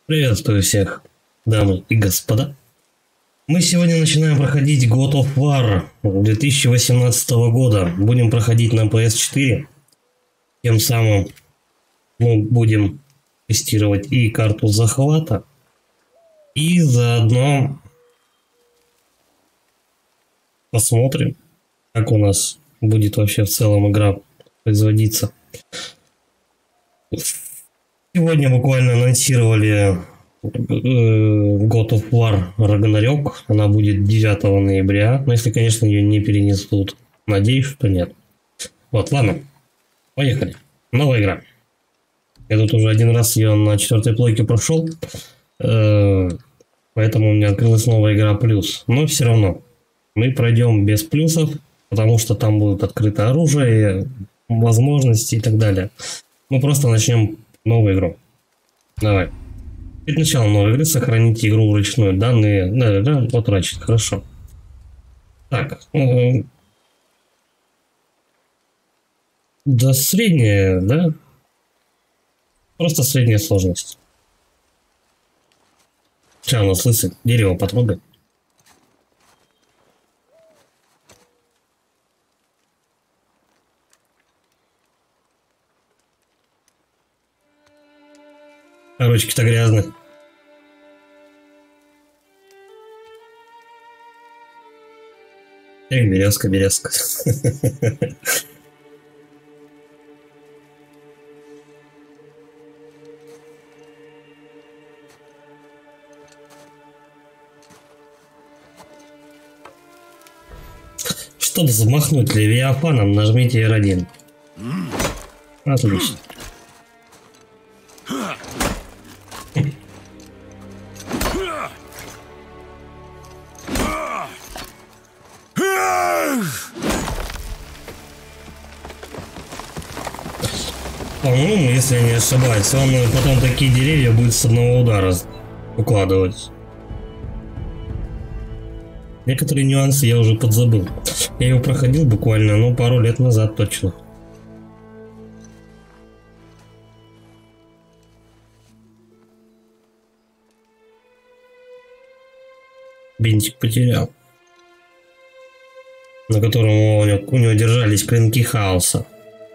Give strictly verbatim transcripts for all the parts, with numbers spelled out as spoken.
Приветствую всех, дамы и господа. Мы сегодня начинаем проходить God of War две тысячи восемнадцатого года. Будем проходить на пи эс четыре. Тем самым мы будем тестировать и карту захвата, и заодно посмотрим, как у нас будет вообще в целом игра производиться. Сегодня буквально анонсировали God of War Ragnarok. Она будет девятого ноября. Но если, конечно, ее не перенесут. Надеюсь, что нет. Вот, ладно. Поехали. Новая игра. Я тут уже один раз ее на четвертой плойке прошел. Поэтому у меня открылась новая игра плюс. Но все равно. Мы пройдем без плюсов. Потому что там будет открыто оружие, возможности и так далее. Мы просто начнем новую игру. Давай. Перед началом новой игры сохраните игру вручную. Данные... Да, да, потрачить. Хорошо. Так. Да, средняя, да? Просто средняя сложность. Сейчас у нас лысый. Дерево потрогай. А ручки-то грязные. Эх, березка, березка. Чтобы взмахнуть левиафаном, нажмите эр один. Отлично. По-моему, если я не ошибаюсь, он потом такие деревья будет с одного удара укладывать. Некоторые нюансы я уже подзабыл. Я его проходил буквально, ну, пару лет назад точно. Бинтик потерял. На котором у него, у него держались клинки хаоса.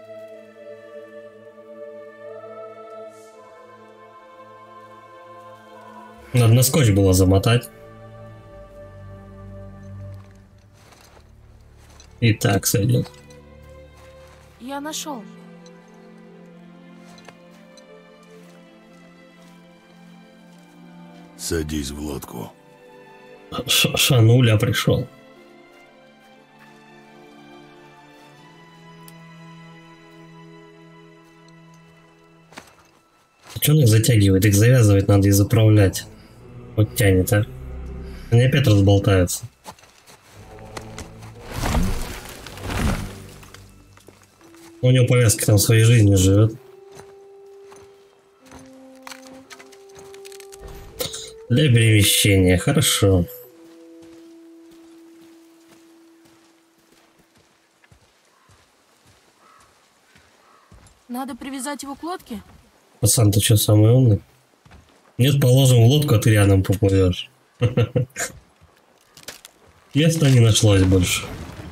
Надо на скотч было замотать. И так сойдет. Я нашел. Садись в лодку. Ш Шануля пришел. Че он их затягивает? Их завязывать надо и заправлять. Вот тянет, а? Они опять разболтаются. У него повязка там своей жизнью живет. Для перемещения, хорошо. Надо привязать его к лодке? Пацан, ты что, самый умный? Нет, положим в лодку, а ты рядом поплывешь. Места не нашлось больше.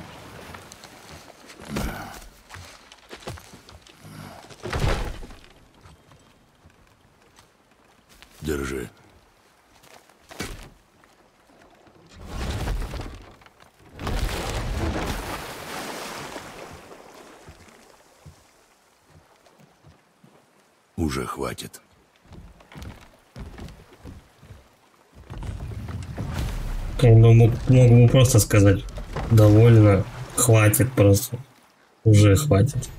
Держи. Уже хватит. Мог, мог бы просто сказать, довольно, хватит просто. Уже хватит.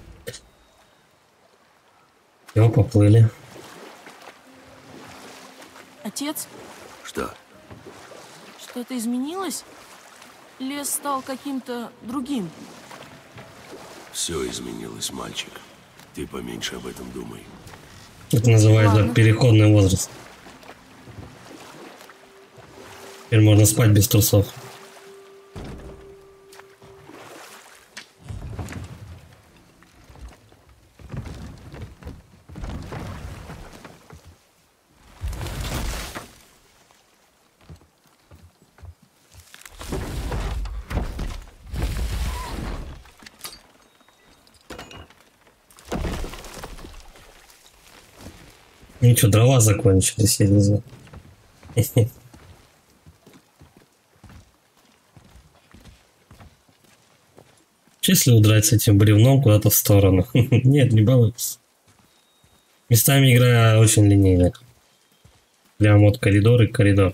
Все, поплыли. Отец? Что? Что-то изменилось? Лес стал каким-то другим. Все изменилось, мальчик. Ты поменьше об этом думай. Это называется Ладно. Переходный возраст. Теперь можно спать без трусов. Ничего, дрова закончились, я не знаю. Если удрать с этим бревном куда-то в сторону? Нет, не получится. Местами игра очень линейная. Прям вот коридор и коридор.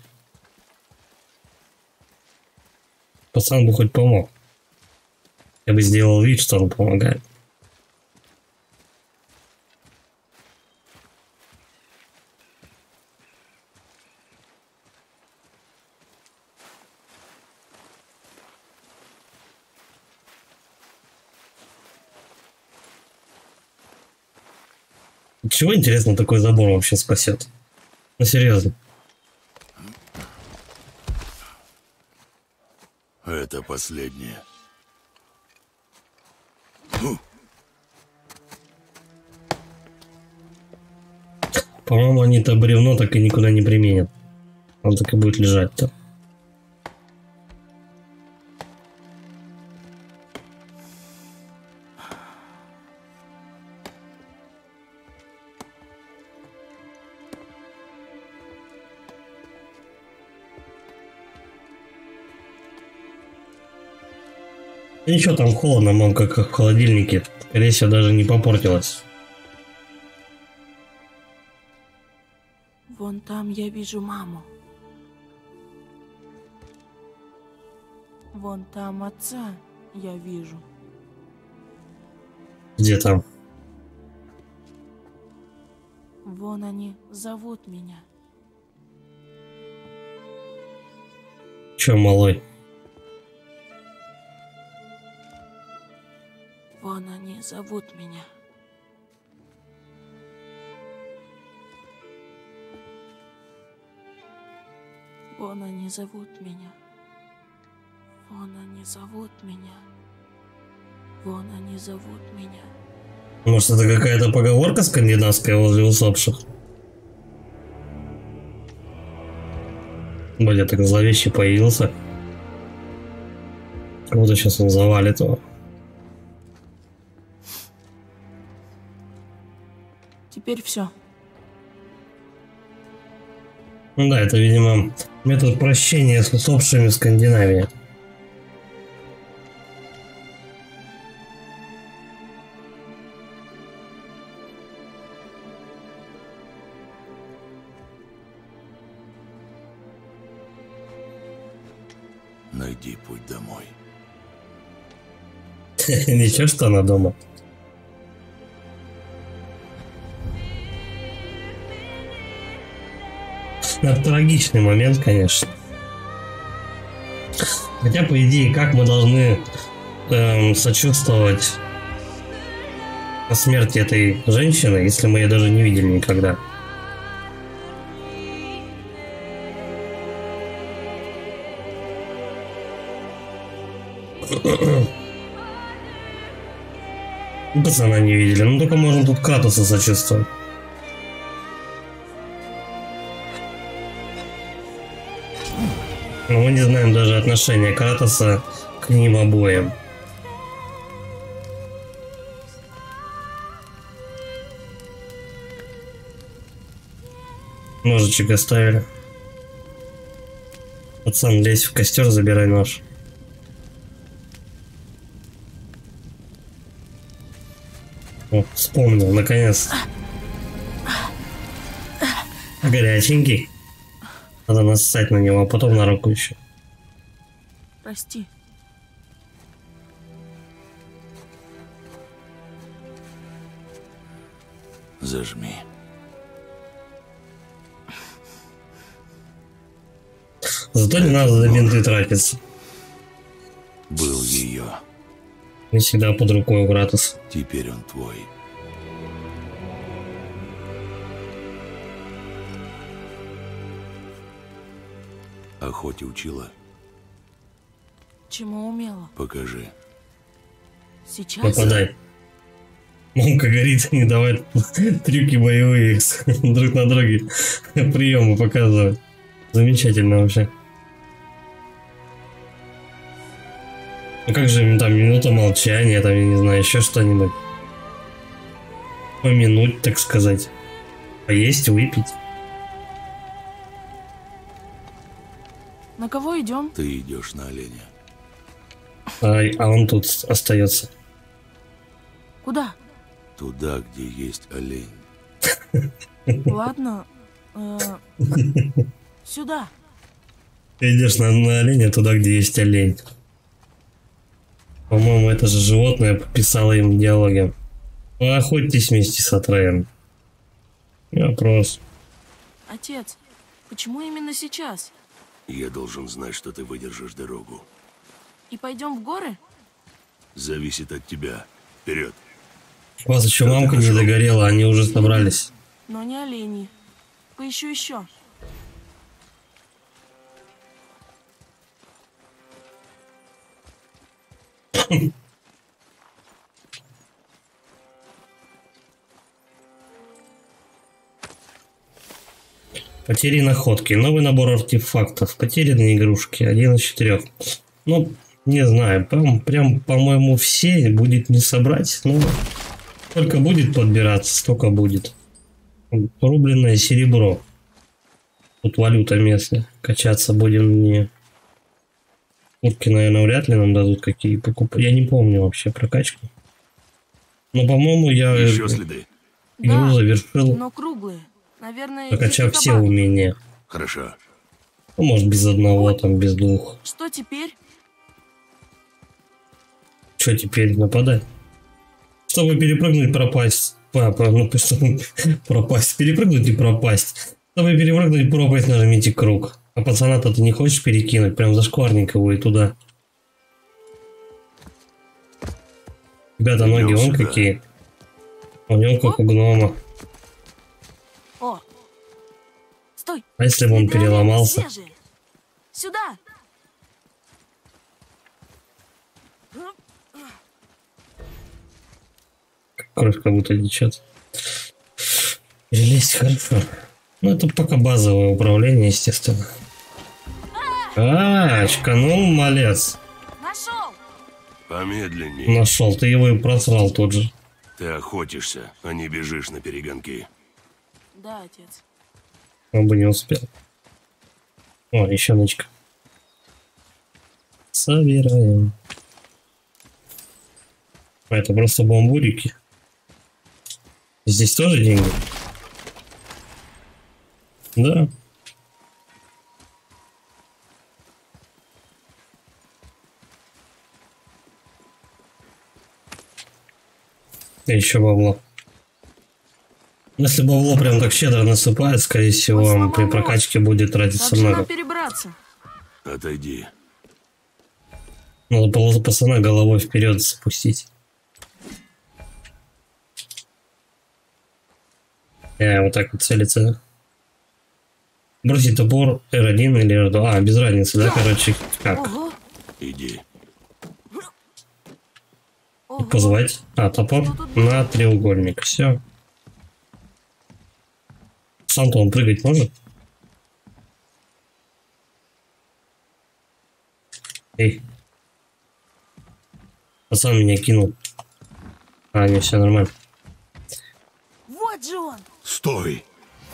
Пацан бы хоть помог. Я бы сделал вид, что он помогает. Чего, интересно, такой забор вообще спасет? Ну, серьезно. Это последнее. По-моему, они-то бревно так и никуда не применят. Он так и будет лежать-то. Ничего, там холодно, мам, как в холодильнике. Скорее всего, даже не попортилось. Вон там я вижу маму. Вон там отца я вижу. Где там? Вон они зовут меня. Че, малой? Вон они зовут меня. Вон они зовут меня. Вон они зовут меня. Вон они зовут меня. Может, это какая-то поговорка скандинавская возле усопших? Бля, так зловеще появился. Как будто сейчас он завалит его. Теперь все. Ну да, это, видимо, метод прощения с усопшими в Скандинавии. Найди путь домой. Ничего, что она дома. Это трагичный момент, конечно. Хотя, по идее, как мы должны эм, сочувствовать о смерти этой женщины, если мы ее даже не видели никогда? Пацана не видели, ну только можно тут Кратоса сочувствовать. Но мы не знаем даже отношения Кратоса к ним обоим. Ножичек оставили. Пацан, лезь в костер, забирай нож. О, вспомнил, наконец. Горяченький. Надо нассать на него, а потом на руку еще. Прости. Зажми. Зато не надо за бинты тратиться. Был ее. Не всегда под рукой у Кратоса. Теперь он твой. Охоте учила? Чему умела? Покажи. Сейчас? Нападай. Мамка горит, не давай трюки боевые друг на друге. Приемы показывать. Замечательно вообще. Ну как же там минута молчания, там, я не знаю, еще что-нибудь. Помянуть, так сказать. Поесть, выпить. На кого идем? Ты идешь на оленя. А, а он тут остается. Куда? Туда, где есть олень. Ладно. э, Сюда. Ты идешь на, на оленя туда, где есть олень. По-моему, это же животное пописало им в диалоге. Охотитесь вместе с Атреем. Вопрос. Отец, почему именно сейчас? Я должен знать, что ты выдержишь дорогу. И пойдем в горы? Зависит от тебя. Вперед. У вас еще Что ты мамка не нашел? догорела, они уже собрались. Но не олени. Поищу еще. Потери находки. Новый набор артефактов. Потерянные игрушки. Один из четырех. Ну, не знаю. Прям, прям по-моему, все будет не собрать. Ну, сколько будет подбираться, столько будет. Рубленное серебро. Тут валюта местная. Качаться будем не... Куртки, наверное, вряд ли нам дадут какие покупать. Я не помню вообще прокачку. Но, по-моему, я Еще следы. игру Да, завершил, но круглые. Наверное, прокачав из-за все собак. умения. Хорошо. Ну, может, без одного, там, без двух. Что теперь? Что теперь, нападать? Чтобы перепрыгнуть, пропасть. Папа, ну чтобы пропасть. Перепрыгнуть и пропасть. Чтобы перепрыгнуть, пропасть, нажмите круг. А пацана-то ты не хочешь перекинуть? Прям зашкварненько его и туда. Ребята, ноги Идем вон сюда. какие. У него как у гнома. О! Стой! А если бы он Следы оленя переломался? свежие. Сюда! Кровь как будто течет. Перелезть хорошо. Ну, это пока базовое управление, естественно. А, очканул малец. Нашел! Помедленнее. Нашел, ты его и просрал тут же. Ты охотишься, а не бежишь на перегонки. Да, отец. Он бы не успел. О, еще нычка. Собираем. А это просто бамбурики. Здесь тоже деньги? Да. И еще бабло. Если бабло прям так щедро насыпает, скорее всего, Ой, вам при слава прокачке будет тратиться Как же нам много. перебраться? Отойди. Надо было пацана головой вперед спустить. Э, вот так вот целится. Бросить топор эр один или эр два. А, без разницы, да, короче, как? Ого! Иди. Ого! Позвать. А, топор на треугольник. Все. Сам-то он прыгать может? Эй. Пацан меня кинул. А, не, все нормально. Вот же он! Стой!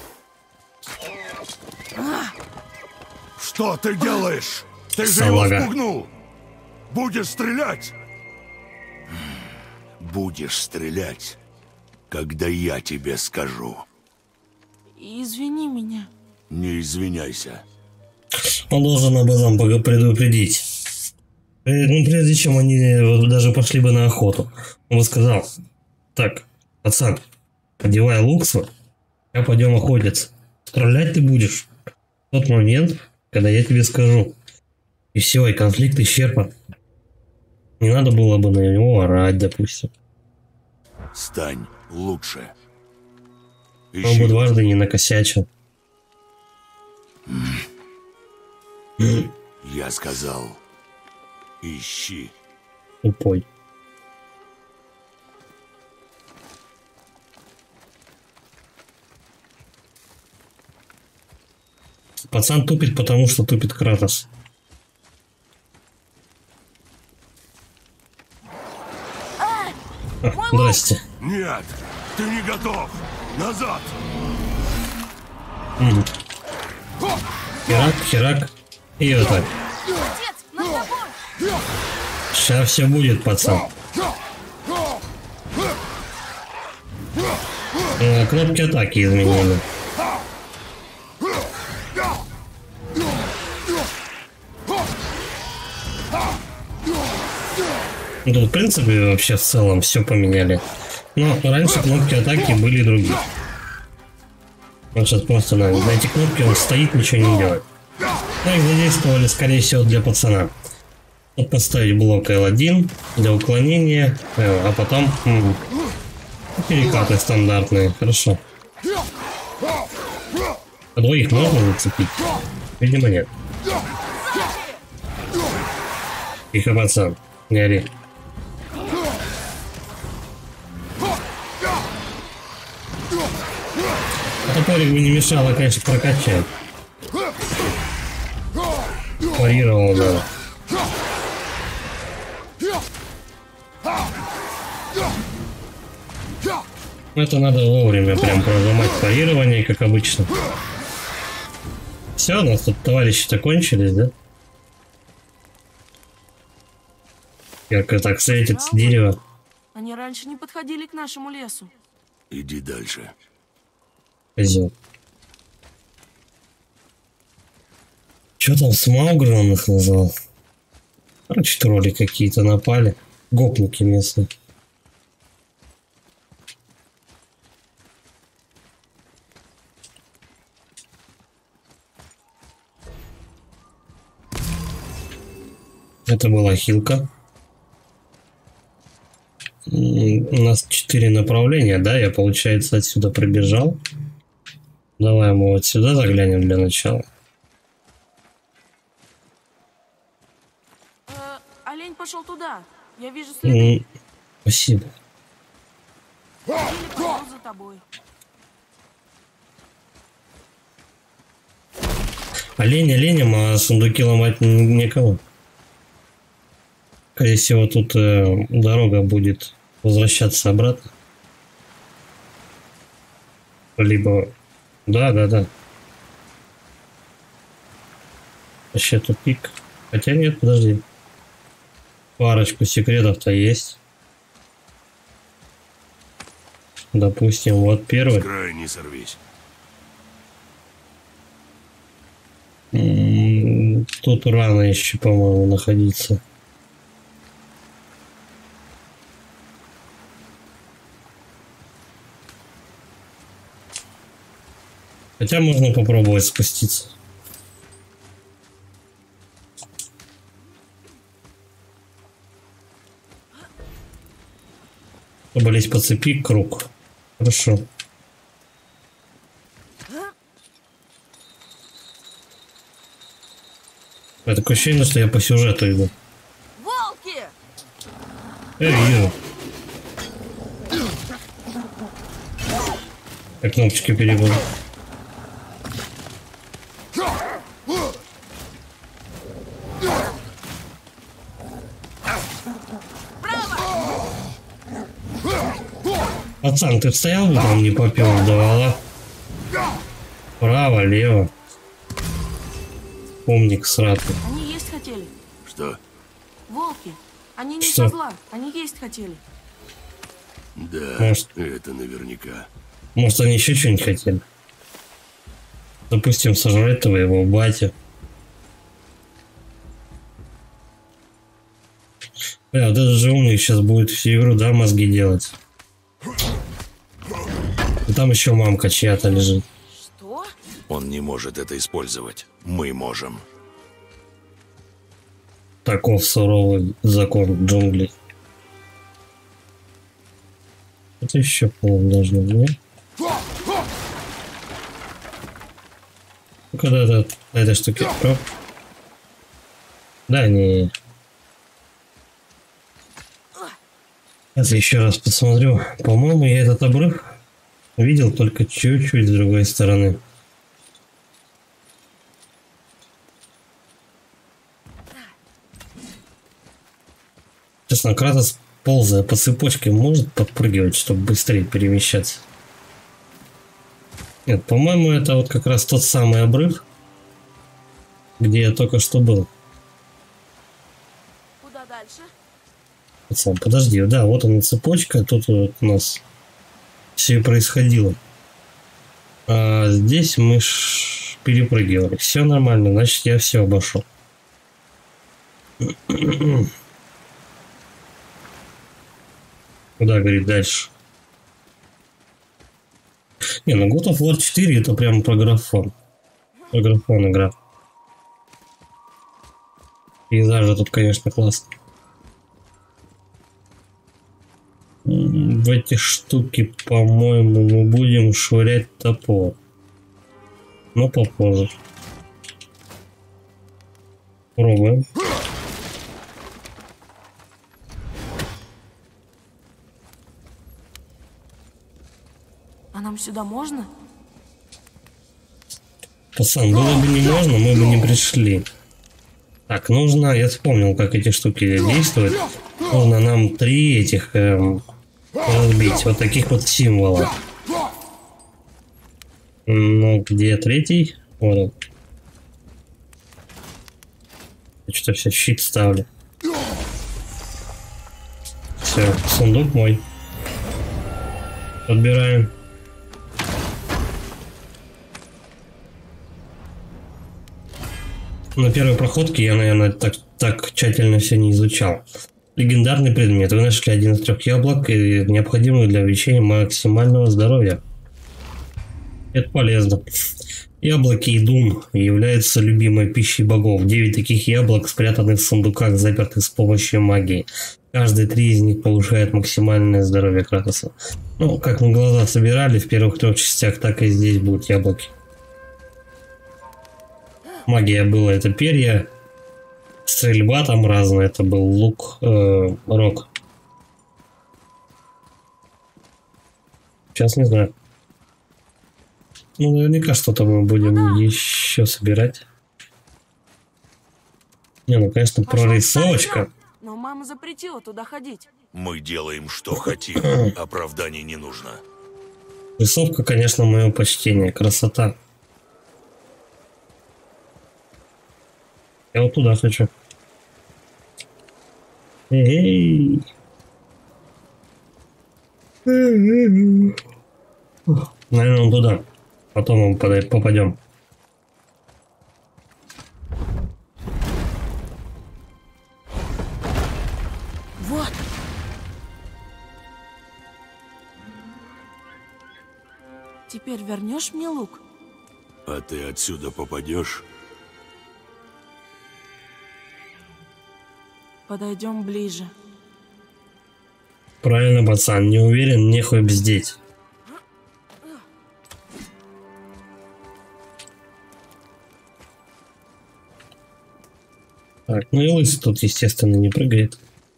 Что ты делаешь? Ты же его Салага. спугнул! Будешь стрелять? Будешь стрелять, когда я тебе скажу. Извини меня. Не извиняйся. Он должен об этом пог- предупредить. Э, Ну, прежде чем они вот даже пошли бы на охоту. Он бы сказал: так, пацан, одевай лук свой, а пойдем охотиться. Стрелять ты будешь в тот момент, когда я тебе скажу. И все, и конфликт исчерпан. Не надо было бы на него орать, допустим. Стань лучше. Он Ищи. бы дважды не накосячил. Я сказал, ищи. Тупой. Пацан тупит, потому что тупит Кратос. А, здрасте. Нет, ты не готов. Назад. Угу. Херак, херак. И вот так. Отец, над тобой! Сейчас все будет, пацан. Э, Кнопки атаки изменены. Тут, в принципе, вообще в целом все поменяли. Но раньше кнопки атаки были другие. Он сейчас просто на, на эти кнопки он стоит, ничего не делает. Ну, их задействовали, скорее всего, для пацана. Вот поставить блок эл один для уклонения, а потом м, перекаты стандартные. Хорошо. А двоих можно зацепить? Видимо, нет. Тихо, пацан, не ори. Топорик бы не мешало, конечно, прокачать. Парировал, да. Это надо вовремя прям прожимать парирование, как обычно. Все, у нас тут товарищи-то кончились, да? Ярко так светится дерево. Они раньше не подходили к нашему лесу. Иди дальше. Козел. Че там Смаугра он их назвал? Короче, тролли какие-то напали. Гопники местные. Это была хилка. У нас четыре направления, да? Я, получается, отсюда прибежал. Давай мы вот сюда заглянем для начала. Э, олень пошел туда. Я вижу следы. М, Спасибо. Или пошел за тобой. Олень оленем, а сундуки ломать н- некому. Скорее всего, тут э, дорога будет возвращаться обратно. Либо... Да, да, да. Вообще тупик. Хотя нет, подожди. Парочку секретов-то есть. Допустим, вот первый. С края не сорвись. М, Тут рано еще, по-моему, находиться. Хотя можно попробовать спуститься. Поболеть по цепи, круг. Хорошо. Это такое ощущение, что я по сюжету иду. Волки! Я вижу. Я кнопочки перебыл. Пацан, ты стоял бы там, не попил, давала? Право, лево. Умник сратый. Они есть хотели. Что? Волки. Они не Что? со зла. Они есть хотели. Да, Может. это наверняка. Может, они еще что-нибудь хотели? Допустим, сожрать твоего батю. Бля, вот этот же умник сейчас будет всю игру, да, мозги делать. И там еще мамка чья-то лежит. Что? Он не может это использовать. Мы можем. Таков суровый закон джунглей. Это еще, по-моему, должно быть. Ну-ка, да, да, этой штуки. Оп. Да, не. Сейчас еще раз посмотрю. По-моему, я этот обрыв видел только чуть-чуть с другой стороны. Честно, Кратос, ползая по цепочке, может подпрыгивать, чтобы быстрее перемещаться. Нет, по-моему, это вот как раз тот самый обрыв, где я только что был. Куда дальше? Пацан, подожди, да, вот она цепочка, тут вот у нас все и происходило. А здесь мы ж перепрыгивали. Все нормально, значит, я все обошел. Куда, говорит, дальше? Не, ну God of War четыре это прям про графон. Про графон игра. Пейзажи тут, конечно, классно. В эти штуки, по-моему, мы будем швырять топор. Но попозже. Пробуем. А нам сюда можно? Пацан, было бы не можно, мы бы не пришли. Так, нужно, я вспомнил, как эти штуки действуют. Нужно нам три этих эм, разбить, вот таких вот символов. Ну, где третий? Вот он. Я что-то все щит ставлю. Все, сундук мой. Подбираем. На первой проходке я, наверное, так, так тщательно все не изучал. Легендарный предмет. Вы нашли один из трех яблок, и необходимый для увеличения максимального здоровья. Это полезно. Яблоки и дум являются любимой пищей богов. Девять таких яблок спрятаны в сундуках, запертых с помощью магии. Каждые три из них повышает максимальное здоровье Кратоса. Ну, как мы глаза собирали в первых трех частях, так и здесь будут яблоки. Магия была это перья, стрельба там разная, это был лук, э, рог. Сейчас не знаю. Ну, наверняка что-то мы будем еще собирать. Не, ну, конечно, прорисовочка. Но мама запретила туда ходить. Мы делаем, что хотим. Оправданий не нужно. Рисовка, конечно, мое почтение. Красота. Я вот туда хочу. Эй! Наверное, он туда. Потом мы попадем. Вот. Теперь вернешь мне лук? А ты отсюда попадешь? Подойдем ближе. Правильно, пацан, не уверен, нехуй бздеть. Так, ну и лысый тут, естественно, не прыгает.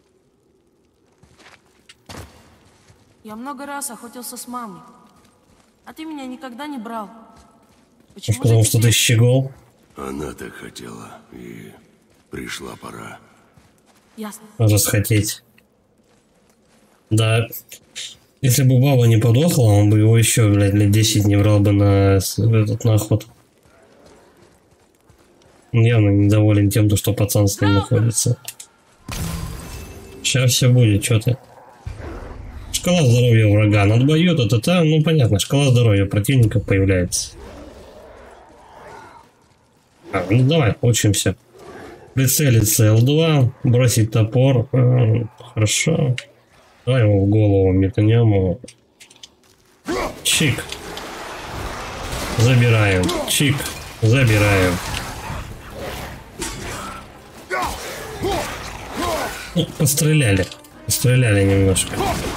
Я много раз охотился с мамой, а ты меня никогда не брал. Почему Потому же что теперь? ты щегол. Она так хотела, и пришла пора. Ясно. Расхотеть. Да. Если бы баба не подохла, он бы его еще, блядь, лет десять не брал бы на, этот, на охоту. Он явно недоволен тем, что пацан с ним находится. Сейчас все будет, что ты. Шкала здоровья врага надбоет, это та, ну понятно, шкала здоровья противников появляется. А, ну давай, учимся. Прицелиться эл два, бросить топор. А, хорошо. Давай его в голову метнем его. Чик. Забираем. Чик. Забираем. Ну, постреляли. Постреляли немножко.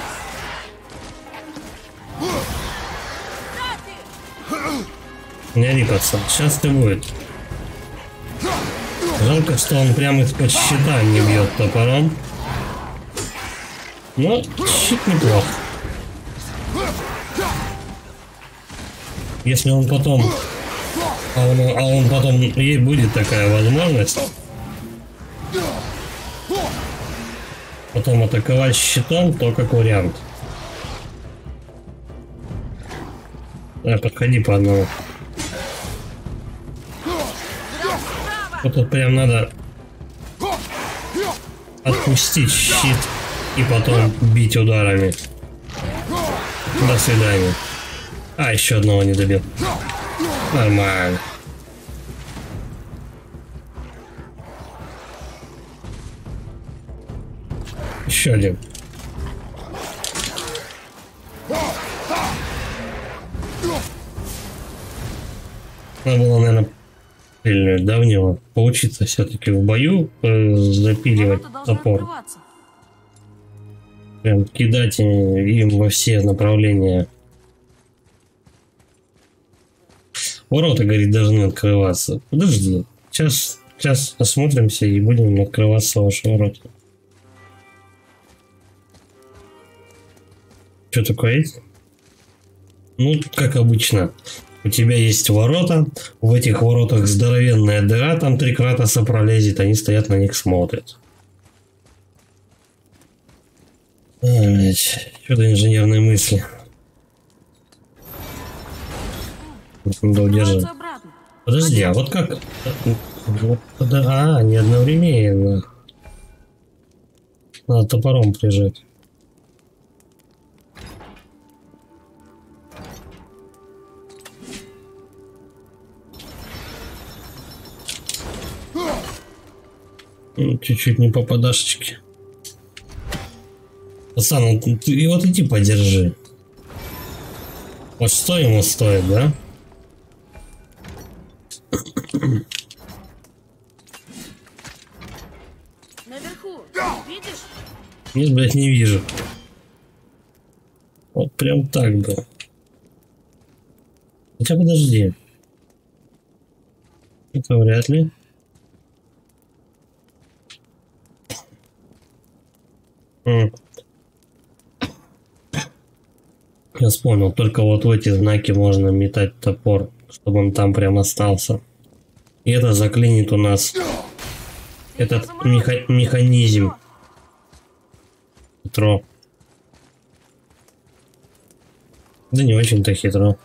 Не ори, пацан. Сейчас ты будет. Жалко, что он прямо из-под щита не бьет топором. Но щит неплох. Если он потом... А он, а он потом... Ей будет такая возможность... Потом атаковать щитом, то как вариант. Да, подходи по одному. Вот тут прям надо отпустить щит и потом бить ударами. До свидания. А, еще одного не добил. Нормально. Еще один. Надо было, наверное, или давнего поучиться все-таки в бою э, запиливать топор. Прям кидать им во все направления. Ворота, говорит, должны открываться. Подожди. Сейчас, сейчас осмотримся и будем открываться ваши ворота. Что такое есть? Ну, как обычно. У тебя есть ворота. В этих воротах здоровенная дыра. Там три Кратоса пролезет. Они стоят на них, смотрят. Что-то инженерные мысли. Надо удержать. Подожди, а вот как? Вот, а, не одновременно. Надо топором прижать. Чуть-чуть не по подашечке. Пацан, ты, ты вот иди подержи. Вот что ему стоит, да? Наверху, видишь? Нет, блядь, не вижу. Вот прям так бы. Хотя подожди. Это вряд ли. М. Я вспомнил, только вот в эти знаки можно метать топор, чтобы он там прям остался. И это заклинит у нас этот меха механизм. Хитро. Да не очень-то хитро.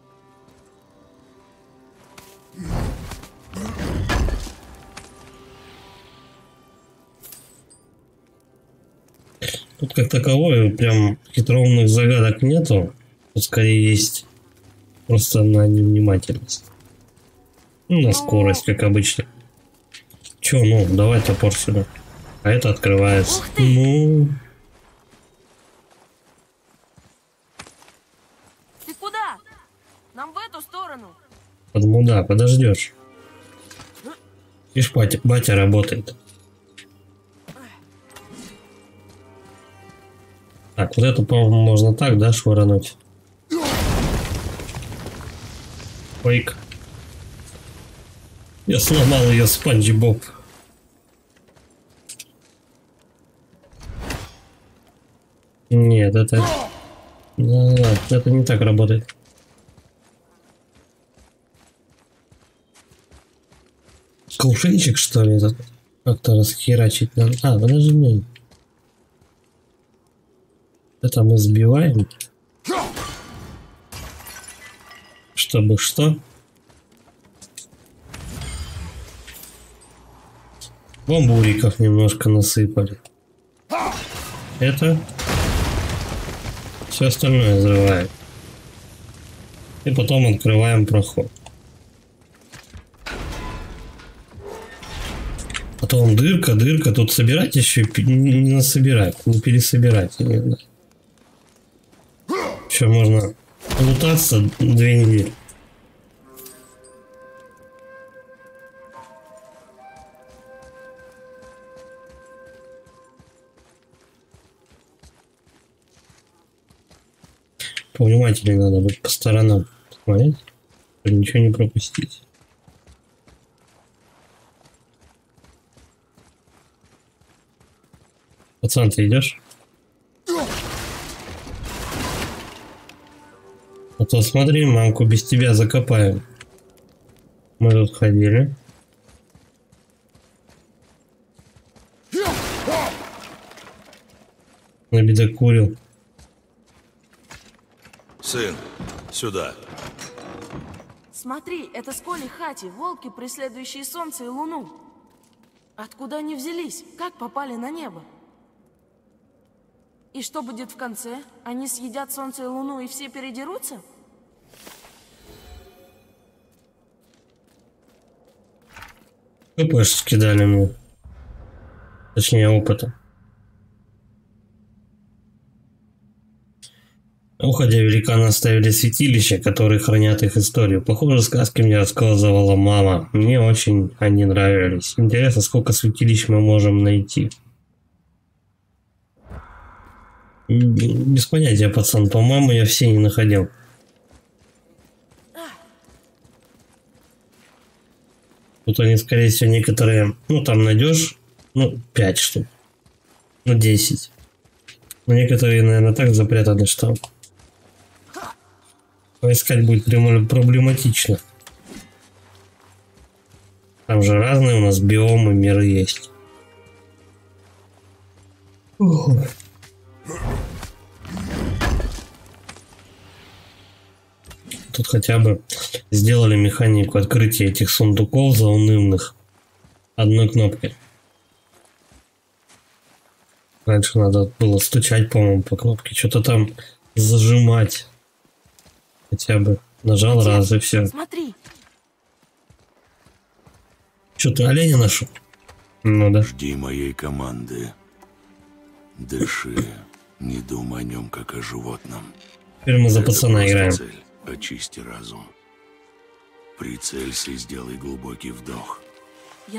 Тут как таковой прям хитроумных загадок нету. Тут скорее есть просто на невнимательность. Ну, на скорость, как обычно. Чё, ну, давай топор сюда. А это открывается. Ну... Ты куда? Нам в эту сторону. Подмуда, подождешь. Видишь, батя, батя работает. Так, вот эту, по-моему, можно так, да, швырнуть. Фейк. Я сломал ее, Спанч Боб. Нет, это... Да, это не так работает. Кувшинчик, что ли, этот? Как-то расхерачить надо. А, подожди. Это мы сбиваем. Чтобы что? Бамбуриков немножко насыпали. Это все остальное взрываем. И потом открываем проход. Потом дырка, дырка. Тут собирать еще не насобирать, не пересобирать. Еще можно лутаться две недели. Повнимательнее надо быть по сторонам смотреть, чтобы ничего не пропустить. Пацан, ты идешь? А то смотри, мамку без тебя закопаем. Мы тут ходили. Набедокурил. Сын, сюда. Смотри, это Сколи Хати, волки, преследующие солнце и луну. Откуда они взялись? Как попали на небо? И что будет в конце? Они съедят солнце и луну и все передерутся? КПшки скидали мне. Точнее, опыта. Уходя, великаны оставили святилища, которые хранят их историю. Похоже, сказки мне рассказывала мама. Мне очень они нравились. Интересно, сколько святилищ мы можем найти. Без понятия, пацан. По-моему, я все не находил. Тут они, скорее всего, некоторые... Ну, там найдешь... Ну, пять штук. Ну, десять. Но некоторые, наверное, так запрятаны, что... Поискать будет проблематично. Там же разные у нас биомы, миры есть. Ух. Тут хотя бы сделали механику открытия этих сундуков заунывных одной кнопкой. Раньше надо было стучать, по-моему, по кнопке. Что-то там зажимать. Хотя бы нажал Отец, раз и все. Смотри. Что, ты оленя нашел? Ну да. Жди моей команды. Дыши. Не думай о нем, как о животном. Теперь мы за пацана играем. Цель. Очисти разум. Прицелься и сделай глубокий вдох. Я...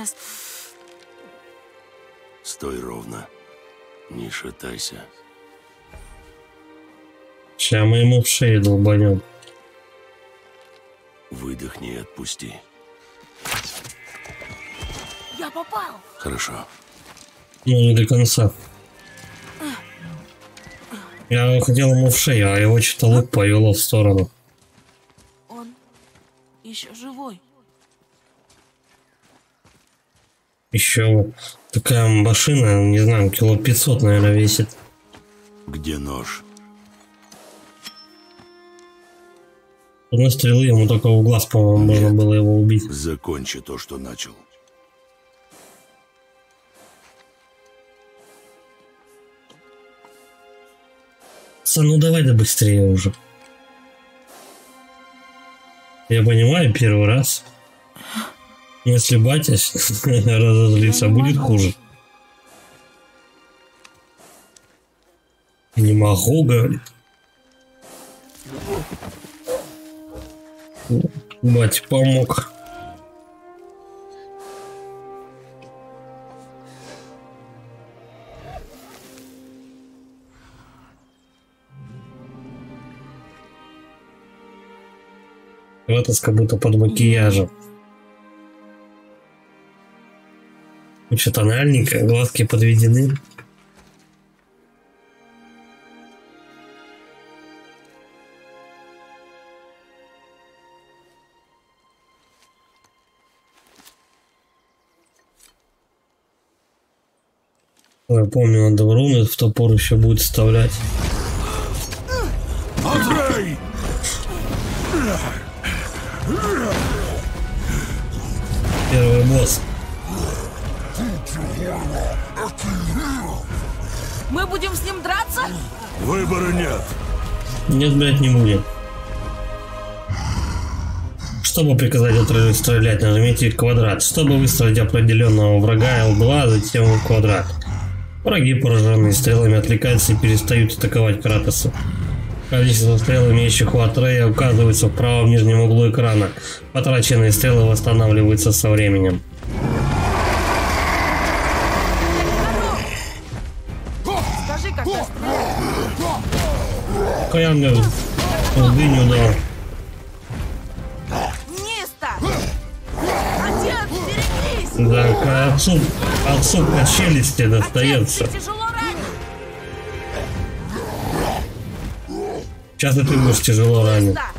Стой ровно. Не шатайся. Сейчас мы ему в шею долбанем. Выдохни и отпусти. Я попал. Хорошо. Ну, не до конца. Я хотел ему в шею, а его что-то лук повело в сторону. Он еще живой. Еще такая машина, не знаю, кило пятьсот, наверное, весит. Где нож? Одной стрелы ему только в глаз, по-моему, можно было его убить. Закончи то, что начал. Пацан, ну давай да быстрее уже. Я понимаю, первый раз. Но если батя разозлится, будет хуже. Не могу, говорит. Батя помог. Ватас как будто под макияжем. Куча тональника, глазки подведены. Я помню, надо руны в топор еще будет вставлять. Андрей! Первый босс. Мы будем с ним драться? Выбора нет. Нет, блядь, не будем. Чтобы приказать отрывать стрелять, нажмите квадрат. Чтобы выставить определенного врага эл два, затем квадрат. Враги, пораженные стрелами, отвлекаются и перестают атаковать Кратоса. Количество стрел, имеющих у Атрея, указывается в правом нижнем углу экрана. Потраченные стрелы восстанавливаются со временем. Скажи, как я стреляю. Каянга в дыню дал. Нисто! Отец, берегись! Да, отцу, отцу по челюсти достается. Отец, ты тяжело ранен. Сейчас и ты будешь тяжело ранен. Нисто!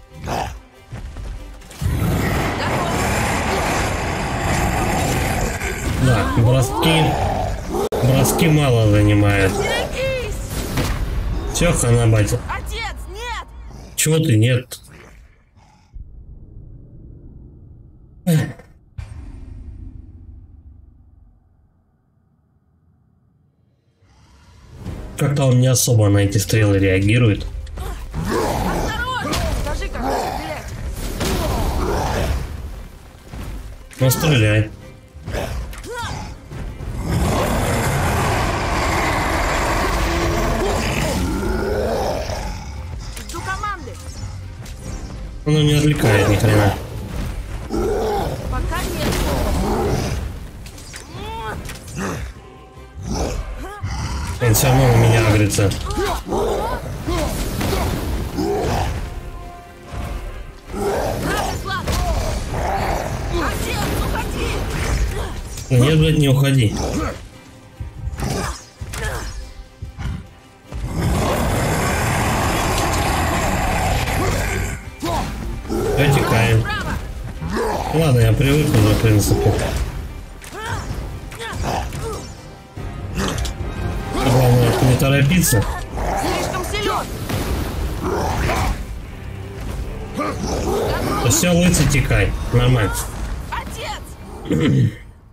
Да, броски. Броски мало занимает. Берегись! Все, хана, батя. Отец, нет! Чего ты нет? Как-то он не особо на эти стрелы реагирует. Осторожно! Скажи, как стрелять. Ну, стреляй. Жду команды. Он не отвлекает ни хрена. Пока нет. Он все равно на меня агрится. Радослав! Отец, уходи! Нет, блядь, не уходи. Протекаем. Ладно, я привык уже, в принципе. Главное не торопиться. Слишком силен. Все, лысый, текай. Нормально. Отец!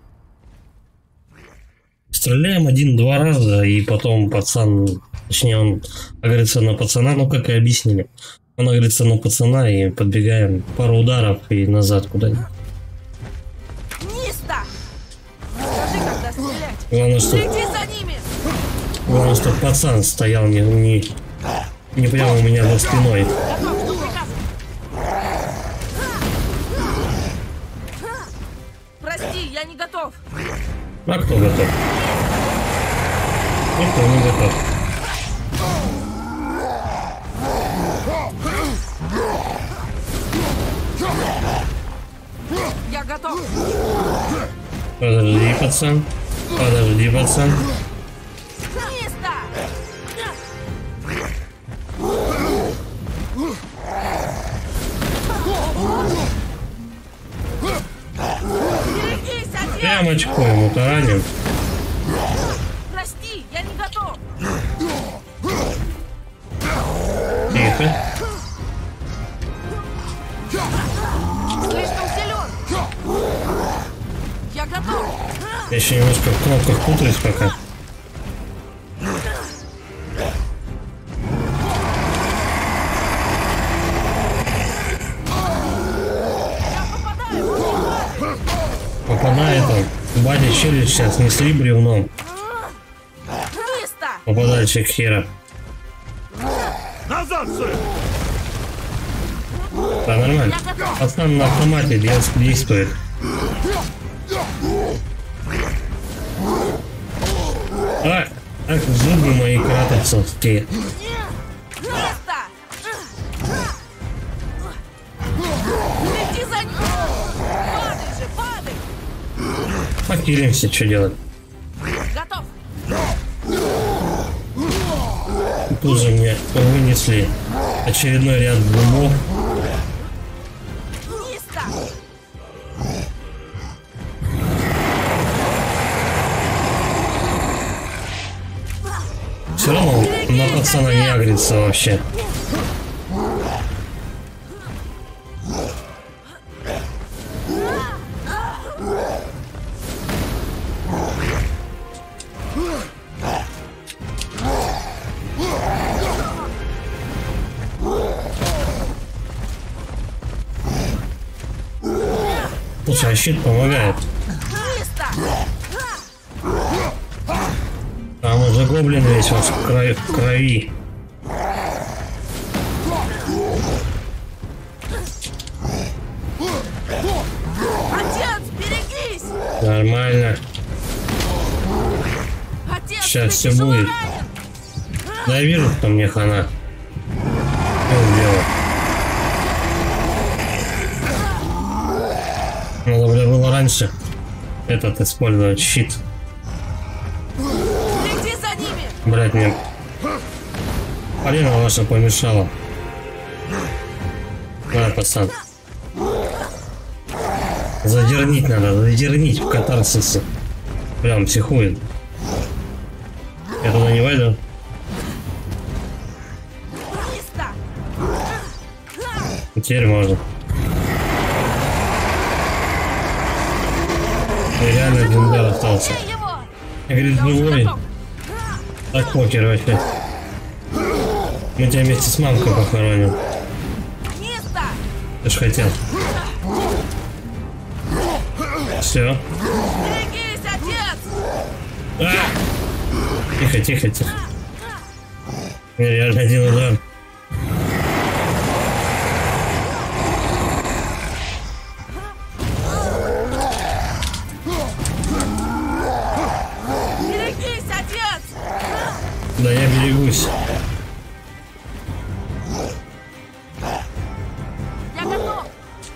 Стреляем один-два раза, и потом пацан, точнее он агрится на пацана, ну как и объяснили. Он агрится на пацана и подбегаем пару ударов и назад куда-нибудь. Ниста! Скажи, когда стрелять. Главное, что, Следи за ними! главное, что пацан стоял не, не, не прямо у меня за спиной. Готов, жду приказа. Прости, я не готов. А кто готов? Никто не готов. Я готов. Подожди, пацан. Подожди, пацан. Ниста! Берегись, отец! Прям очко ему тараним. Прости, я не готов. Тихо. Слишком силен. Я готов. Я еще немножко в кнопках путаюсь пока. Попадает он. Батя челюсть сейчас несли бревном. Ниста! Попадальщик хера. Назад, сын! Да, нормально. Пацан на автомате действует. А, ах, зубы мои кратовцевские. Ниста! Следи за ним! Падай же, падай! Покилимся, что делать. Готов! Тут же мне вынесли очередной ряд зубов. Ниста! Все равно на пацана не агрится вообще. Слушай, а щит помогает. Ниста! Там уже гоблин весь вот в крови. В крови. Отец, берегись! Нормально. Отец, Сейчас ты все тяжело будет. ранен. Да я вижу, что мне хана. Что делать? Надо бля, было раньше этот использовать щит. Следи за ними! Блять, мне полено ваша помешала. Давай, пацан. Задернить надо, задернить в катарсисе. Прям психует. Я туда не войду. Ниста! Теперь можно. реально один удар остался. Бей его! Я, говорит, Я уже живой. готов. Так, покер вообще. Мы тебя вместе с мамкой похороним. Мисто! Ты ж хотел. Все. Берегись, отец! А! Тихо, тихо, тихо. Не, реально один удар. Берегись, отец! Да я берегусь. Я готов!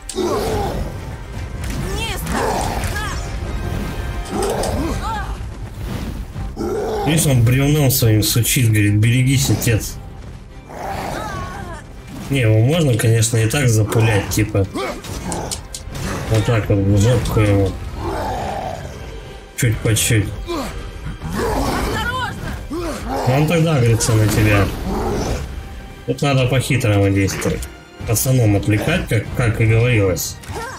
Мисто! Видишь, он бревном своим сучит, говорит, берегись, отец. Не, его можно, конечно, и так запулять, типа. Вот так вот, в жопку ему. Чуть по чуть. Он тогда агрится на тебя. Тут надо по-хитрому действовать. Пацаном отвлекать, как, как и говорилось.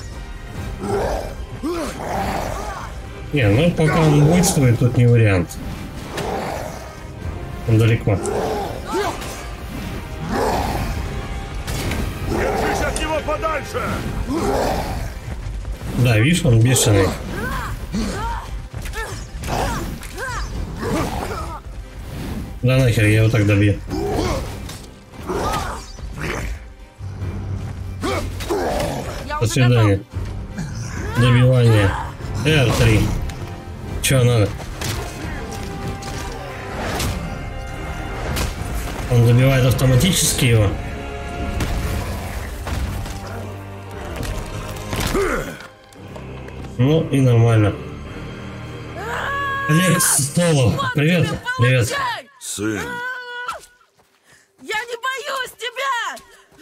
Не, ну пока он буйствует, тут не вариант. Он далеко. Держись от него подальше! Да, видишь, он бешеный. Да нахер, я его так добью. Я До уже свидания. Добивание. эр три. Чё надо? Он добивает автоматически его. Ну и нормально. Олег Столов, привет, привет. Получай! Сын, Я не боюсь тебя!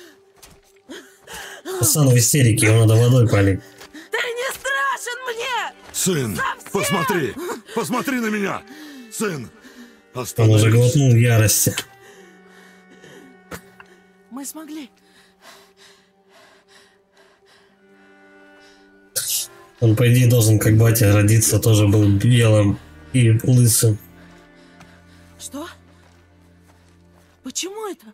Пацан в истерике, его надо водой полить. Ты не страшен мне! сын, посмотри! Посмотри на меня! Сын, Он уже остановись! глотнул в ярости. Мы смогли. Он, по идее, должен, как батя, родиться, тоже был белым и лысым. Что? Почему это?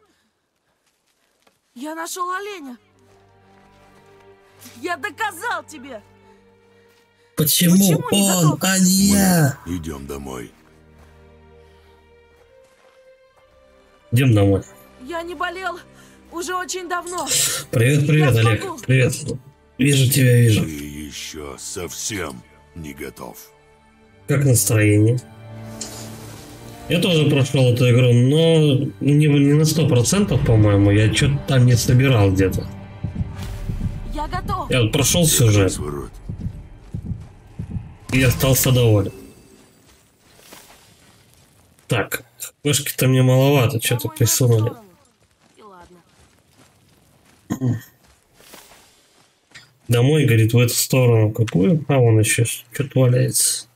Я нашел оленя. Я доказал тебе. Почему, Почему не он, готов? а не я? Идем домой. Идем домой. Я не болел уже очень давно. Привет, привет, Я Олег. смогу. Привет. Вижу тебя, вижу. Ты еще совсем не готов. Как настроение? Я тоже прошел эту игру, но не, не на сто процентов, по-моему. Я что-то там не собирал где-то. Я готов. Я вот прошел сюжет Свой рот. и остался доволен. Так, флешки-то мне маловато, что-то Домой в эту присунули. сторону. И ладно. Домой, говорит, в эту сторону. Какую? А вон еще что-то валяется.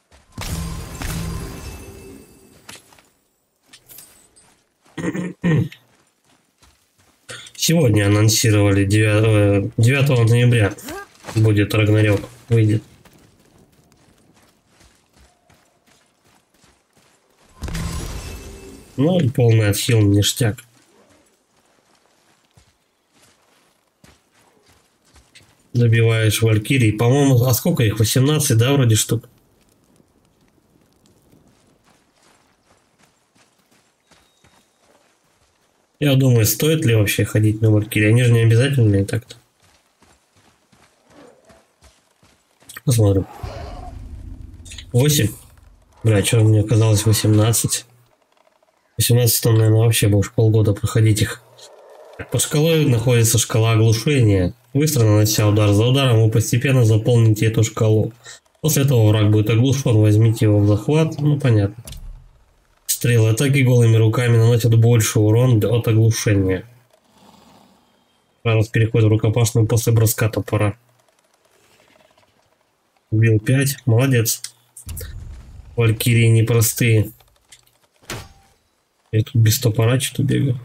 Сегодня анонсировали девятого ноября будет Рагнарёк, выйдет. Ну и полный отхил, ништяк. Добиваешь валькирий. По-моему, а сколько их? восемнадцать, да, вроде штук? Я думаю, стоит ли вообще ходить на валькирии? Они же не обязательные так-то. Посмотрим. восемь. Бля, что мне казалось восемнадцать. восемнадцать, там, наверное, вообще будешь полгода проходить их. По шкале находится шкала оглушения. Быстро нанося удар за ударом, вы постепенно заполните эту шкалу. После этого враг будет оглушен, возьмите его в захват. Ну, понятно. Стрелы атаки голыми руками наносят больше урон от оглушения. Раз переходит в рукопашную после броска топора. Убил пять. Молодец. Валькирии непростые. Я тут без топора что-то бегаю.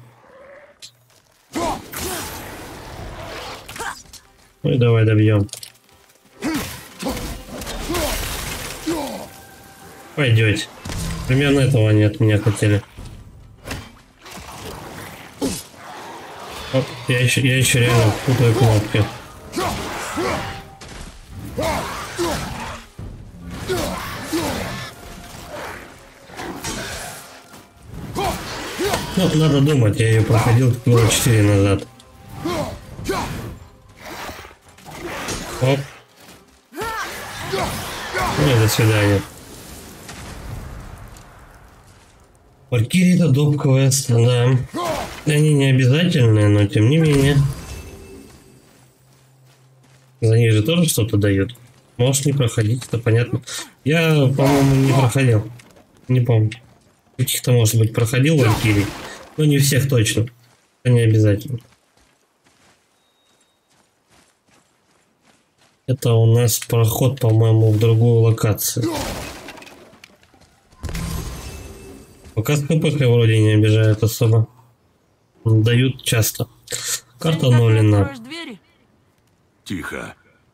Ну и давай добьем. Пойдете. Примерно этого они от меня хотели. Оп, я еще, я еще реально путаю кнопки. Ну, надо думать, я ее проходил года четыре назад. Оп. Ну и до свидания. Валькирии это доп. Квест, да. Они не обязательные, но тем не менее. За них же тоже что-то дают. Можешь не проходить, это понятно. Я, по-моему, не проходил. Не помню. Каких-то, может быть, проходил Валькирий. Но не всех точно. Это не обязательно. Это у нас проход, по-моему, в другую локацию. Пока с КПХ вроде не обижают особо. Дают часто. Карта Нолина. Тихо.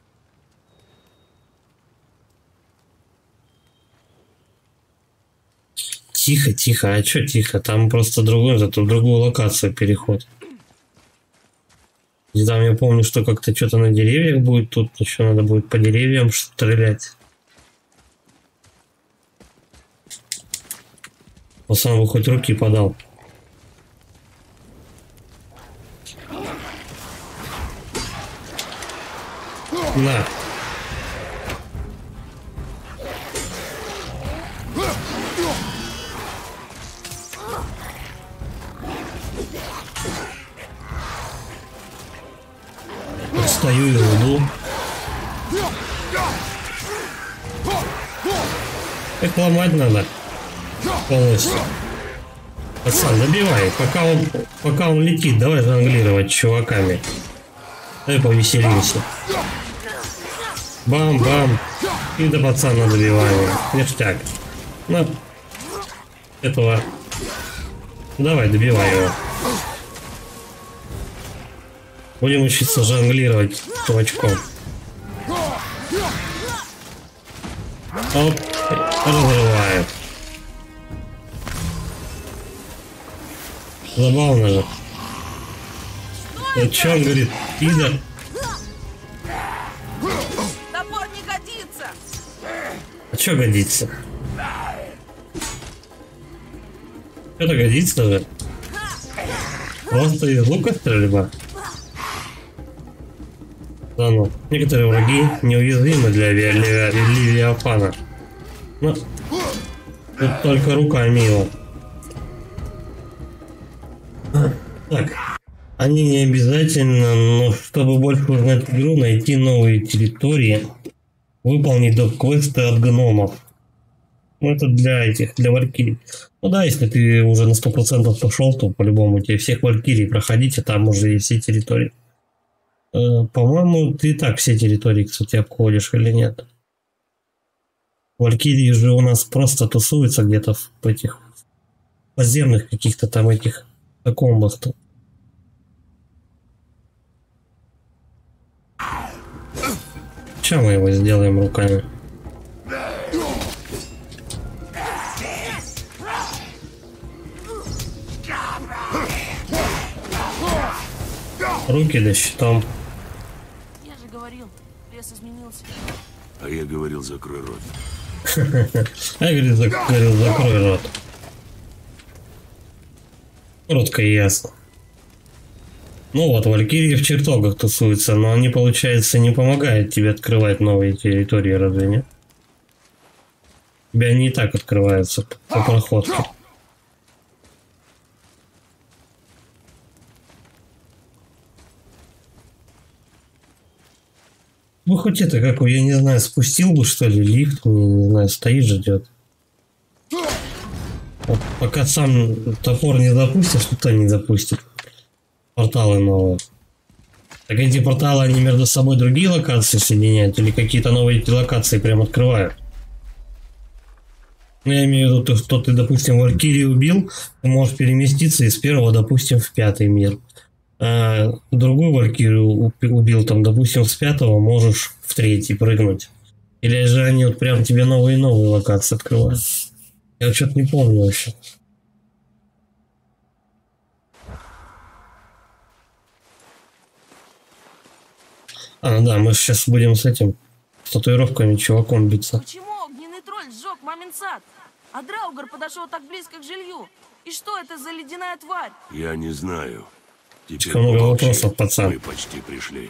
Тихо, тихо. А чё тихо? Там просто другой, зато в другую локацию переход. И там я помню, что как-то что-то на деревьях будет. Тут еще надо будет по деревьям стрелять. Пацан бы хоть руки подал. На. Стою и жду. Их ломать надо. Полностью. Пацан, добивай. Пока он, пока он летит, давай жонглировать с чуваками. Давай повеселимся. Бам-бам. И до пацана добиваем. Ништяк. На. Этого. Давай, добивай его. Будем учиться жонглировать чувачком. Оп. Разрываем. Забавно же. Вот что он говорит? Пидор. Топор не годится. А что годится? Что-то годится же. Просто из лука стрельба. Да ну. Некоторые враги неуязвимы для Левиафана. Но тут только руками его. Так. Они не обязательно, но чтобы больше узнать игру, найти новые территории, выполнить доп-квесты от гномов. Ну это для этих, для Валькирий. Ну да, если ты уже на сто процентов пошел, то по-любому тебе всех Валькирий проходить, а там уже и все территории. Э, по-моему, ты и так все территории, кстати, обходишь или нет? Валькирии же у нас просто тусуются где-то в этих подземных каких-то там этих катакомбах-то. Сейчас мы его сделаем руками. Руки да щитом. Я же говорил, лес изменился. А я говорил, закрой рот. А я говорю, закрой рот. Коротко и ясно. Ну вот, Валькирии в чертогах тусуются, но они, получается, не помогают тебе открывать новые территории, разве нет? У тебя они и так открываются по проходке. Ну хоть это, как я не знаю, спустил бы что ли лифт, не, не знаю, стоит, ждет. Вот пока сам топор не запустишь, никто не запустит. Порталы новые. Так эти порталы, они между собой другие локации соединяют или какие-то новые эти локации прям открывают? Ну, я имею в виду, что ты, допустим, Валькирию убил, ты можешь переместиться из первого, допустим, в пятый мир. А другую Валькирию убил, там, допустим, с пятого можешь в третий прыгнуть. Или же они вот прям тебе новые и новые локации открывают? Я что-то не помню вообще. А, да, мы сейчас будем с этим, с татуировками чуваком биться. Почему огненный тролль сжег мамин сад? А Драугар подошел так близко к жилью. И что это за ледяная тварь? Я не знаю. Теперь Слишком много помолчи. вопросов, пацан. Мы почти пришли.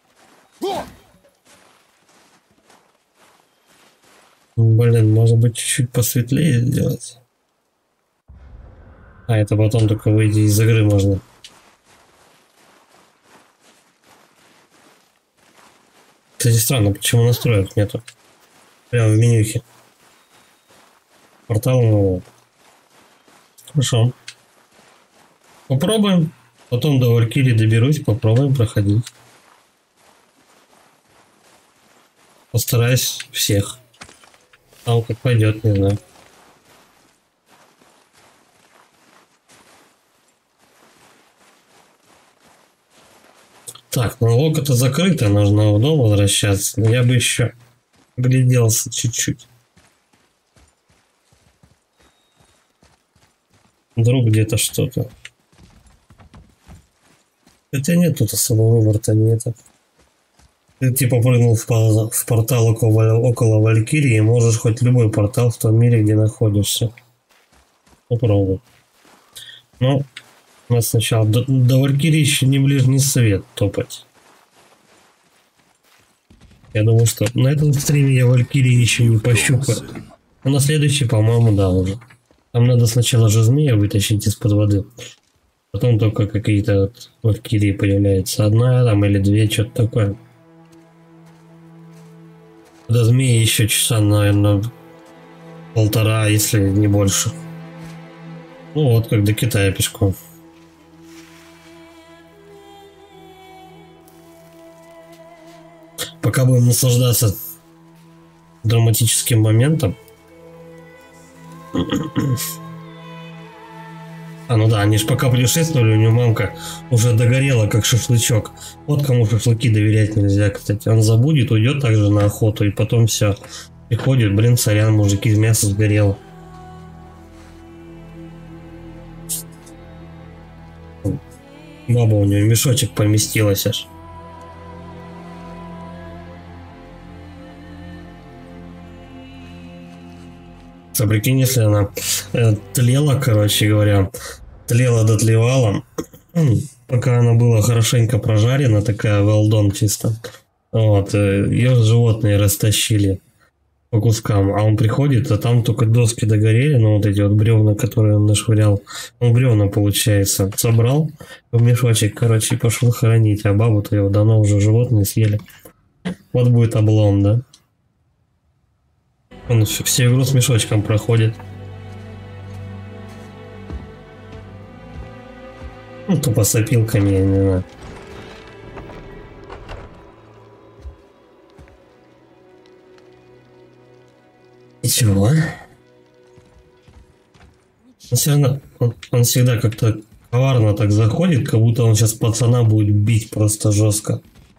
Блин, может быть чуть-чуть посветлее сделать. А, это потом только выйти из игры можно. Кстати, странно, почему настроек нету. Прямо в менюхе. Портал нового. Хорошо. Попробуем. Потом до Валькирии доберусь, попробуем проходить. Постараюсь всех. Там как пойдет, не знаю. Так, ну лог это закрыто, нужно в дом возвращаться. Но я бы еще гляделся чуть-чуть. Вдруг где-то что-то. Хотя нет, тут особо выбора-то нет. Ты типа прыгнул в, пол, в портал около, около Валькирии и можешь хоть любой портал в том мире, где находишься. Попробуй. Ну, у нас сначала до, до Валькирии еще не ближний свет топать. Я думаю, что на этом стриме я Валькирии еще не пощупаю. А на следующий, по-моему, да, уже. Там надо сначала же змея вытащить из-под воды. Потом только какие-то вот Валькирии появляются. Одна там или две, что-то такое. До змеи еще часа, наверное, полтора, если не больше. Ну вот, как до Китая пешком. Пока будем наслаждаться драматическим моментом. А, ну да, они ж пока путешествовали, у него мамка уже догорела, как шашлычок. Вот кому шашлыки доверять нельзя, кстати. Он забудет, уйдет также на охоту, и потом все. Приходит, блин, сорян, мужики, мясо сгорело. Баба у нее мешочек поместилась аж. А прикинь, если она э, тлела, короче говоря, тлела, дотлевала, пока она была хорошенько прожарена, такая well done чисто, вот, э, ее животные растащили по кускам, а он приходит, а там только доски догорели, ну вот эти вот бревна, которые он нашвырял, он бревна, получается, собрал в мешочек, короче, и пошел хоронить, а бабу-то его давно уже животные съели. Вот будет облом, да? Он все игру с мешочком проходит. Ну, тупо с опилками, я не знаю. Ничего. Он все равно, он, он всегда как-то коварно так заходит, как будто он сейчас пацана будет бить просто жестко.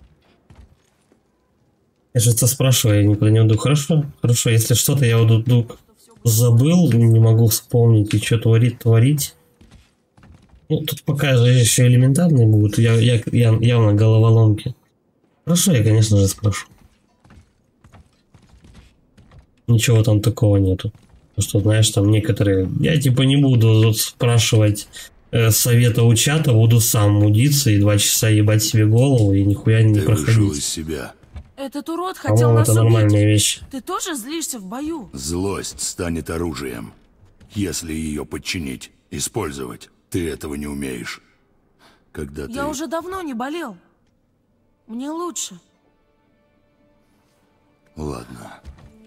Я же это спрашиваю, я не про него думаю. Хорошо, хорошо, если что-то я вот тут забыл, не могу вспомнить и что творить, творить. Ну, тут пока же еще элементарные будут, я, я, я явно головоломки. Хорошо, я, конечно же, спрошу. Ничего там такого нету. Потому что, знаешь, там некоторые... Я типа не буду спрашивать э, совета у чата, буду сам мудиться и два часа ебать себе голову и нихуя не Ты проходить. вышел из себя. Этот урод хотел По-моему, нас это убить. нормальная вещь. Ты тоже злишься в бою? Злость станет оружием, если ее подчинить, использовать. Ты этого не умеешь. Когда Я ты... уже давно не болел. Мне лучше. Ладно.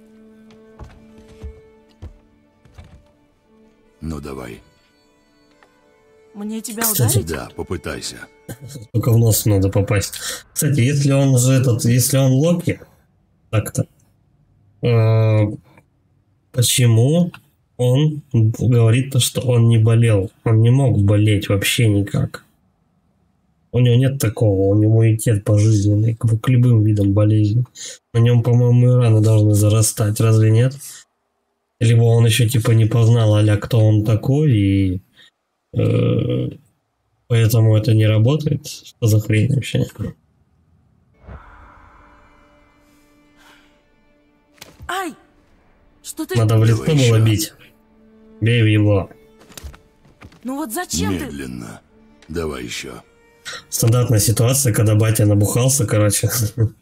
Ну давай. Мне тебя Кстати, ударить? Да, попытайся. Только в нос надо попасть. Кстати, если он же этот, если он Локи, так-то, э, почему он говорит то, что он не болел? Он не мог болеть вообще никак. У него нет такого, у него иммунитет пожизненный к, к любым видам болезней. На нем, по-моему, и раны должны зарастать, разве нет? Либо он еще типа не познал, а-ля, кто он такой, и э, поэтому это не работает. Что за хрень вообще? Ай! Что ты... Надо в лицо Давай было еще. бить. Бей в его. Ну вот зачем ты... Медленно. Давай еще. Стандартная ситуация, когда батя набухался, короче.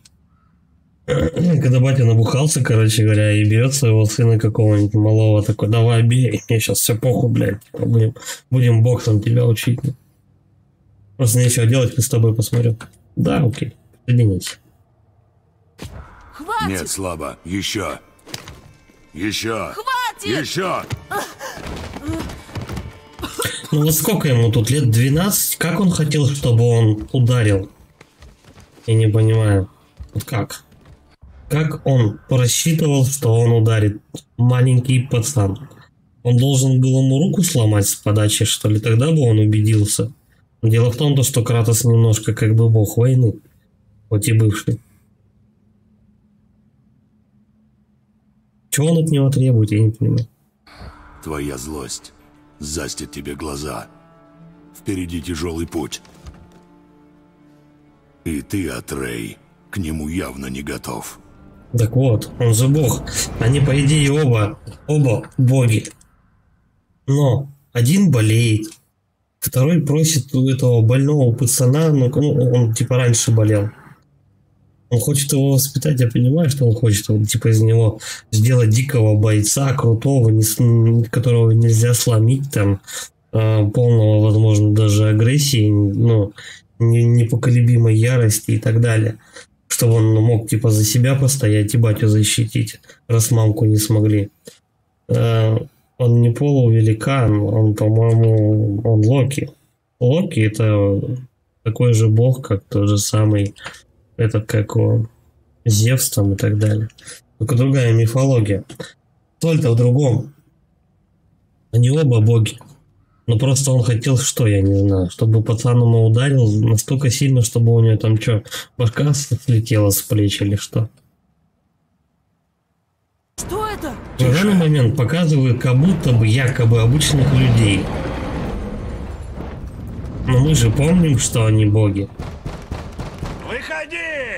Когда батя набухался, короче говоря, и берет своего сына какого-нибудь малого, такой, давай бей, мне сейчас все похуй, блядь. Будем, будем боксом тебя учить. Просто нечего делать, я с тобой посмотрю. Да, окей, соедините. Хватит! Нет, слабо. Еще. Еще. Хватит! Еще. Ну вот сколько ему тут, лет двенадцать? Как он хотел, чтобы он ударил? Я не понимаю. Вот как? Как он рассчитывал, что он ударит? Маленький пацан. Он должен был ему руку сломать с подачи, что ли? Тогда бы он убедился. Дело в том, что Кратос немножко как бы бог войны. Хоть и бывший. Чего он от него требует, я не понимаю. Твоя злость застит тебе глаза. Впереди тяжелый путь. И ты, Атрей, к нему явно не готов. Так вот, он же бог. Они, по идее, оба, оба боги. Но один болеет, второй просит у этого больного пацана, ну, он типа раньше болел. Он хочет его воспитать, я понимаю, что он хочет, он, типа, из него сделать дикого бойца, крутого, не, которого нельзя сломить, там, э, полного, возможно, даже агрессии, ну, не, непоколебимой ярости и так далее. Чтобы он мог, типа, за себя постоять и батю защитить, раз мамку не смогли. Э, он не полувеликан, он, по-моему, он Локи. Локи — это такой же бог, как тот же самый... Это как он, Зевс там и так далее. Только другая мифология. Соль-то в другом. Они оба боги. Но просто он хотел что, я не знаю. Чтобы пацан ему ударил настолько сильно, чтобы у него там что, башка слетела с плеч или что. Что это? На данный момент показывают как будто бы якобы обычных людей. Но мы же помним, что они боги. Выходи!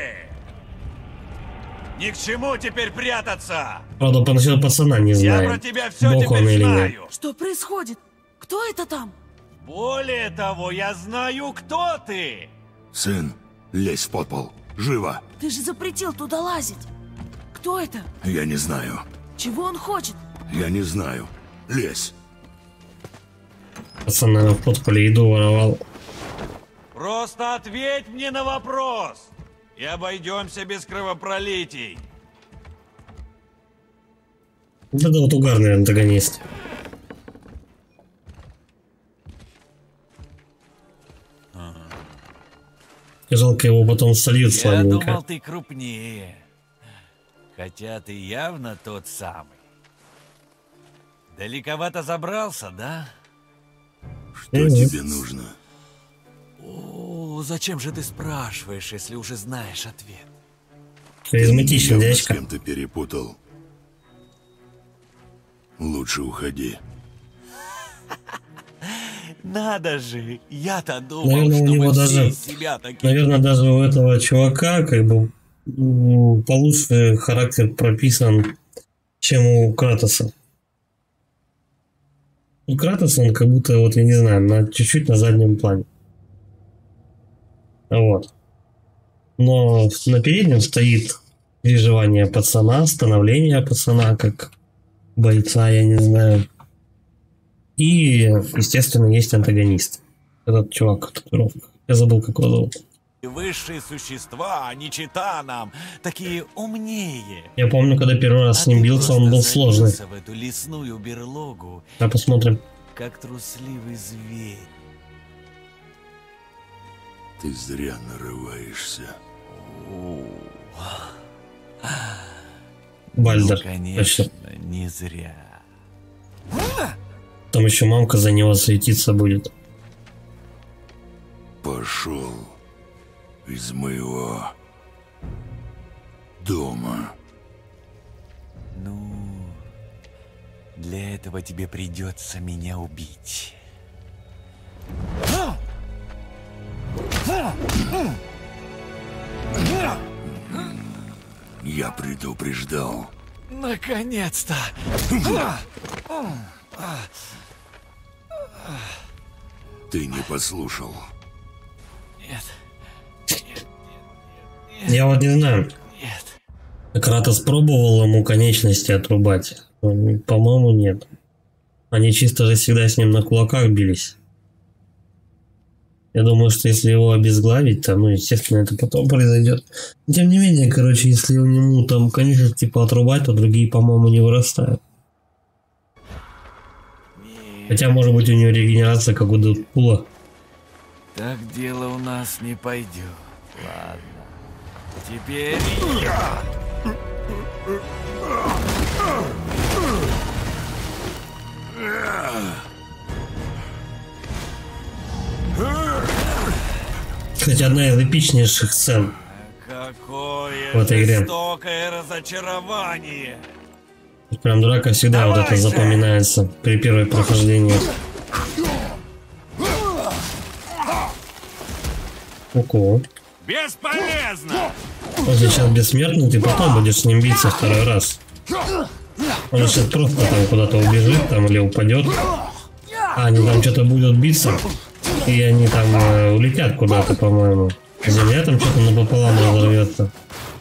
Ни к чему теперь прятаться! Правда, по насчет пацана не Я знаю. про тебя все Бог он теперь или знаю. нет. Что происходит? Кто это там? Более того, я знаю, кто ты! Сын, лезь в подпол. Живо. Ты же запретил туда лазить. Кто это? Я не знаю. Чего он хочет? Я не знаю. Лезь. Пацан, наверное, в подполе еду воровал. Просто ответь мне на вопрос, и обойдемся без кровопролитий. Вот это вот угарный антагонист. Жалко, его потом сольют Я славненько. думал, ты крупнее. Хотя ты явно тот самый. Далековато забрался, да? Что Мгм. тебе нужно? О, зачем же ты спрашиваешь, если уже знаешь ответ? Харизматичный Явно с дядька. кем-то перепутал. Лучше уходи. Надо же, я-то думал, Наверное, у что него мы все даже- из себя такие. Наверное, даже у этого чувака как бы м, получше характер прописан, чем у Кратоса. У Кратоса он как будто, вот я не знаю, на чуть-чуть на заднем плане. Вот. Но на переднем стоит переживание пацана, становление пацана как бойца, я не знаю. И, естественно, есть антагонист. Этот чувак в татуировках. Я забыл, как его зовут. Высшие существа, не чита нам, такие умнее. Я помню, когда первый раз с А ним ты бился, он просто был сложный. забился в эту лесную берлогу, А посмотрим. как трусливый зверь. Ты зря нарываешься. Бальдер. Ну, конечно, не зря. Там еще мамка за него светиться будет. Пора пошел из моего дома. Ну, для этого тебе придется меня убить. Я предупреждал. Наконец-то! Ты не послушал. Нет. Я вот не знаю. Нет. Кратос пробовал ему конечности отрубать? По-моему, нет. Они чисто же всегда с ним на кулаках бились. Я думаю, что если его обезглавить, то, ну, естественно, это потом произойдет. Но, тем не менее, короче, если у него там конечности типа отрубать, то другие, по-моему, не вырастают. Хотя, может быть, у него регенерация, как у Дэдпула. Так дело у нас не пойдет. Ладно. Теперь я. Кстати, одна из эпичнейших сцен Какое в этой игре. жестокое разочарование. Прям драка всегда Давай вот это же. запоминается при первой прохождении. Ого. Бесполезно! Он сейчас бессмертный, ты потом будешь с ним биться второй раз. Он сейчас просто там куда-то убежит там или упадет. А они там что-то будут биться. И они там э, улетят куда-то, по-моему. Земля там что-то напополам разорвется.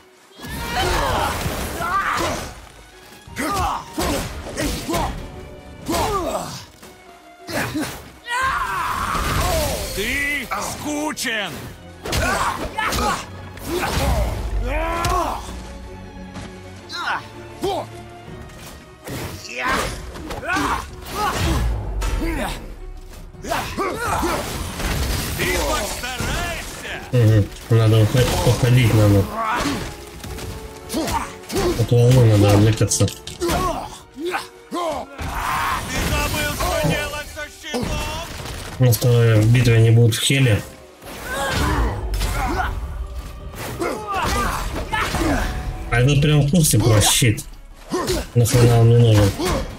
Ты скучен! Ты постарайся! Угу. Надо уходить, уходить надо. От волны надо отвлекаться. Ты забыл, что делать со щитом? На второй в битве они будут в хеле. А это прям в курсе про щит. Нахрена он мне нужен?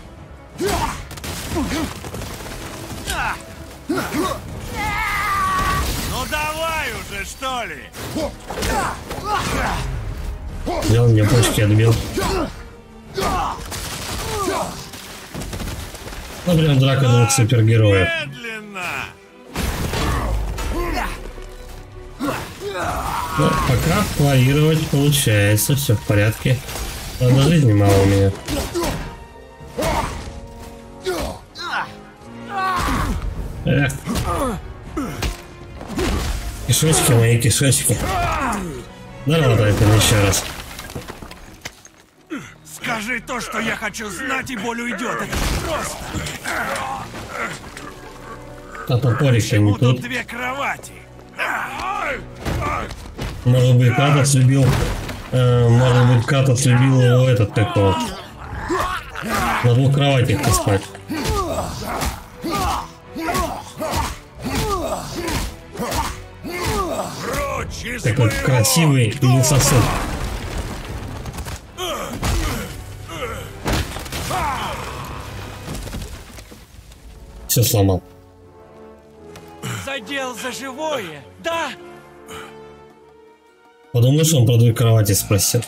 Ну давай уже, что ли? Взял мне почки, отбил. Ну прям драка двух супергероев. Медленно! Ну, пока планировать получается, все в порядке. Правда, жизни мало у меня. Эх. Кишочки мои, кишочки. Здорово, Тайпин, еще раз. Скажи то, что я хочу знать, и боль уйдет. Это просто. А топорик-то не Почему тут тут. две кровати? Может быть, Кратос любил... э, может быть, Кратос любил его этот такого. На двух кроватях поспать. Прочь из Такой моего красивый дома! лесосуд. Все сломал. Задел за живое, да? Подумаешь, он про две кровати спросил.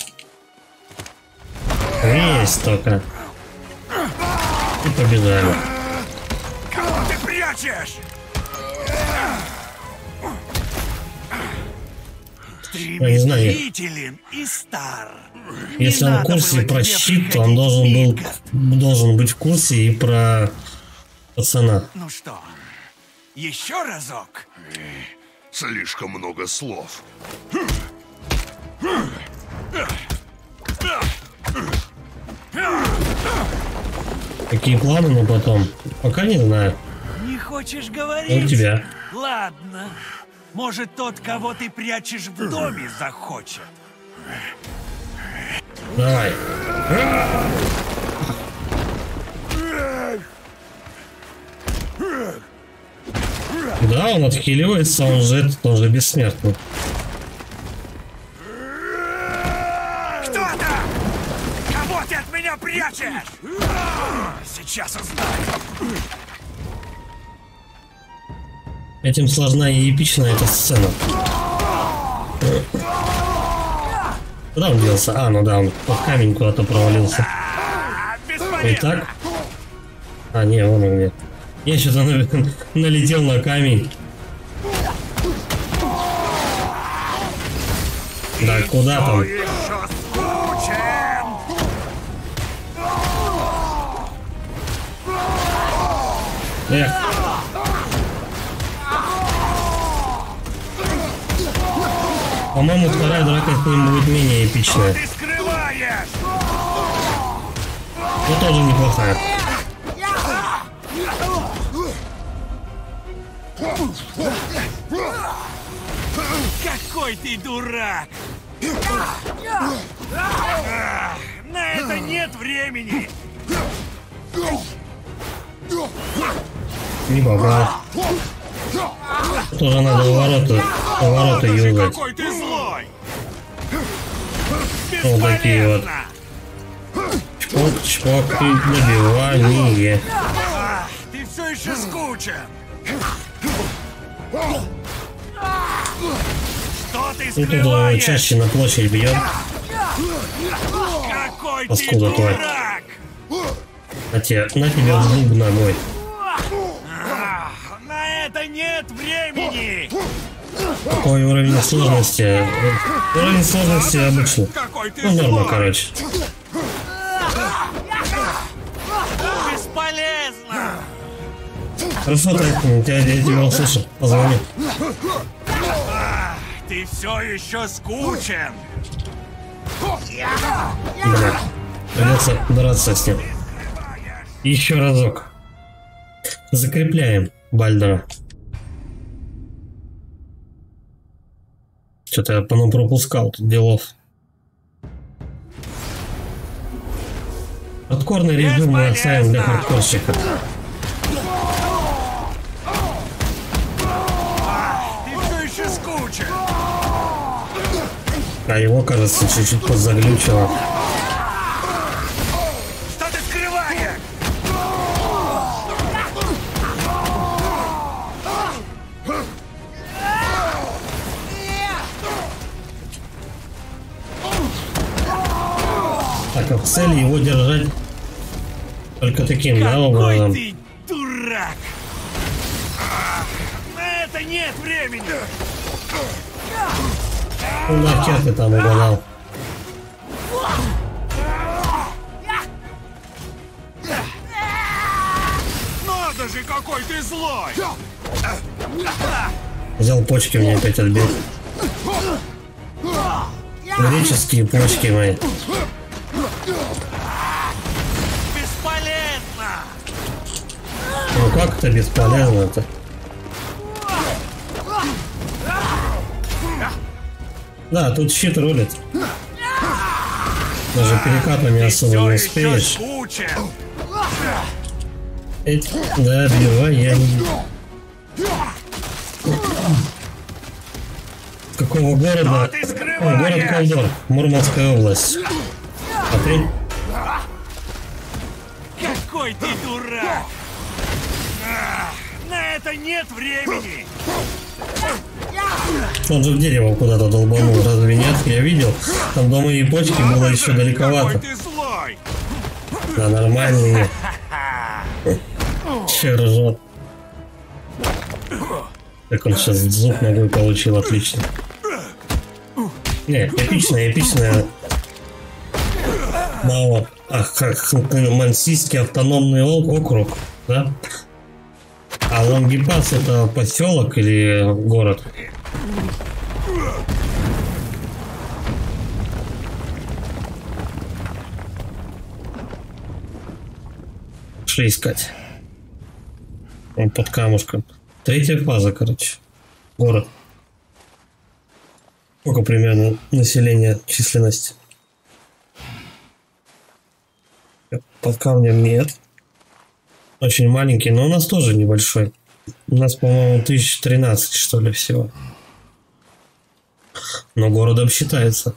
Есть только. И побежали. Кого ты прячешь? Ты Я не знаю. медлителен и стар. Если Не он в надо курсе было про тебе щит, то он приходить должен в был Мидгард. должен быть в курсе и про пацана. Ну что, еще разок? Слишком много слов. Какие планы на потом? Пока не знаю. Не хочешь А говорить? у тебя? Ладно. Может, тот, кого ты прячешь в доме, захочет. Давай. Да, он отхиливается, он же этот, он же бессмертный. Кто там? Кого ты от меня прячешь? Сейчас узнаю. Этим сложна и эпична эта сцена. Куда он делся? А, ну да, он под камень куда-то провалился. Итак. А, не, вон он где. Я что-то налетел на камень. Да куда там? Эх. По-моему, вторая драка с ним будет менее эпичная. Но тоже неплохая. Какой ты дурак! На это нет времени! Не попал. Тоже надо ворота, ворота юзать. Какой ты злой! Вот такие вот. Чпок, чпок и добивание. Ты все еще скучен! Что ты И тут скрываешь? чаще на площадь бьет. Какой Паскуда ты тварь. дурак! На тебе, на тебе в зуб ногой. На это нет времени! Какой уровень сложности? Уровень сложности обычный. Какой ты Ну, норма, злой! короче. Бесполезно! Хорошо, так, я, я тебя услышал. Позвони. Ты все еще скучен! Бля, придется драться с ним. Еще разок. Закрепляем Бальдера. Что-то я по нам пропускал тут делов. Хардкорный режим мы оставим для хардкорщика. Ты все еще скучен! А его, кажется, чуть-чуть подзаглючило. Что ты скрываешь? Так, а в цели его держать только таким, да, Какой образом. ты дурак! Ах, на это нет времени! Ну, нахер ты там угадал. Надо же, какой ты злой! Взял почки, мне опять отбил. Греческие почки мои. Бесполезно! Ну как это бесполезно-то? Да, тут щит рулит. Даже перекатами особо не успеешь. Эть, да, добивай. Какого города? О, город Колдор, Мурманская область. Смотри. Какой ты дурак! Ах, на это нет времени! Он же в дерево куда-то долбанул, разве нет? Я видел. Там до моей почки было еще далековато. Какой ты злой! Да, нормально. Че ржет? Так он сейчас зуб ногой получил, отлично. Не, эпичная, эпичная. Мало. Ах, как Мансийский автономный округ, да? А Лангепас это поселок или город? Шли искать. Он под камушком. Третья фаза, короче. Город. Сколько примерно населения, численность? Под камнем нет. Очень маленький, но у нас тоже небольшой. У нас, по-моему, тысяч тринадцать, что ли, всего. Но городом считается.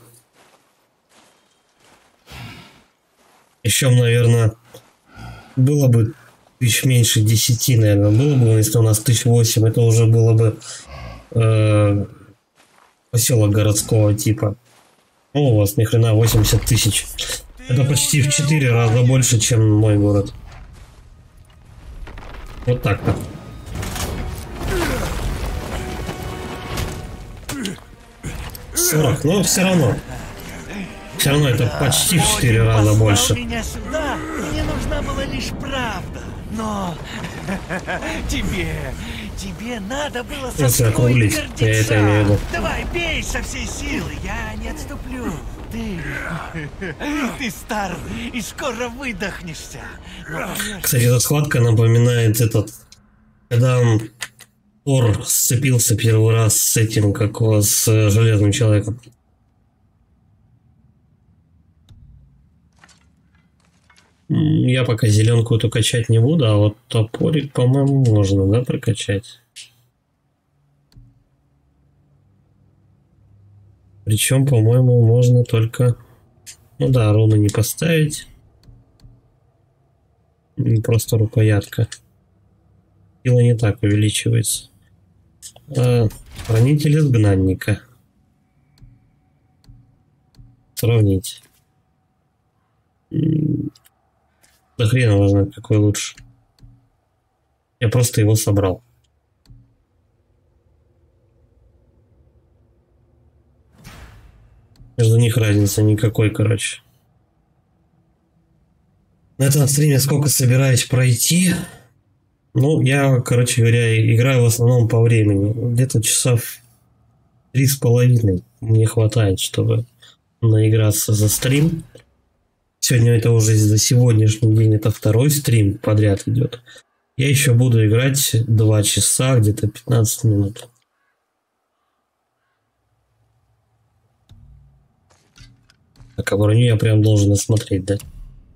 Еще, наверное, было бы тысяч меньше десяти, наверное, было бы, если у нас тысяч восемь, это уже было бы э, поселок городского типа. Ну, у вас ни хрена восемьдесят тысяч. Это почти в четыре раза больше, чем мой город. Вот так-то. сорок, но все равно. Все равно это почти в четыре раза больше. Меня сюда, мне нужна была лишь правда. Но тебе, тебе надо было со Если мной округлить, гордиться. я это имею в виду. Давай, бей со всей силы, я не отступлю. Ты, ты стар и скоро выдохнешься. Но, кстати, эта схватка напоминает этот, когда он Тор сцепился первый раз с этим, как его, с Железным Человеком. Я пока зеленку эту качать не буду, а вот топорик, по-моему, можно, да, прокачать. Причем, по-моему, можно только... Ну да, руны не поставить. Просто рукоятка. Сила не так увеличивается. А, хранитель изгнанника. Сравнить. Да хрен его знает, какой лучше. Я просто его собрал. Между них разницы никакой, короче. На этом стриме сколько собираюсь пройти? Ну, я, короче говоря, играю в основном по времени. Где-то часов три с половиной мне хватает, чтобы наиграться за стрим. Сегодня это уже за сегодняшний день, это второй стрим подряд идет. Я еще буду играть два часа, где-то пятнадцать минут. Так, а броню я прям должен осмотреть, да?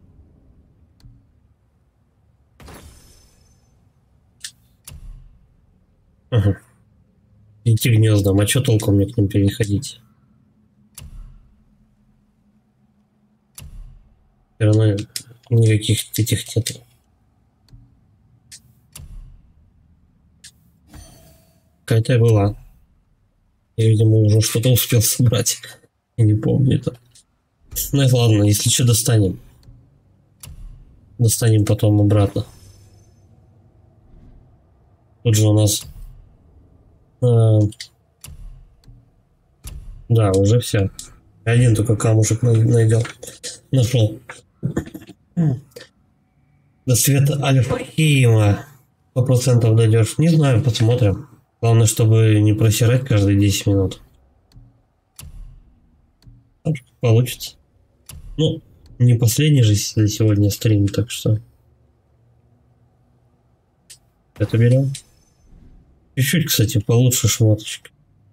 Ага. Идти гнездом, а что толком мне к ним переходить? Все равно никаких этих нет. Какая-то была. Я, видимо, уже что-то успел собрать. Я не помню это. Ну и ладно, если что, достанем. Достанем потом обратно. Тут же у нас... А, да, уже все. Один только камушек найдем. Нашел. До света Альфхейма. Сто процентов дойдешь. Не знаю, посмотрим. Главное, чтобы не просирать каждые десять минут. Так что получится. Ну, не последний же сегодня стрим, так что... Это берем. Чуть-чуть, кстати, получше шмоточки.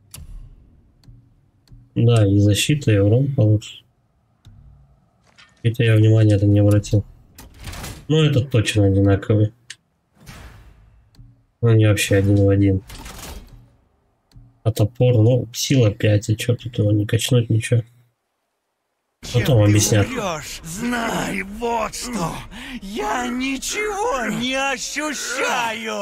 Да, и защита, и урон получше. Хотя я внимания-то не обратил. Ну, этот точно одинаковый. Они вообще один в один. А топор, ну, сила пять, и что тут его не качнуть, ничего. Потом объяснят. Знай вот что. Я ничего не ощущаю.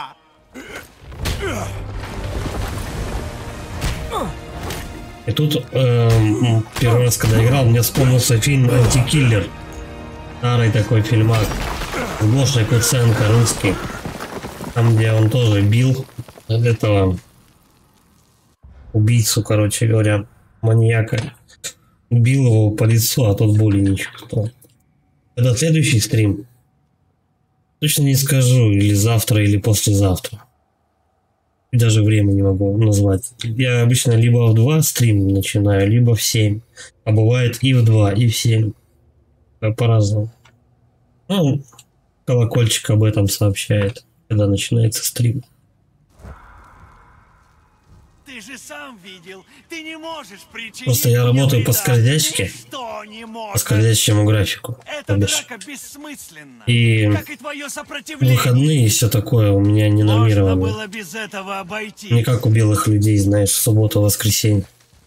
И тут эм, первый раз, когда играл, мне вспомнился фильм «Антикиллер». Старый такой фильмак. С Гошей Куценко, русский. Там, где он тоже бил этого убийцу, короче говоря, маньяка. Бил его по лицу, а тот боли не чувствовал. Это следующий стрим. Точно не скажу, или завтра, или послезавтра. И даже время не могу назвать. Я обычно либо в два стрим начинаю, либо в семь. А бывает и в два, и в семь. По-разному. Ну, колокольчик об этом сообщает, когда начинается стрим. Ты Ты же сам видел, ты не можешь причинить. Просто я работаю по скользячке, Что не по может. скользящему графику. Эта Побежь. драка бессмысленна. И Как и твое сопротивление. выходные и все такое у меня не Можно нормировано. было без этого обойтись. Не как у белых людей, знаешь, в субботу, воскресенье.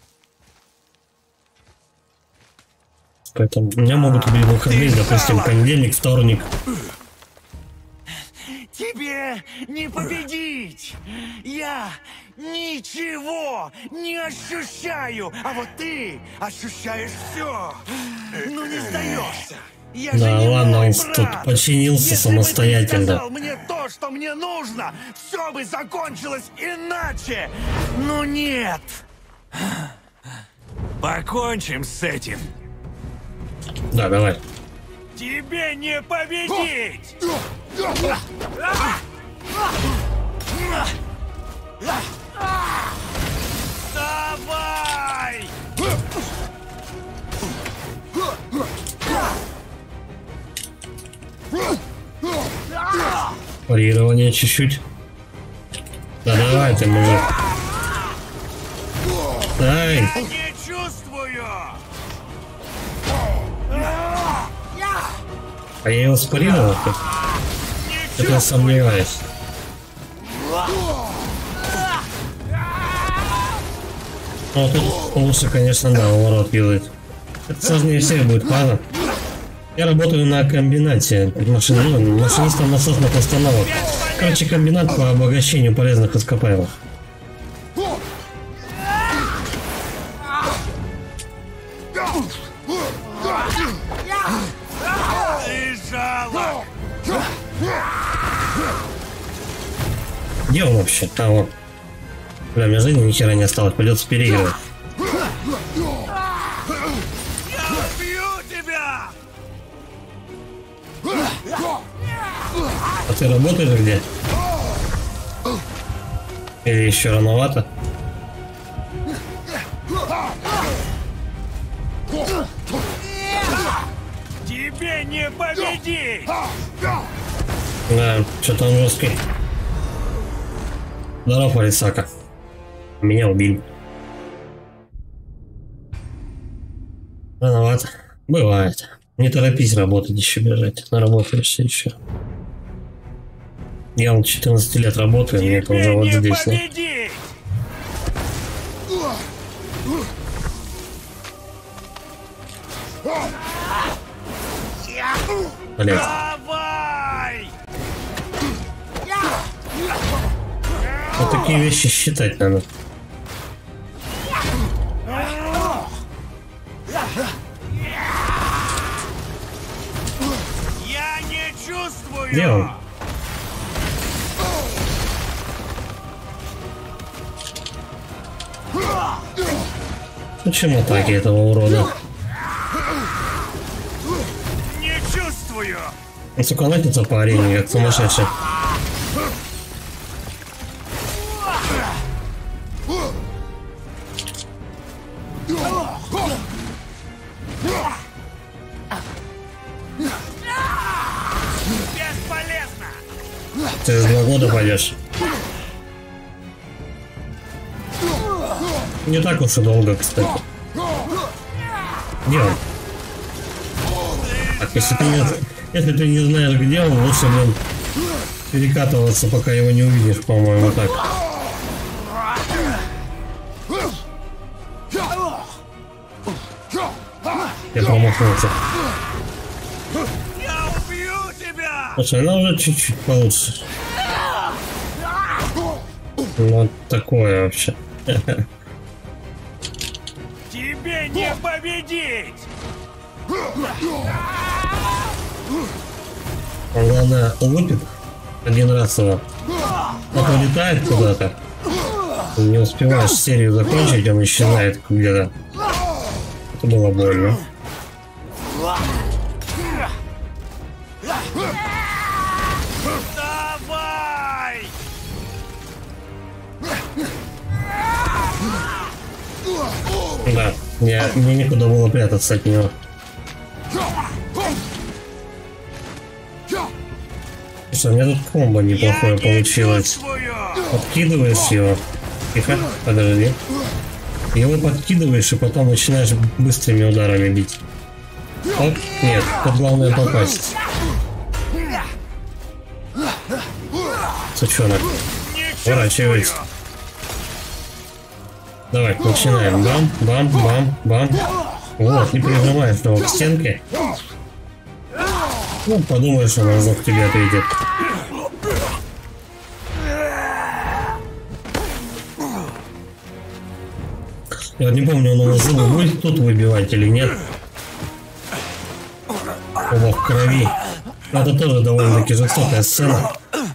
Поэтому у меня могут быть выходные, Ты допустим, жало. понедельник, вторник. Тебе не победить! Я ничего не ощущаю, а вот ты ощущаешь все. Ну не сдаешься. Я же Да не ладно, мой он брат. тут подчинился Если бы ты самостоятельно. сказал мне то, что мне нужно, все бы закончилось иначе. Но нет. Покончим с этим. Да, давай. Тебе не победить! Давай! Парирование чуть-чуть. Да давай ты, мужик. Дай. Не чувствую! А я его спарировал? Это я сомневаюсь. Ну, тут лучше, конечно, да, уворот делает. Это сложнее всех будет, ладно? Я работаю на комбинате машин, ну, машинистом насосных установок. Короче, комбинат по обогащению полезных ископаемых. Ты жалок! Где он вообще? А, вот. Бля, мне жизни ни хера не осталось, придется переигрывать. Я убью тебя! А ты работаешь где? Или еще рановато? Тебе не победить! Да, что-то он жесткий. Здоров, Арисака. Меня убили. Рановато. Бывает. Не торопись работать, еще бежать. Наработаешься еще. Я вот четырнадцать лет работаю, мне это уже Тебе вот не здесь. Ну. победить! Блядь. Давай! Вот такие вещи считать надо. Я не чувствую! Где он? Почему атаки этого урода? Не чувствую! Он, сука, носится по арене, как сумасшедший. Бесполезно! Ты за два года пойдешь. Не так уж и долго, кстати. Где он? Так, если ты не, если ты не знаешь, где он, лучше, блин, перекатываться, пока его не увидишь, по-моему, так. Я промахнулся. Я убью тебя! Слушай, она уже чуть-чуть получше. Вот такое вообще. Тебе не победить! Он, главное, лупит один раз его. Вот улетает куда-то. Не успеваешь серию закончить, он исчезает где-то. Это было больно. Давай! Да, я, мне некуда было прятаться от него. Слушай, у меня тут комбо неплохое Я не получилось. чувствую! Откидываешь его, Тихо, подожди. Его подкидываешь и потом начинаешь быстрыми ударами бить. Оп, нет, тут главное попасть. Сучонок. Поворачивайся. Давай, начинаем. Бам, бам, бам, бам. Вот, не прижимаешь его к стенке. Ну, подумаешь, он разок к тебе ответит. Я не помню, он его зубы будет тут выбивать или нет. Оба в крови. Это тоже довольно-таки жестокая сцена.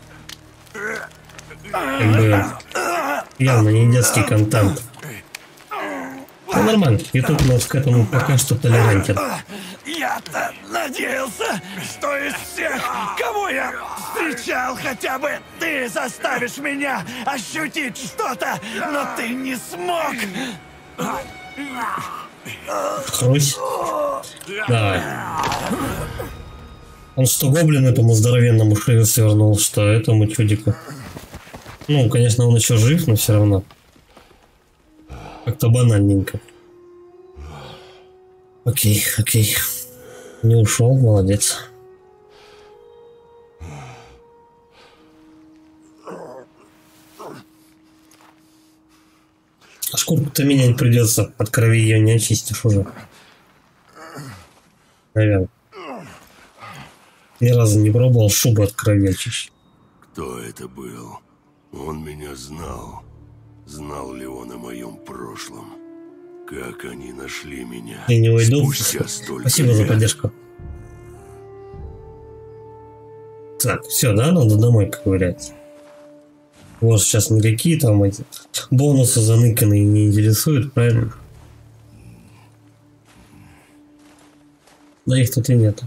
Как бы явно не детский контент. Ну нормально, YouTube у нас к этому пока что толерантен. Я-то надеялся, что из всех, кого я встречал, хотя бы ты заставишь меня ощутить что-то, но ты не смог. Хрусь. Давай. Он что гоблин этому здоровенному шею свернул, что этому чудику. Ну, конечно, он еще жив, но все равно. Как-то банальненько. Окей, окей. Не ушел, молодец. А шкурку-то менять придется. От крови ее не очистишь уже. Наверное. Ни разу не пробовал шубу от крови очищать. Кто это был? Он меня знал. Знал ли он о моем прошлом? Как они нашли меня? Я не уйду. Спасибо лет. За поддержку. Так, все, да, надо домой ковырять. Вот сейчас никакие там эти бонусы заныканные не интересуют, правильно? Да их тут и нету.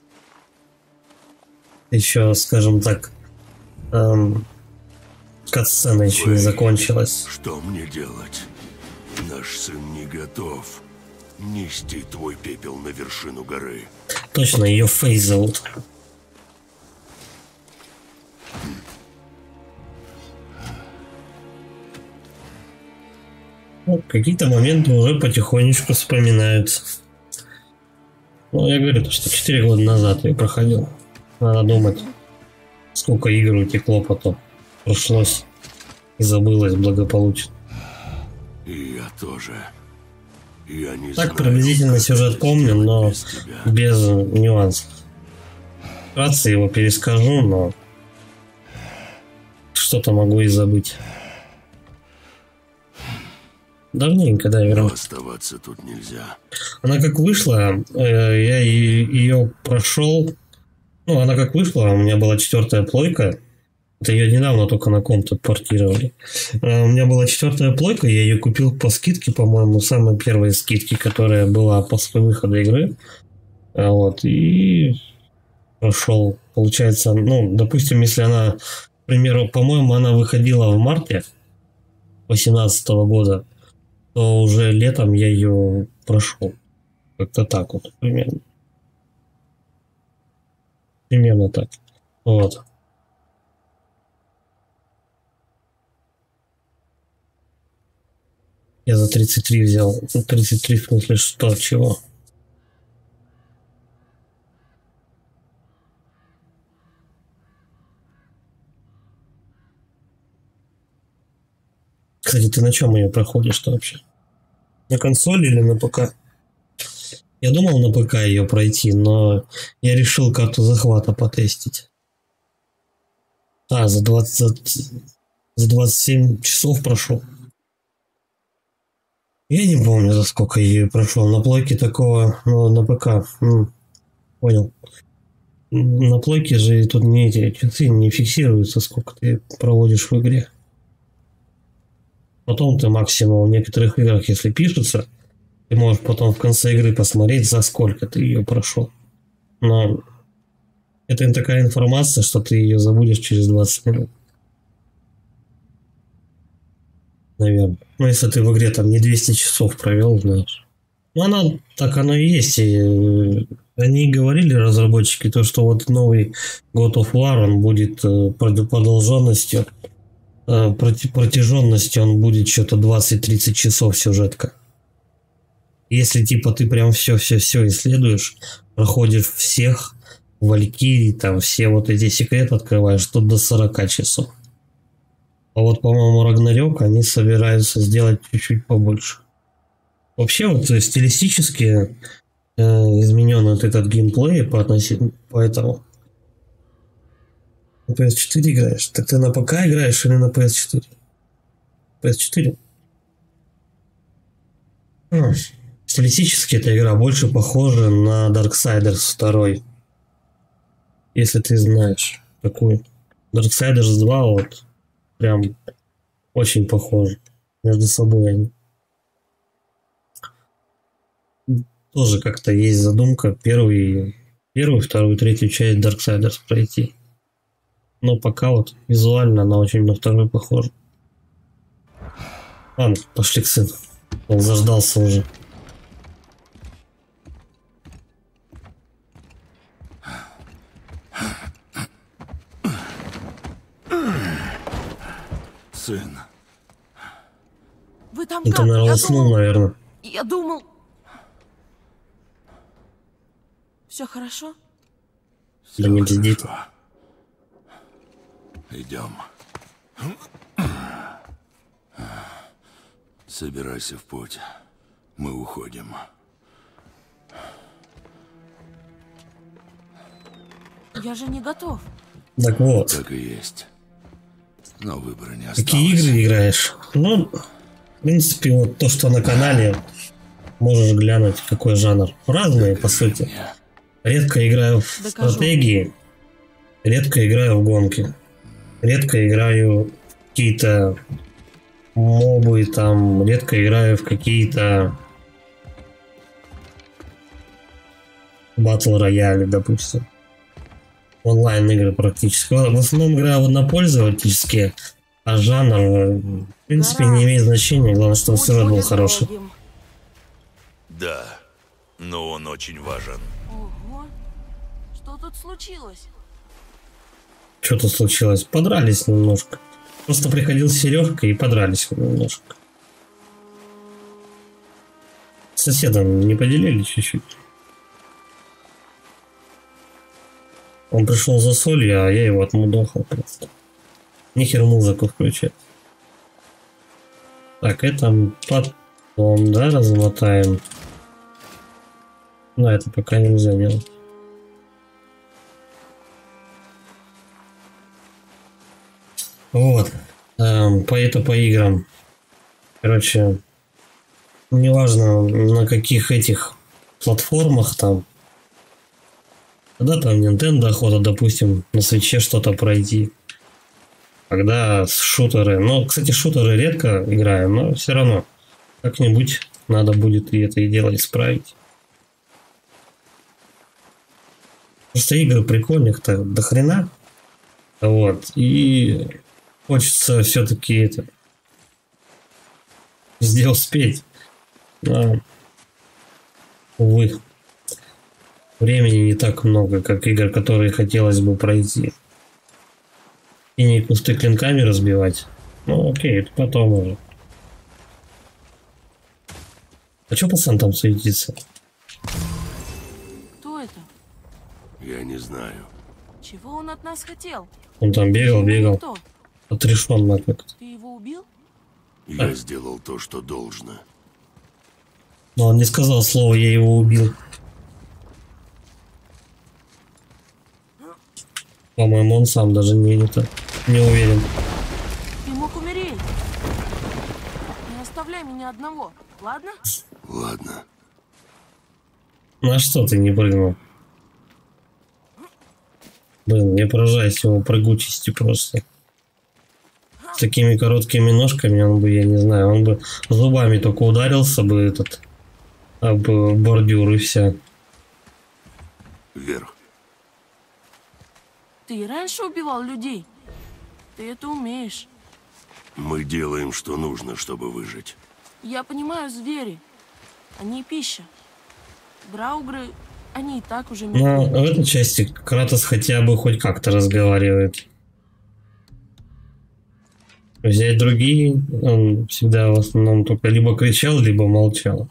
Еще, скажем так, эм, катсцена еще не закончилась. Что мне делать? Наш сын не готов нести твой пепел на вершину горы. Точно, ее Фейс зовут. Ну, какие-то моменты уже потихонечку вспоминаются. Ну, я говорю, что четыре года назад я проходил. Надо думать, сколько игр утекло потом. Прошлось и забылось благополучно. И я тоже. Я не так знаю, приблизительно сюжет помню, но без, без нюансов. Вкратце его перескажу, но что-то могу и забыть. Давненько, да, играл. Оставаться тут нельзя. Она как вышла, я ее прошел. Ну, она как вышла, у меня была четвертая плойка. Это ее недавно только на комп портировали. У меня была четвертая плойка, я ее купил по скидке, по-моему, самой первой скидке, которая была после выхода игры. Вот, и прошел. Получается, ну, допустим, если она, к примеру, по-моему, она выходила в марте две тысячи восемнадцатого года, то уже летом я ее прошел. Как-то так вот, примерно. Примерно так. Вот. Я за тридцать три взял. тридцать три в смысле что, чего? Кстати, ты на чем ее проходишь-то вообще? На консоли или на ПК? Я думал на ПК ее пройти, но я решил карту захвата потестить. А, за двадцать, за двадцать семь часов прошел. Я не помню, за сколько я ее прошел. На плойке такого, ну, на ПК. М, понял. На плойке же тут не эти часы не фиксируются, сколько ты проводишь в игре. Потом ты максимум в некоторых играх, если пишется, ты можешь потом в конце игры посмотреть, за сколько ты ее прошел. Но это такая информация, что ты ее забудешь через двадцать минут. Наверное. Ну, если ты в игре там не двести часов провел, знаешь. Ну, она, так оно и есть. И они говорили, разработчики, то, что вот новый God of War, он будет продолженностью э, проти протяженности он будет что-то двадцать-тридцать часов сюжетка. Если типа ты прям все-все-все исследуешь, проходишь всех Валькирий, там все вот эти секреты открываешь, тут до сорока часов. А вот, по-моему, Рагнарёк они собираются сделать чуть-чуть побольше. Вообще вот стилистически э, изменен вот этот геймплей по относительно, поэтому на пи эс четыре играешь. Так ты на ПК играешь или на пи эс четыре? пи эс четыре? А, стилистически эта игра больше похожа на Darksiders два. Если ты знаешь такую. Darksiders два вот прям очень похожи между собой они. Тоже как-то есть задумка первый, первую, вторую, третью часть Darksiders пройти. Но пока вот визуально она очень на второй похожа. Ладно, пошли к сыну. Он заждался уже. Сын. Вы там Это, как? наверное, Я уснул, думал... наверное. Я думал... Все хорошо? Да не бздит. Идем. Собирайся в путь. Мы уходим. Я же не готов. Так вот. Так и есть. Но выбора не осталось. Какие игры играешь? Ну, в принципе, вот то, что на канале, можешь глянуть, какой жанр. Разные, по сути. Редко играю в Докажу. стратегии, редко играю в гонки, редко играю в какие-то мобы, там, редко играю в какие-то батл рояли, допустим. Онлайн игры практически. В основном играю в однопользовательские, а жанр, в принципе, не имеет значения. Главное, чтобы сюжет был хороший. Да, но он очень важен. Ого. Что тут случилось? Что-то случилось. Подрались немножко. Просто приходил Сережка и подрались немножко. С соседом не поделили чуть-чуть. Он пришел за солью, а я его отмудохал просто. Нихер музыку включать. Так, это потом, да, размотаем. Но это пока нельзя делать. Вот. Эм, по это по играм. Короче, неважно на каких этих платформах там. Когда там Nintendo охота, допустим, на свитче что-то пройти. Когда шутеры. Ну, кстати, шутеры редко играем, но все равно как-нибудь надо будет и это и дело исправить. Просто игры прикольных-то до хрена. Вот. И хочется все-таки это везде успеть. Но, увы, времени не так много, как игр, которые хотелось бы пройти. И не кусты клинками разбивать. Ну окей, это потом уже. А что пацан там суетится? Кто это? Я не знаю. Чего он от нас хотел? Он там бегал, Почему бегал. никто? Отрешен нафиг. Ты его убил? Я сделал то, что должно. Но он не сказал слово «я его убил». По-моему, он сам даже не, это, не уверен. Ты мог умереть. Не оставляй меня одного, ладно? Ладно. На что ты не прыгнул? Блин, не поражайся его прыгучести просто. С такими короткими ножками он бы, я не знаю, он бы зубами только ударился бы этот об бордюр и все. Вверх. Ты и раньше убивал людей. Ты это умеешь. Мы делаем, что нужно, чтобы выжить. Я понимаю, звери. Они пища. Драугры, они и так уже Но мертвы. в этой части Кратос хотя бы хоть как-то разговаривает. Взять другие, он всегда в основном только либо кричал, либо молчал.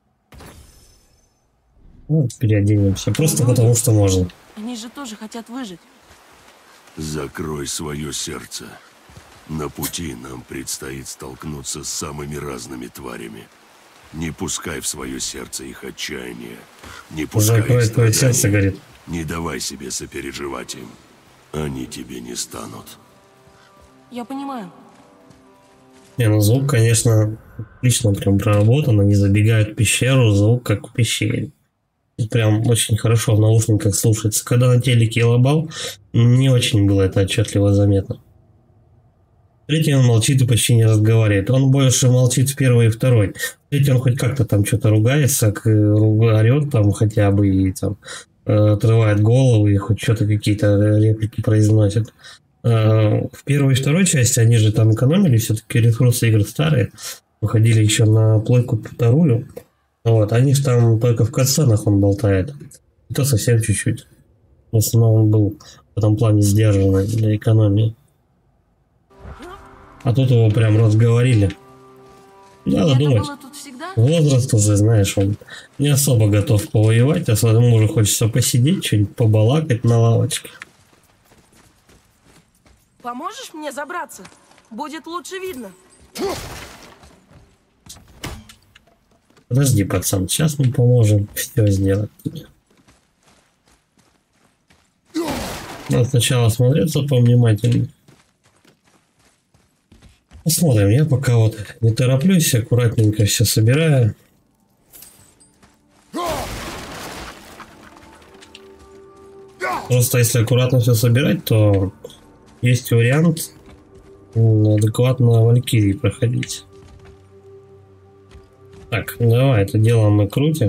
Ну, переоденемся. Просто потому, что можно. Они же тоже хотят выжить. Закрой свое сердце. На пути нам предстоит столкнуться с самыми разными тварями. Не пускай в свое сердце их отчаяние. Не пускай Закрой их твое сердце, страдания. говорит. Не давай себе сопереживать им. Они тебе не станут. Я понимаю. Не, ну звук, конечно, отлично прям проработан. Они забегают в пещеру, звук как в пещере. И прям очень хорошо в наушниках слушается. Когда на телеке лобал, не очень было это отчетливо заметно. Третий он молчит и почти не разговаривает. Он больше молчит в первый и второй. Третий он хоть как-то там что-то ругается, орет там хотя бы и там отрывает голову и хоть что-то какие-то реплики произносит. В первой и второй части они же там экономили, все-таки ресурсы игр старые, выходили еще на плойку вторую. Вот, они же там только в катсценах он болтает. И то совсем чуть-чуть. В основном он был в этом плане сдержанный для экономии. А тут его прям разговорили. Надо Это думать. было тут всегда? Возраст уже, знаешь, он не особо готов повоевать, а ему уже хочется посидеть, что-нибудь побалакать на лавочке. Поможешь мне забраться? Будет лучше видно. Подожди, пацан, сейчас мы поможем все сделать. Надо сначала смотреться повнимательнее. Посмотрим, я пока вот не тороплюсь, аккуратненько все собираю. Просто если аккуратно все собирать, то есть вариант адекватно Валькирии проходить. Так, давай, это дело мы крутим.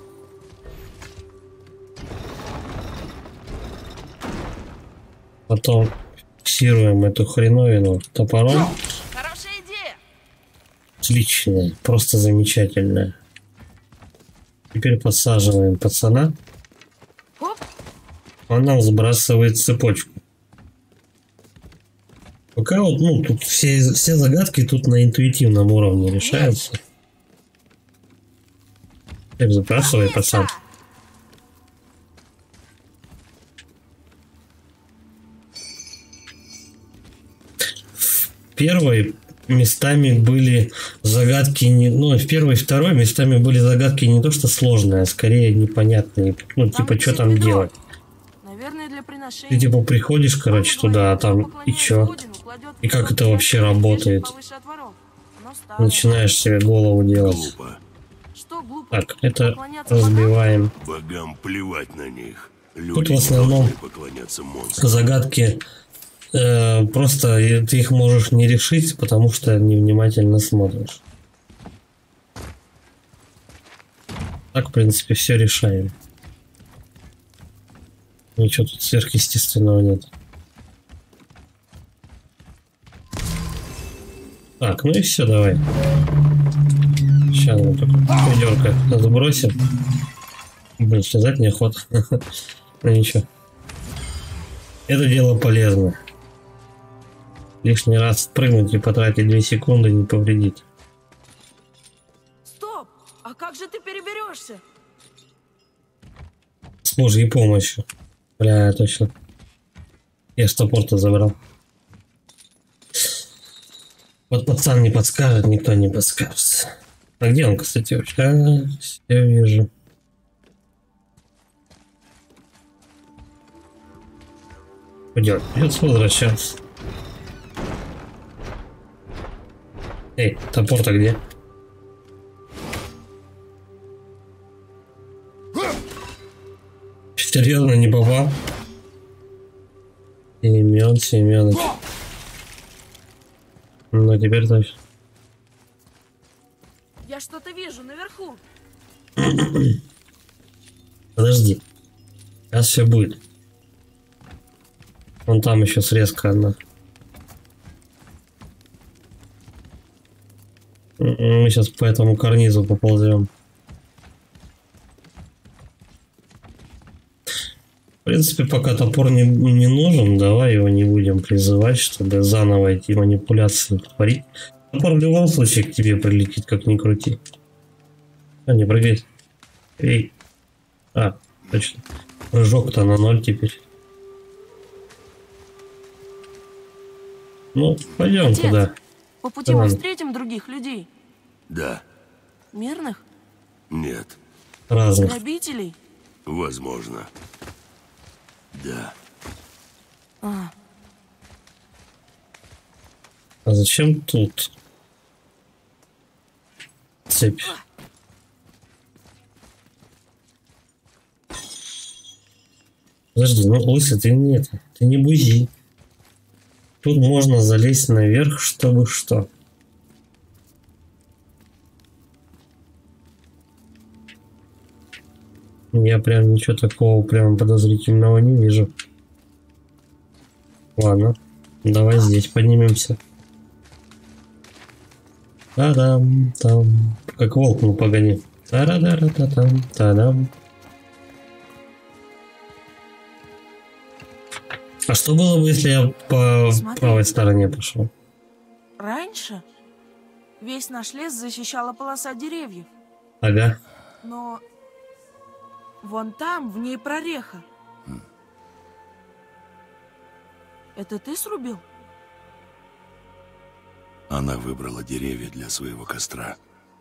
Потом фиксируем эту хреновину топором. Хорошая идея. Отличная, просто замечательная. Теперь подсаживаем пацана. Оп. Он нам сбрасывает цепочку. Пока вот, ну, тут все, все загадки тут на интуитивном уровне решаются. Так, забрасывай, пацан. В первой местами были загадки, не, ну, в первой и второй местами были загадки не то что сложные, а скорее непонятные. Ну, типа, что там делать? Наверное, для приношения. Ты типа приходишь, короче, туда, а там и чё? И как это вообще работает? Начинаешь себе голову делать. Глупо. Что глупо? Так, это Поклоняться разбиваем. Богам плевать на них. Люди Тут в не основном должны поклоняться монстрам. загадки э, просто ты их можешь не решить, потому что невнимательно смотришь. Так, в принципе, все решаем. Ничего тут сверхъестественного нет. Так, ну и все, давай. Сейчас мы только ведерко сбросим. Блин, слезать неохота. Ну ничего. Это дело полезно. Лишний раз спрыгнуть и потратить две секунды не повредит. Стоп! А как же ты переберешься? С Божьей помощью. Бля, точно. Я с топор-то забрал. Вот пацан не подскажет, никто не подскажет. А где он, кстати, вообще? А, все вижу. Пойдет, придется возвращаться. Эй, топор-то где? Серьезно, не попал? Семен, Семенович. Ну, теперь точно. Я что-то вижу наверху. Подожди. Сейчас все будет. Вон там еще срезка одна. Мы сейчас по этому карнизу поползем. принципе, пока топор не, не нужен, давай его не будем призывать, чтобы заново эти манипуляции творить. Топор в любом случае к тебе прилетит, как ни крути. А, не прыгай. Эй. А, точно. Прыжок-то на ноль теперь. Ну, пойдем Отец, туда. по пути Ладно. мы встретим других людей. Да. Мирных? Нет. Разных. Грабителей? Возможно. Да. А, А зачем тут цепь? Подожди, ну лысый, ты не это, ты не бузи. Тут можно залезть наверх, чтобы что? Я прям ничего такого прям подозрительного не вижу. Ладно, давай здесь поднимемся. Та-дам, там. Как волк, ну погоди. Та-ра-да-ра-та-там, та-дам. А что было бы, если я по Смотри. правой стороне пошел? раньше весь наш лес защищала полоса деревьев. Ага. Но вон там, в ней прореха. Это ты срубил? Она выбрала деревья для своего костра.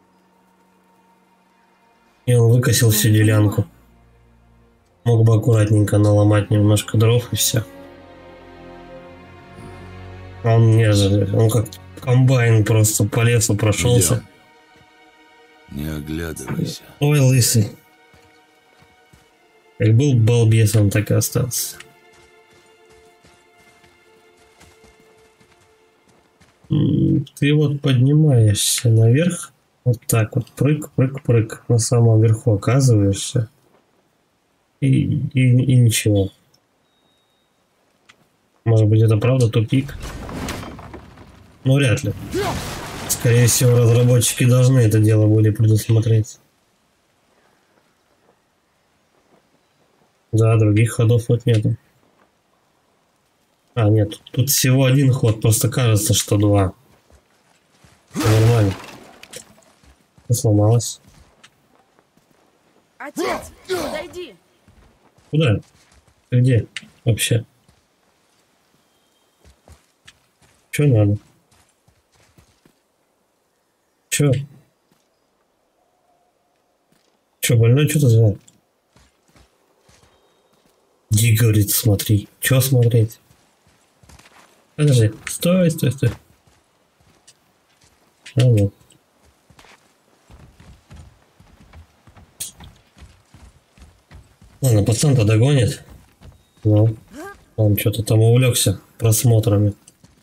И он выкосил всю делянку. Мог бы аккуратненько наломать немножко дров и все. Он не же, он как комбайн просто по лесу прошелся. Идем. Не оглядывайся. Ой, лысый. Как был балбесом, так и остался. М, Ты вот поднимаешься наверх, вот так вот, прыг, прыг, прыг, на самом верху оказываешься, и, и, и ничего. Может быть, это правда тупик? Ну, вряд ли. Скорее всего, разработчики должны это дело были предусмотреть. Да, других ходов вот нету. А, нет, тут всего один ход, просто кажется, что два. Нормально. Сломалась. Отец, подойди. Куда? Ты где вообще? Че надо? Че? Че, больной? Что ты звал? Ди, говорит, смотри. Че смотреть? Подожди. Стой, стой, стой. А, вот. Ладно, пацан-то догонит. Ну, он что-то там увлекся просмотрами.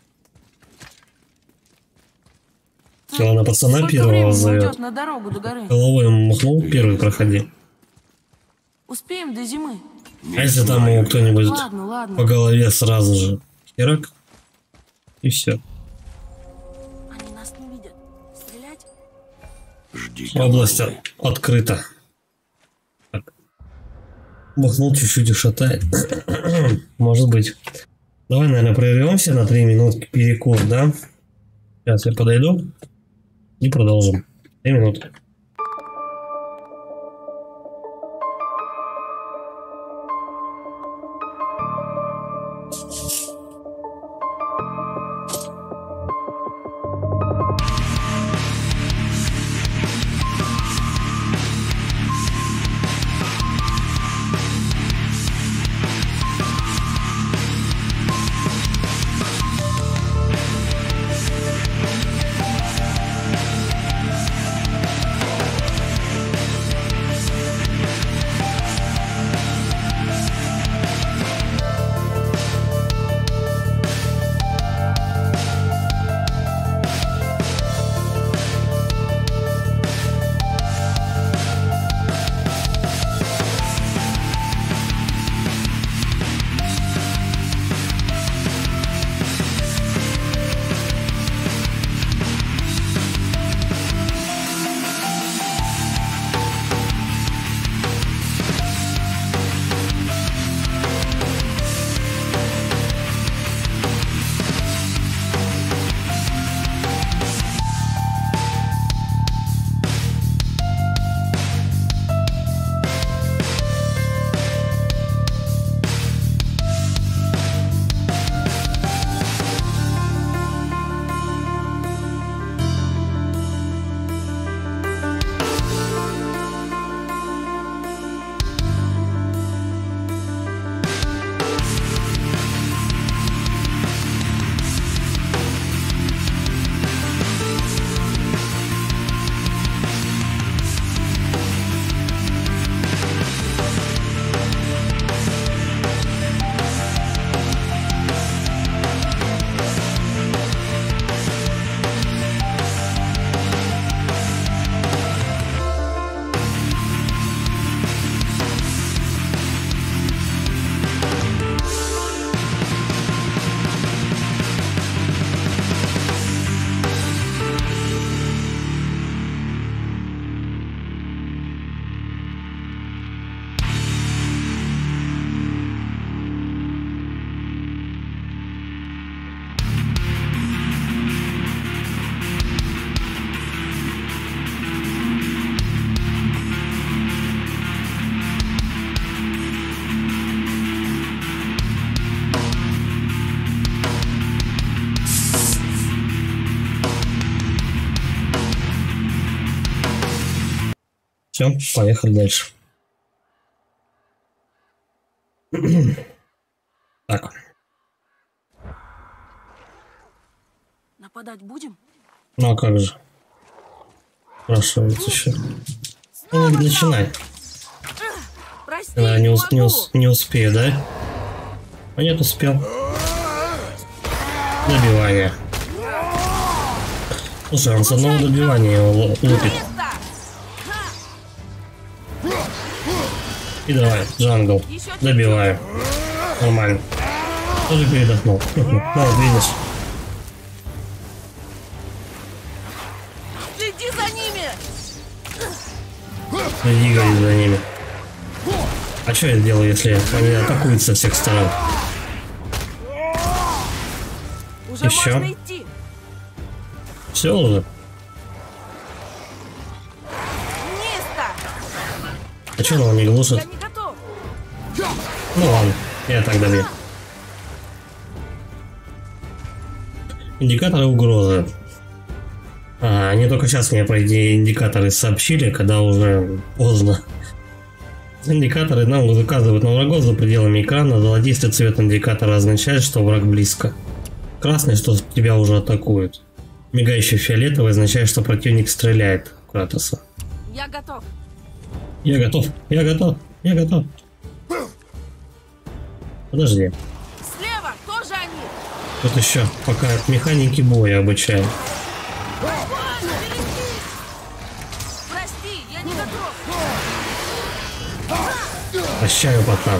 Ладно, пацана Сколько первого времени зовет. уйдет на дорогу до горы? Головой ему махнул, первый проходи. Успеем до зимы. А если там его кто-нибудь Ладно, по ладно. голове сразу же херак, и все. Они нас не видят. Стрелять? Жди. Область команды. открыта. Так. Махнул чуть-чуть и шатает. Может быть. Давай, наверное, прервемся на три минутки перекур, да? Сейчас я подойду и продолжим. Три минуты. Все, поехали дальше. Так. Нападать будем? Ну а как же? Спрашивается еще. Ну, начинай. Прости, Да, не, ус- не, могу. ус- не успею, да? А нет, успел. Добивание. Слушай, он с одного добивания его лу- лупит. Место! И давай, джангл. Добиваю. Нормально. Тоже передохнул. Да, вот видишь. Следи за ними! Следи, говорит, за ними. А что я делаю, если они атакуют со всех сторон? Уже Еще? можно идти. Все уже? Место! А что он не Я глушит? не готов. Ну ладно, я так добью. Индикаторы угрозы. А, они только сейчас мне, по идее, индикаторы сообщили, когда уже поздно. Индикаторы нам указывают на врагов за пределами экрана. Золотистый цвет индикатора означает, что враг близко. Красный, что тебя уже атакуют. Мигающий фиолетовый означает, что противник стреляет в Кратоса. Я готов. Я готов, я готов, я готов. Подожди. Слева тоже они. Тут еще пока механики боя обучаем. Вон, впереди. Прости, я не готов. Прощаю, пацан.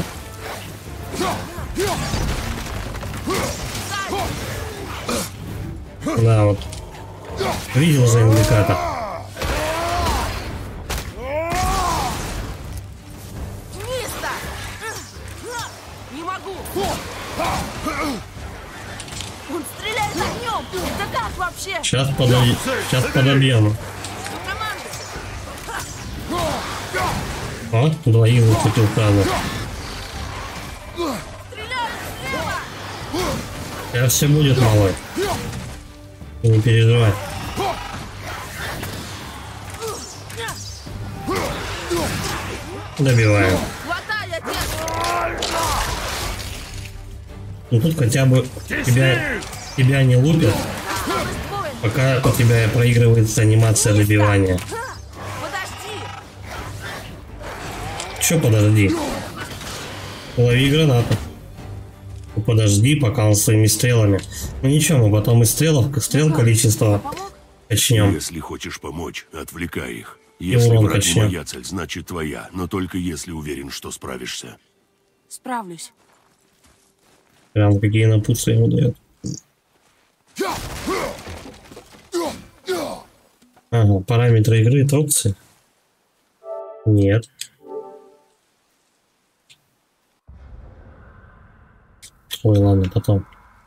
Да, вот. Видел за индикатор. Место! Не могу. Он стреляет огнем. Это как вообще? Сейчас подобьем. Сейчас подобьем. Команда. О, двоих зацепил сразу. Стреляют слева. Сейчас все будет, малой. Ты не переживай. Добиваем. Хватай, отец. Ну тут хотя бы тебя, тебя не лупят, Осталось двое. пока у тебя проигрывается анимация добивания. Подожди. Че подожди? Лови гранату. Ну, подожди, пока он своими стрелами. Ну ничего, мы потом из стрелов, стрел количество Помог? качнем. Если хочешь помочь, отвлекай их. Если урон враг не качнем. моя цель, значит твоя, но только если уверен, что справишься. Справлюсь. Прям какие напутствия ему дает. Ага, параметры игры, это опции? Нет. Ой, ладно, потом.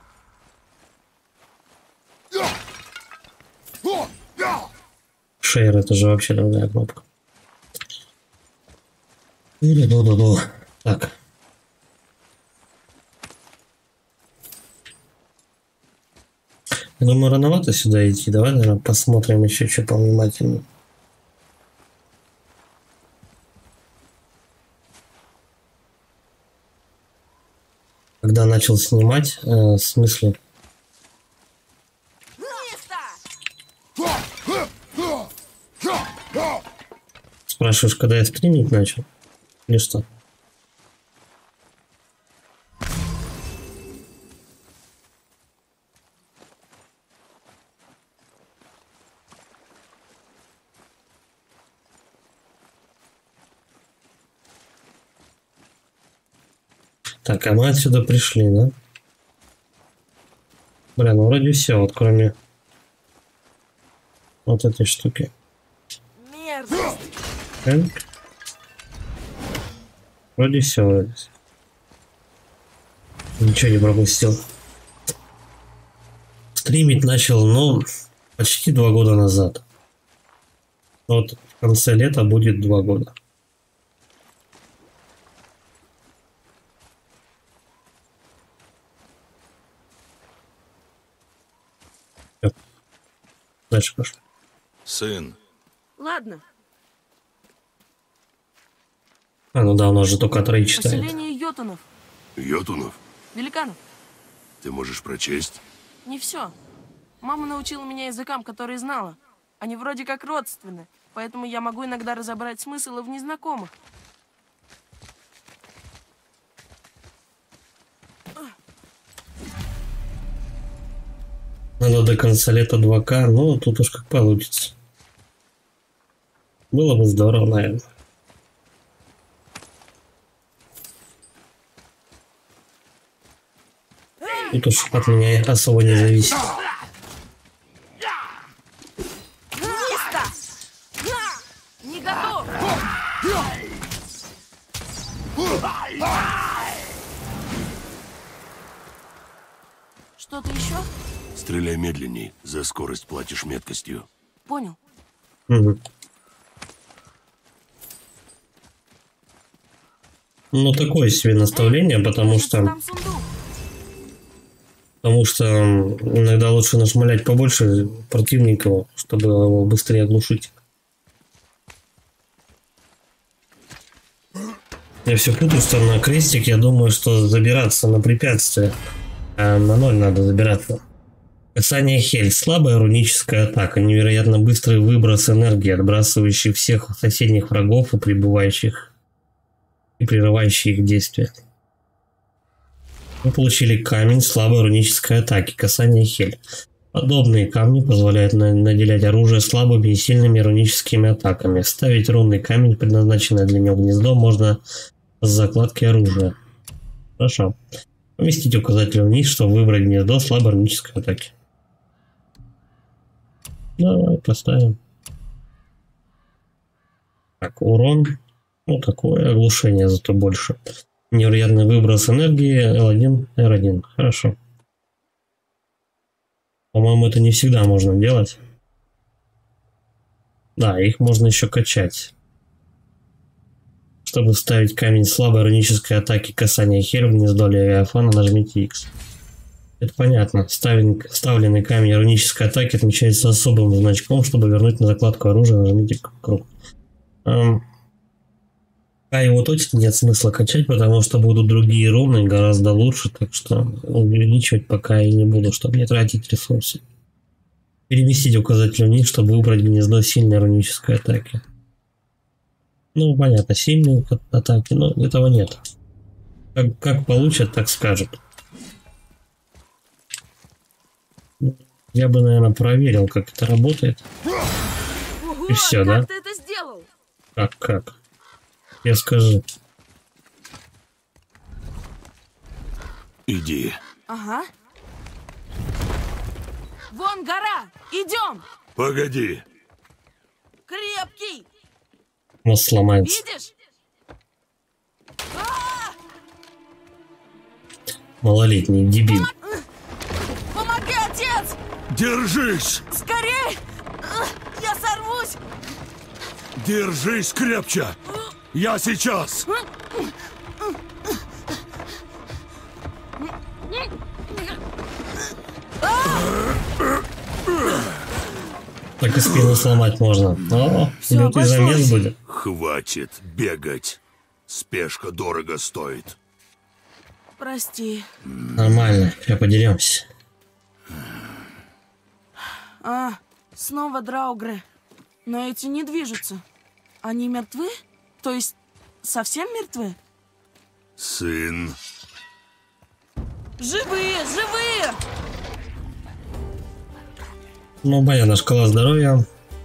Шейр, это же вообще другая кнопка. Ду-ду-ду-ду-ду. Так. Я думаю, рановато сюда идти. Давай, наверное, посмотрим еще что повнимательнее. Когда начал снимать, э, в смысле, Место! спрашиваешь, когда я стримить начал? Или что? Так, а мы отсюда пришли, да? Бля, ну вроде все, вот кроме вот этой штуки. Мерзость! Так. Вроде все, вроде всё. Ничего не пропустил. Стримить начал, ну, почти два года назад. Вот в конце лета будет два года. Всё. Дальше пошли. Сын, Ладно. А, ну да, у нас же только Атрей читает. Поселение йотунов. Йотунов, Великанов. ты можешь прочесть? Не все. Мама научила меня языкам, которые знала. Они вроде как родственны, поэтому я могу иногда разобрать смыслы в незнакомых. Надо до конца лета два ка, ну тут уж как получится. Было бы здорово, наверное. Тут уж от меня особо не зависит. Низко! Не готов! Что-то еще? Стреляй медленней, за скорость платишь меткостью. Понял. Угу. Ну такое себе наставление, потому Кажется, что... там сундук. Потому что иногда лучше нашмалять побольше противников, чтобы его быстрее оглушить. Я все путаю, что на крестик, я думаю, что забираться на препятствие. А на ноль надо забираться. Касание Хель. Слабая руническая атака. Невероятно быстрый выброс энергии, отбрасывающий всех соседних врагов и прибывающих и прерывающий их действия. Мы получили камень слабой рунической атаки. Касание Хель. Подобные камни позволяют наделять оружие слабыми и сильными руническими атаками. Ставить рунный камень, предназначенное для него гнездо, можно с закладки оружия. Хорошо. Поместить указатель вниз, чтобы выбрать гнездо слабой рунической атаки. Давай поставим. Так, урон. Ну, такое оглушение, зато больше. Невероятный выброс энергии эл один, эр один. Хорошо. По-моему, это не всегда можно делать. Да, их можно еще качать. Чтобы ставить камень слабой рунической атаки касания Хель в гнездо Левиафана, нажмите X. Это понятно. Ставленный, ставленный камень рунической атаки отмечается особым значком, чтобы вернуть на закладку оружия, нажмите круг. Эм, а его точно нет смысла качать, потому что будут другие руны гораздо лучше, так что увеличивать пока и не буду, чтобы не тратить ресурсы. Переместить указатель вниз, чтобы выбрать гнездо сильной рунической атаки. Ну, понятно, сильные атаки, но этого нет. Как, как получат, так скажут. Я бы, наверное, проверил, как это работает. Ого, И все, как да? ты это сделал? Как, как? Я скажи. Иди. Ага. Вон гора! Идем! Погоди. Крепкий! Мост сломается. Видишь? Малолетний дебил. Помоги, отец! Держись! Скорей! Я сорвусь! Держись крепче! Я сейчас! Так и спину сломать можно. О, лютый замес будет. Хватит бегать. Спешка дорого стоит. Прости. Нормально, сейчас подеремся. А, снова драугры. Но эти не движутся. Они мертвы? То есть, совсем мертвы? Сын. Живые, живые! Ну, понятно, шкала здоровья.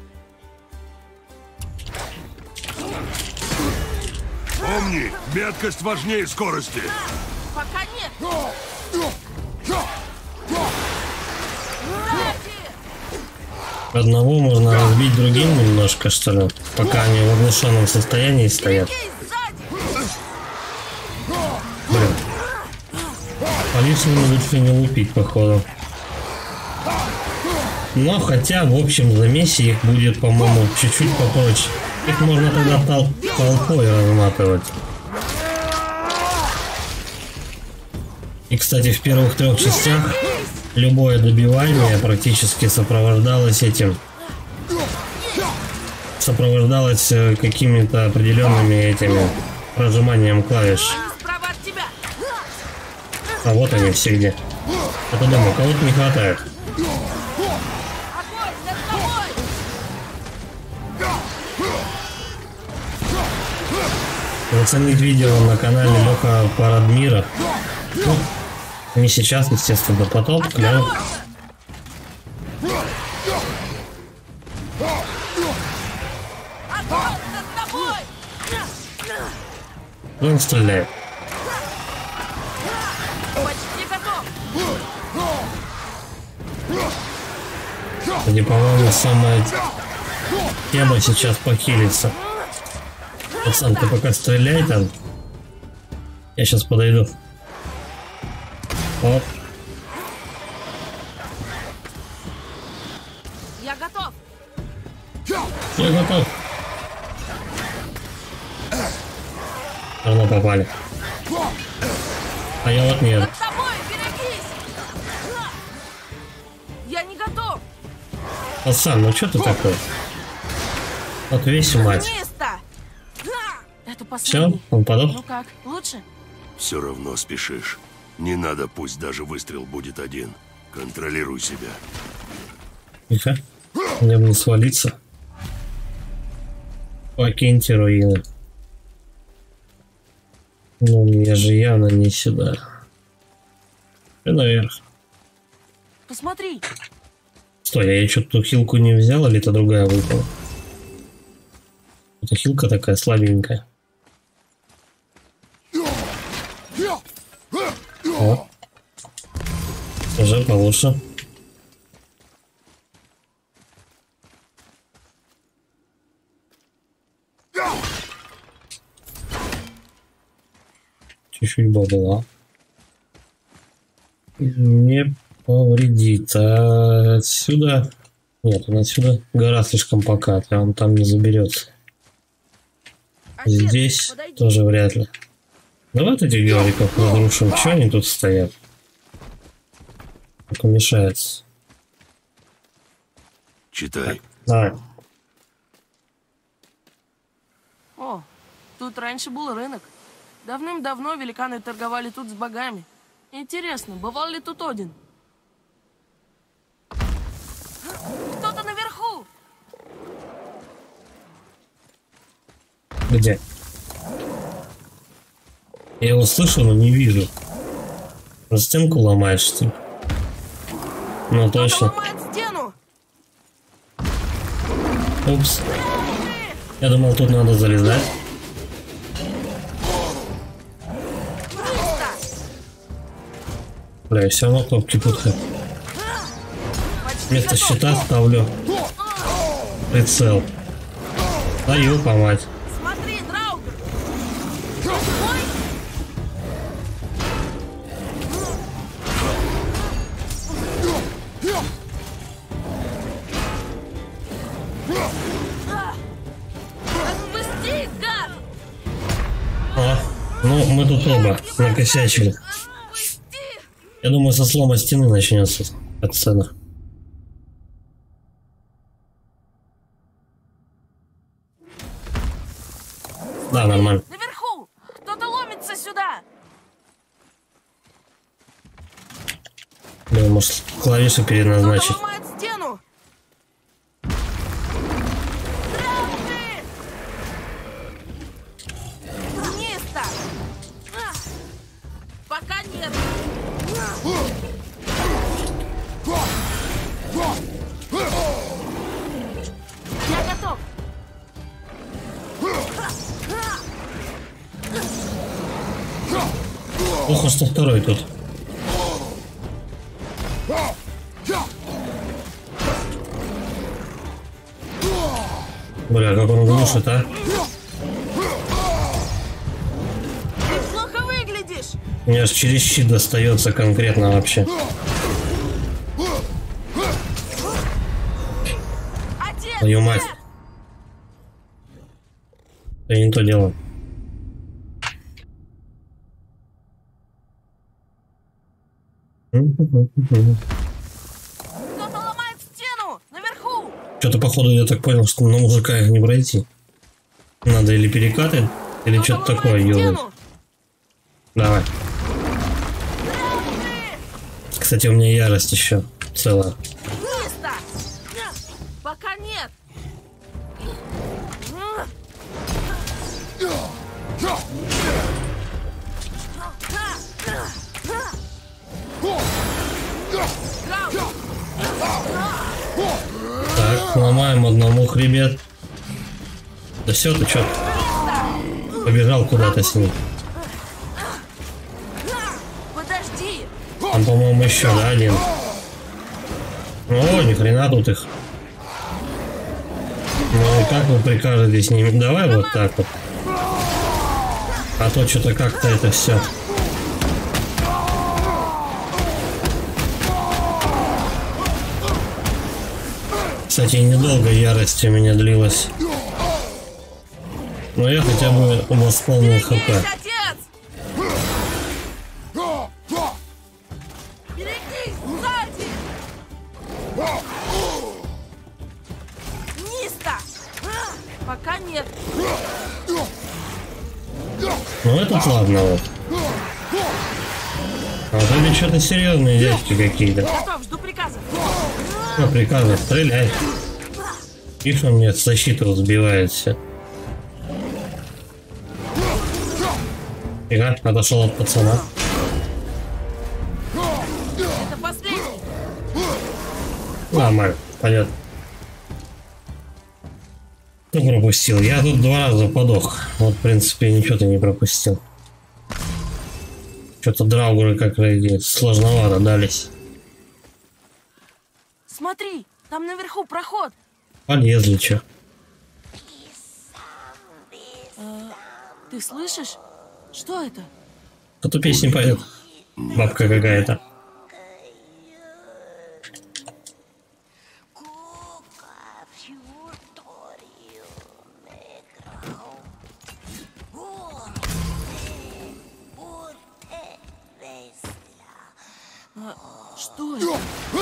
Помни, меткость важнее скорости. Пока нет. Одного можно разбить другим немножко, что ли, пока они в оглушенном состоянии стоят. Блин. По лишнему лучше не лупить, походу. Но хотя в общем замесе их будет, по-моему, чуть-чуть попроще. Их можно тогда тол толпой разматывать. И, кстати, в первых трех частях любое добивание практически сопровождалось этим. Сопровождалось какими-то определенными этими прожиманием клавиш. Они справа от тебя. А вот они все где. Это дома, кого-то не хватает. Огонь над тобой! Заценить видео на канале Лёха Парадмира. Ну, не сейчас, естественно, потом. Клево. Огонь над тобой! Он стреляет. Почти готов. Это, по-моему, самая тема сейчас похилится. Пацан, ты пока стреляй там. Я сейчас подойду. Оп. Я готов. Я готов. Равно попали. А я вот нет. Над тобой, берегись! Я не готов. Пацан, ну что ты такой? Отвесь, мать. Место! Это Все, последний. он подох. Ну как, лучше? Все равно спешишь. Не надо, пусть даже выстрел будет один. Контролируй себя. Тихо. Мне бы не свалиться. Покиньте руины. Ну, мне же явно не сюда. И наверх. Посмотри. Стой, а я что-то ту хилку не взял, или это другая выпала? Это хилка такая слабенькая. О. Уже получше. Чуть-чуть бабла. Не повредит. А отсюда... Нет, он отсюда гора слишком покатая, он там не заберется. Отец, Здесь подойди. тоже вряд ли. Давай этих георгиков разрушим. Че они тут стоят? Только мешается. Читай. Давай. О, тут раньше был рынок. Давным-давно великаны торговали тут с богами. Интересно, бывал ли тут Один? Кто-то наверху! Где? Я его слышу, но не вижу. На стенку ломаешь, что ли? Ну Кто-то точно. ломает стену! Упс. Я думал, тут надо залезать. Бля, я все равно кнопки путаю. Почти Вместо готов. щита ставлю прицел. Даю по мать. Смотри, Драугр! Ой! Отпусти, гад! А, ну, мы тут оба накосячили. Отпусти! Я думаю, со слома стены начнется сцена. Да, нормально. Наверху! Кто-то ломится сюда! Блин, может, клавишу Кто-то переназначить. ломает стену! Драугр! Вниз-то! А! Пока нет! Я готов! Плохо, что второй тут. Бля, как он глушит, а? Ты плохо выглядишь! Мне аж через щит достается конкретно вообще. Отец! Твою мать. Я не то дело. Кто-то ломает стену! Наверху! Что-то, походу, я так понял, что на мужика их не пройти. Надо или перекатывать Или что-то такое юзать. Давай. Кстати, у меня ярость еще целая. Место! Пока нет. Так, ломаем одному хребет. Да все, ты чё? Побежал куда-то с ним. Подожди. Там, по-моему, еще, да, один. О, ни хрена тут их. Ну и как вы прикажете с ними? Давай вот так вот. А то что-то как-то это все. Кстати, недолго ярость у меня длилась. Но я хотя бы восполнил хп. Отец! Берегись, сзади! Нисто! Пока нет. Ну этот ладно вот. А вот это что-то серьезные дядьки какие-то. Готов, жду приказа. Ну, приказано, стреляй. Их он мне защиту сбивает все. Фига, отошел от пацана. Это последний. Нормально, понятно. Кто пропустил? Я тут два раза подох. Вот, в принципе, ничего ты не пропустил. Что-то драугры как-то сложновато дались. Смотри, там наверху проход. Полезли, чё. А, ты слышишь? Что это? Кто-то песни поет. Бабка какая-то. А, что это?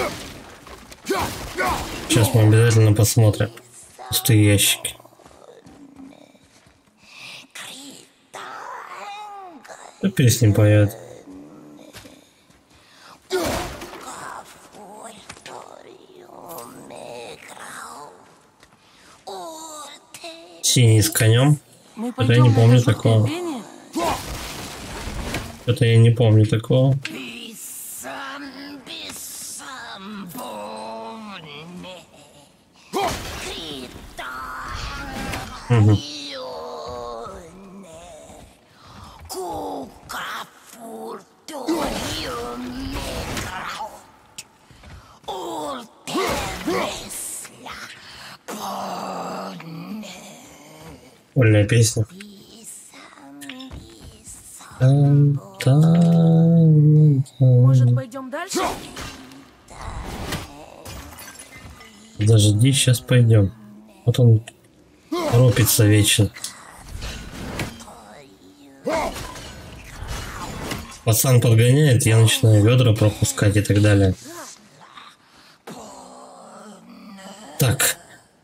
Сейчас мы обязательно посмотрим. Пустые ящики. Кто песни поет? Синий с конем. Мы Это я пойдем не на помню это жуткое такого. пение? Это я не помню такого. Угу. Прикольная песня. Может, пойдем дальше? Подожди, сейчас пойдем. Вот он торопится вечно. Пацан подгоняет, я начинаю ведра пропускать и так далее. Так.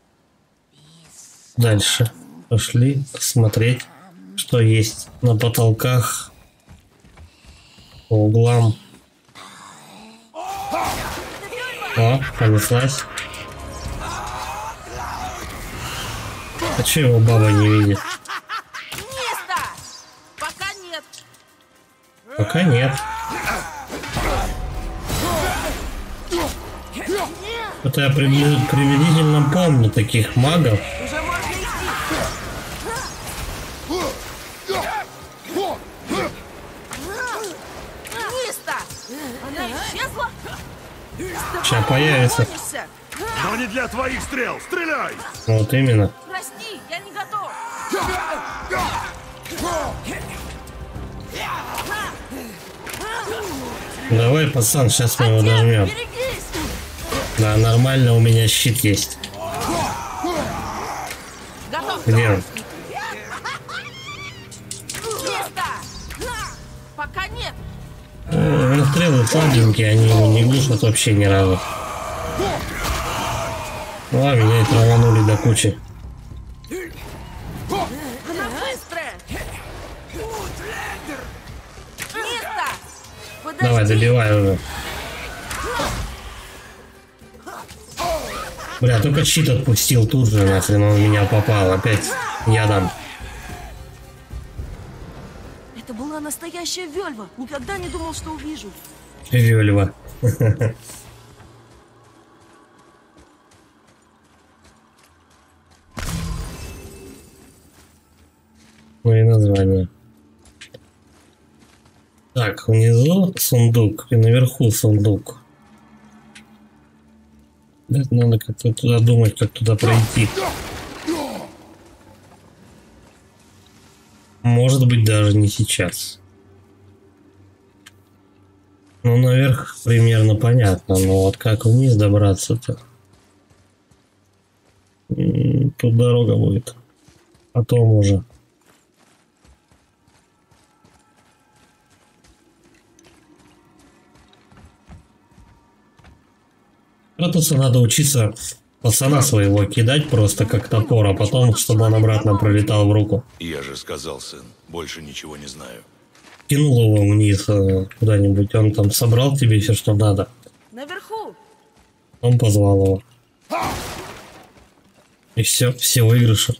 Дальше. Пошли посмотреть, что есть на потолках, по углам. О, понеслась. А че его баба не видит? Место! Пока нет. Пока нет. Это я прибли- приблизительно помню таких магов. Уже можно идти. Место! Она исчезла? Сейчас появится. Боишься? Но не для твоих стрел! Стреляй! Вот именно. Прости, я не готов. Давай, пацан, сейчас мы его Отец, дожмем. берегись! Да, нормально, у меня щит есть. Готов. Где он? Место! Пока нет. Ну, стрелы слабенькие, они его не глушат вообще ни разу. Ну, а меня и траванули до кучи. Она быстрая. Подожди! Давай, добивай уже. Бля, только щит отпустил тут же, нахрен он в меня попал. Опять ядом. Это была настоящая Вельва. Никогда не думал, что увижу. Вельва. Ну и название. Так, внизу сундук и наверху сундук. Это надо как-то туда думать, как туда пройти. Может быть, даже не сейчас. Ну, наверх примерно понятно, но вот как вниз добраться-то? Тут дорога будет. Потом уже. Кратусу надо учиться пацана своего кидать просто как топор, а потом, чтобы он обратно пролетал в руку. Я же сказал, сын, больше ничего не знаю. Кинул его вниз куда-нибудь, он там собрал тебе все, что надо. Наверху! Он позвал его. И все, все выигрыши.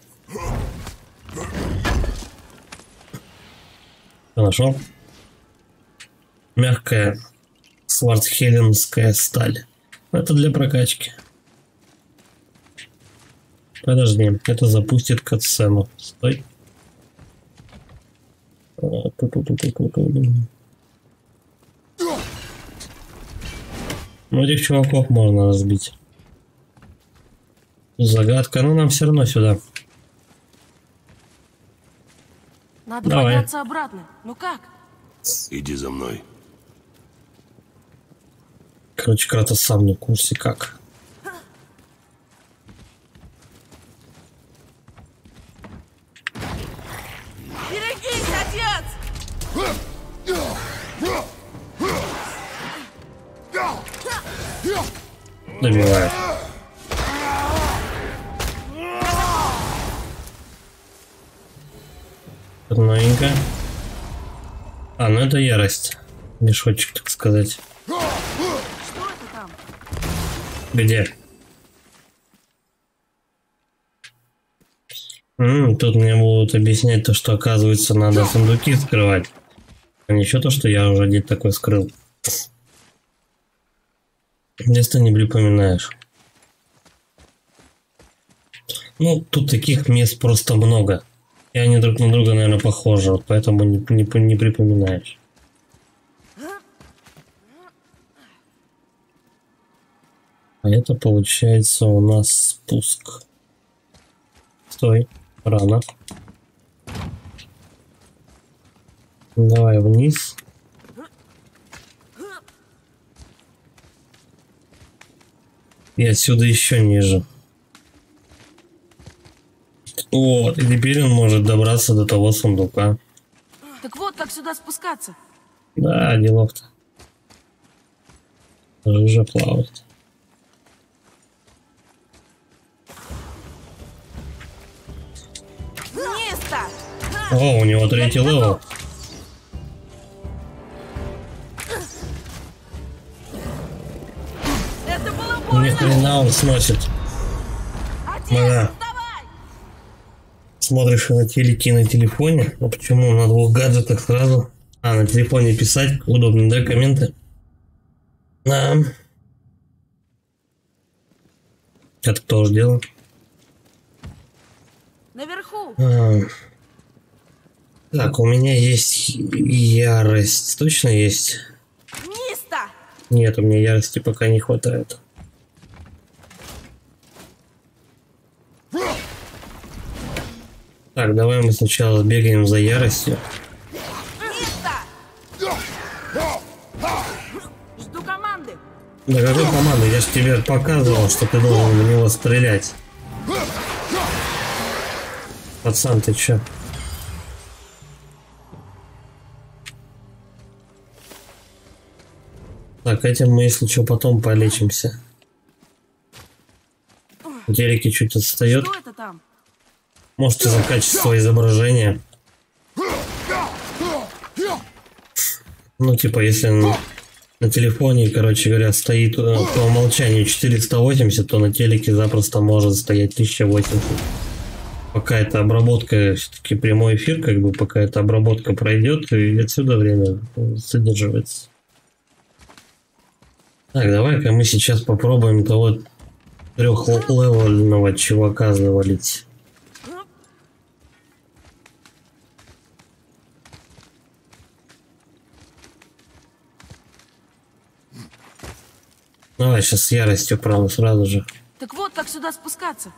Хорошо. Мягкая свардхеленская сталь. Это для прокачки. Подожди, это запустит катсцену. Стой. Ну, этих чуваков можно разбить. Загадка, но нам все равно сюда. Надо Давай. подняться обратно. Ну как? Иди за мной. Короче, Кратос сам не в курсе как. Берегись, отец! Добивает. Это новенькая. А, ну это ярость. Мешочек, так сказать. Что это там? Где? М, тут мне будут объяснять то, что оказывается надо сундуки скрывать. А не то, что я уже где-то такой скрыл. Здесь ты не припоминаешь. Ну, тут таких мест просто много. И они друг на друга, наверное, похожи. Вот поэтому не, не, не припоминаешь. А это получается у нас спуск. Стой, рано. Давай вниз. И отсюда еще ниже. Вот, и теперь он может добраться до того сундука. Так вот, как сюда спускаться. Да, делов-то. Жижа плавает. Место! О, у него третий левел. Это было Ни больно! хрена он сносит. Отец, Мага. вставай! Смотришь на телеке и на телефоне. А почему на двух гаджетах сразу? А, на телефоне писать удобно, да, комменты? Да. Это кто же делал? Наверху! А. Так, у меня есть ярость. Точно есть? Место! Нет, у меня ярости пока не хватает. Так, давай мы сначала сбегаем за яростью. Место! Жду команды. Да какой команды? Я же тебе показывал, что ты должен в него стрелять. Пацан, ты чё? Так, этим мы, если что, потом полечимся. Телеки чуть отстает. Что это там? Можете за качество изображения. Ну, типа, если на, на телефоне, короче говоря, стоит э, по умолчанию четыреста восемьдесят, то на телеке запросто может стоять тысяча восемьдесят. Пока эта обработка, все-таки прямой эфир, как бы, пока эта обработка пройдет, и отсюда время задерживается. Так, давай-ка мы сейчас попробуем того трехлевельного чувака завалить. Давай сейчас с яростью, правда, сразу же. Так вот, как сюда спускаться.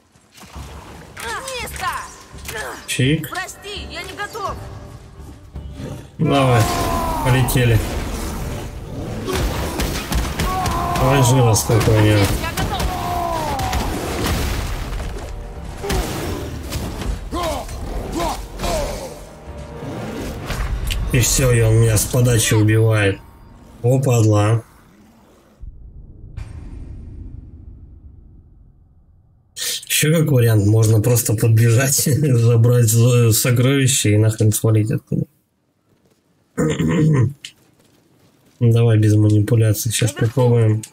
Низко! Чик. Прости, я не готов. Давай, полетели. Давай жира сколько у него. Я готов. И все, и он меня с подачи убивает. О, падла. Еще как вариант, можно просто подбежать, забрать сокровище и нахрен свалить оттуда. Давай без манипуляций, сейчас попробуем.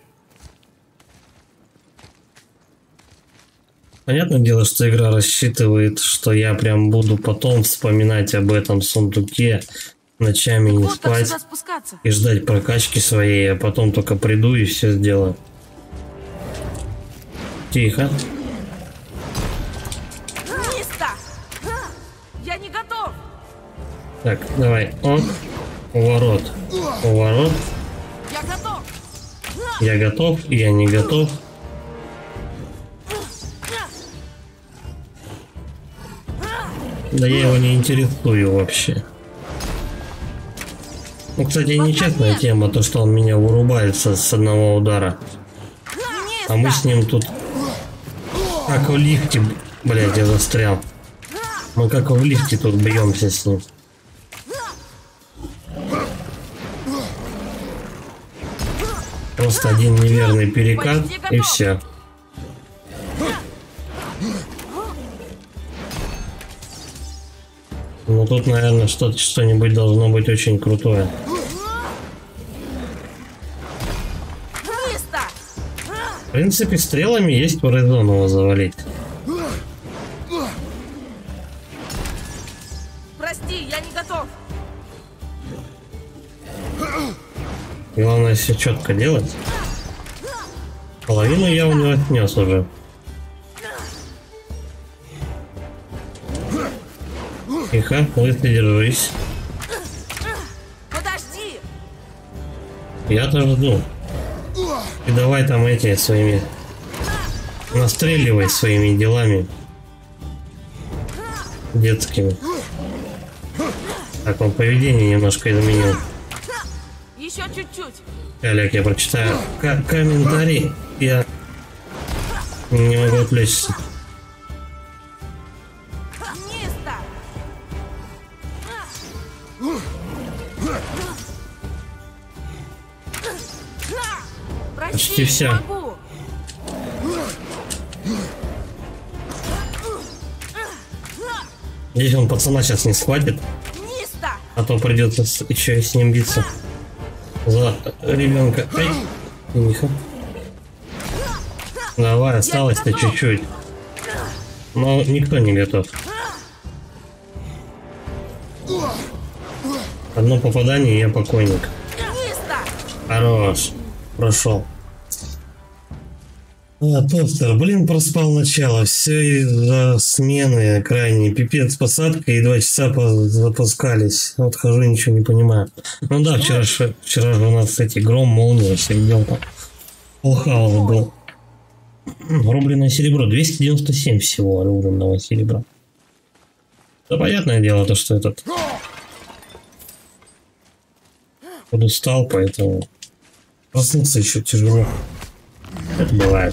Понятное дело, что игра рассчитывает, что я прям буду потом вспоминать об этом сундуке, ночами не Вот как спать сюда спускаться. и ждать прокачки своей, а потом только приду и все сделаю. Тихо. Низко! Я не готов. Так, давай. Оп. Уворот. Уворот. Я готов. Я готов, я не готов. Да я его не интересую вообще. Ну, кстати, нечестная тема, то, что он меня вырубается с одного удара. А мы с ним тут как в лифте, блядь, я застрял. Мы как в лифте тут бьемся с ним. Просто один неверный перекат и все. Ну тут, наверное, что-то, что-нибудь должно быть очень крутое. В принципе, стрелами есть резон его завалить. Прости, я не готов. Главное все четко делать. Половину я у него отнес уже. Тихо, лысый, держись. Подожди. Я-то жду. И давай там эти своими... Настреливай своими делами. Детскими. Так, он поведение немножко изменил. Еще чуть-чуть. Олег, я прочитаю К комментарий. Я не могу отвлечься. Низко. Прости, Почти не все. могу. Здесь он пацана сейчас не схватит, Низко. а то придется с- еще и с ним биться. За ребенка. Ай, тихо. Давай, осталось-то чуть-чуть. Но никто не готов. Одно попадание, и я покойник. Низко. Хорош. Прошел. А, тостер, блин, проспал начало. Все из-за смены крайней. Пипец, посадка и два часа запускались. Вот хожу, ничего не понимаю. Ну да, вчера, ж- вчера же у нас эти гром, молния, все видел там. Полхаус был. Рубленное серебро. двести девяносто семь всего рубленного серебра. Да понятное дело, то, что этот подустал, поэтому проснуться еще тяжело. Это бывает.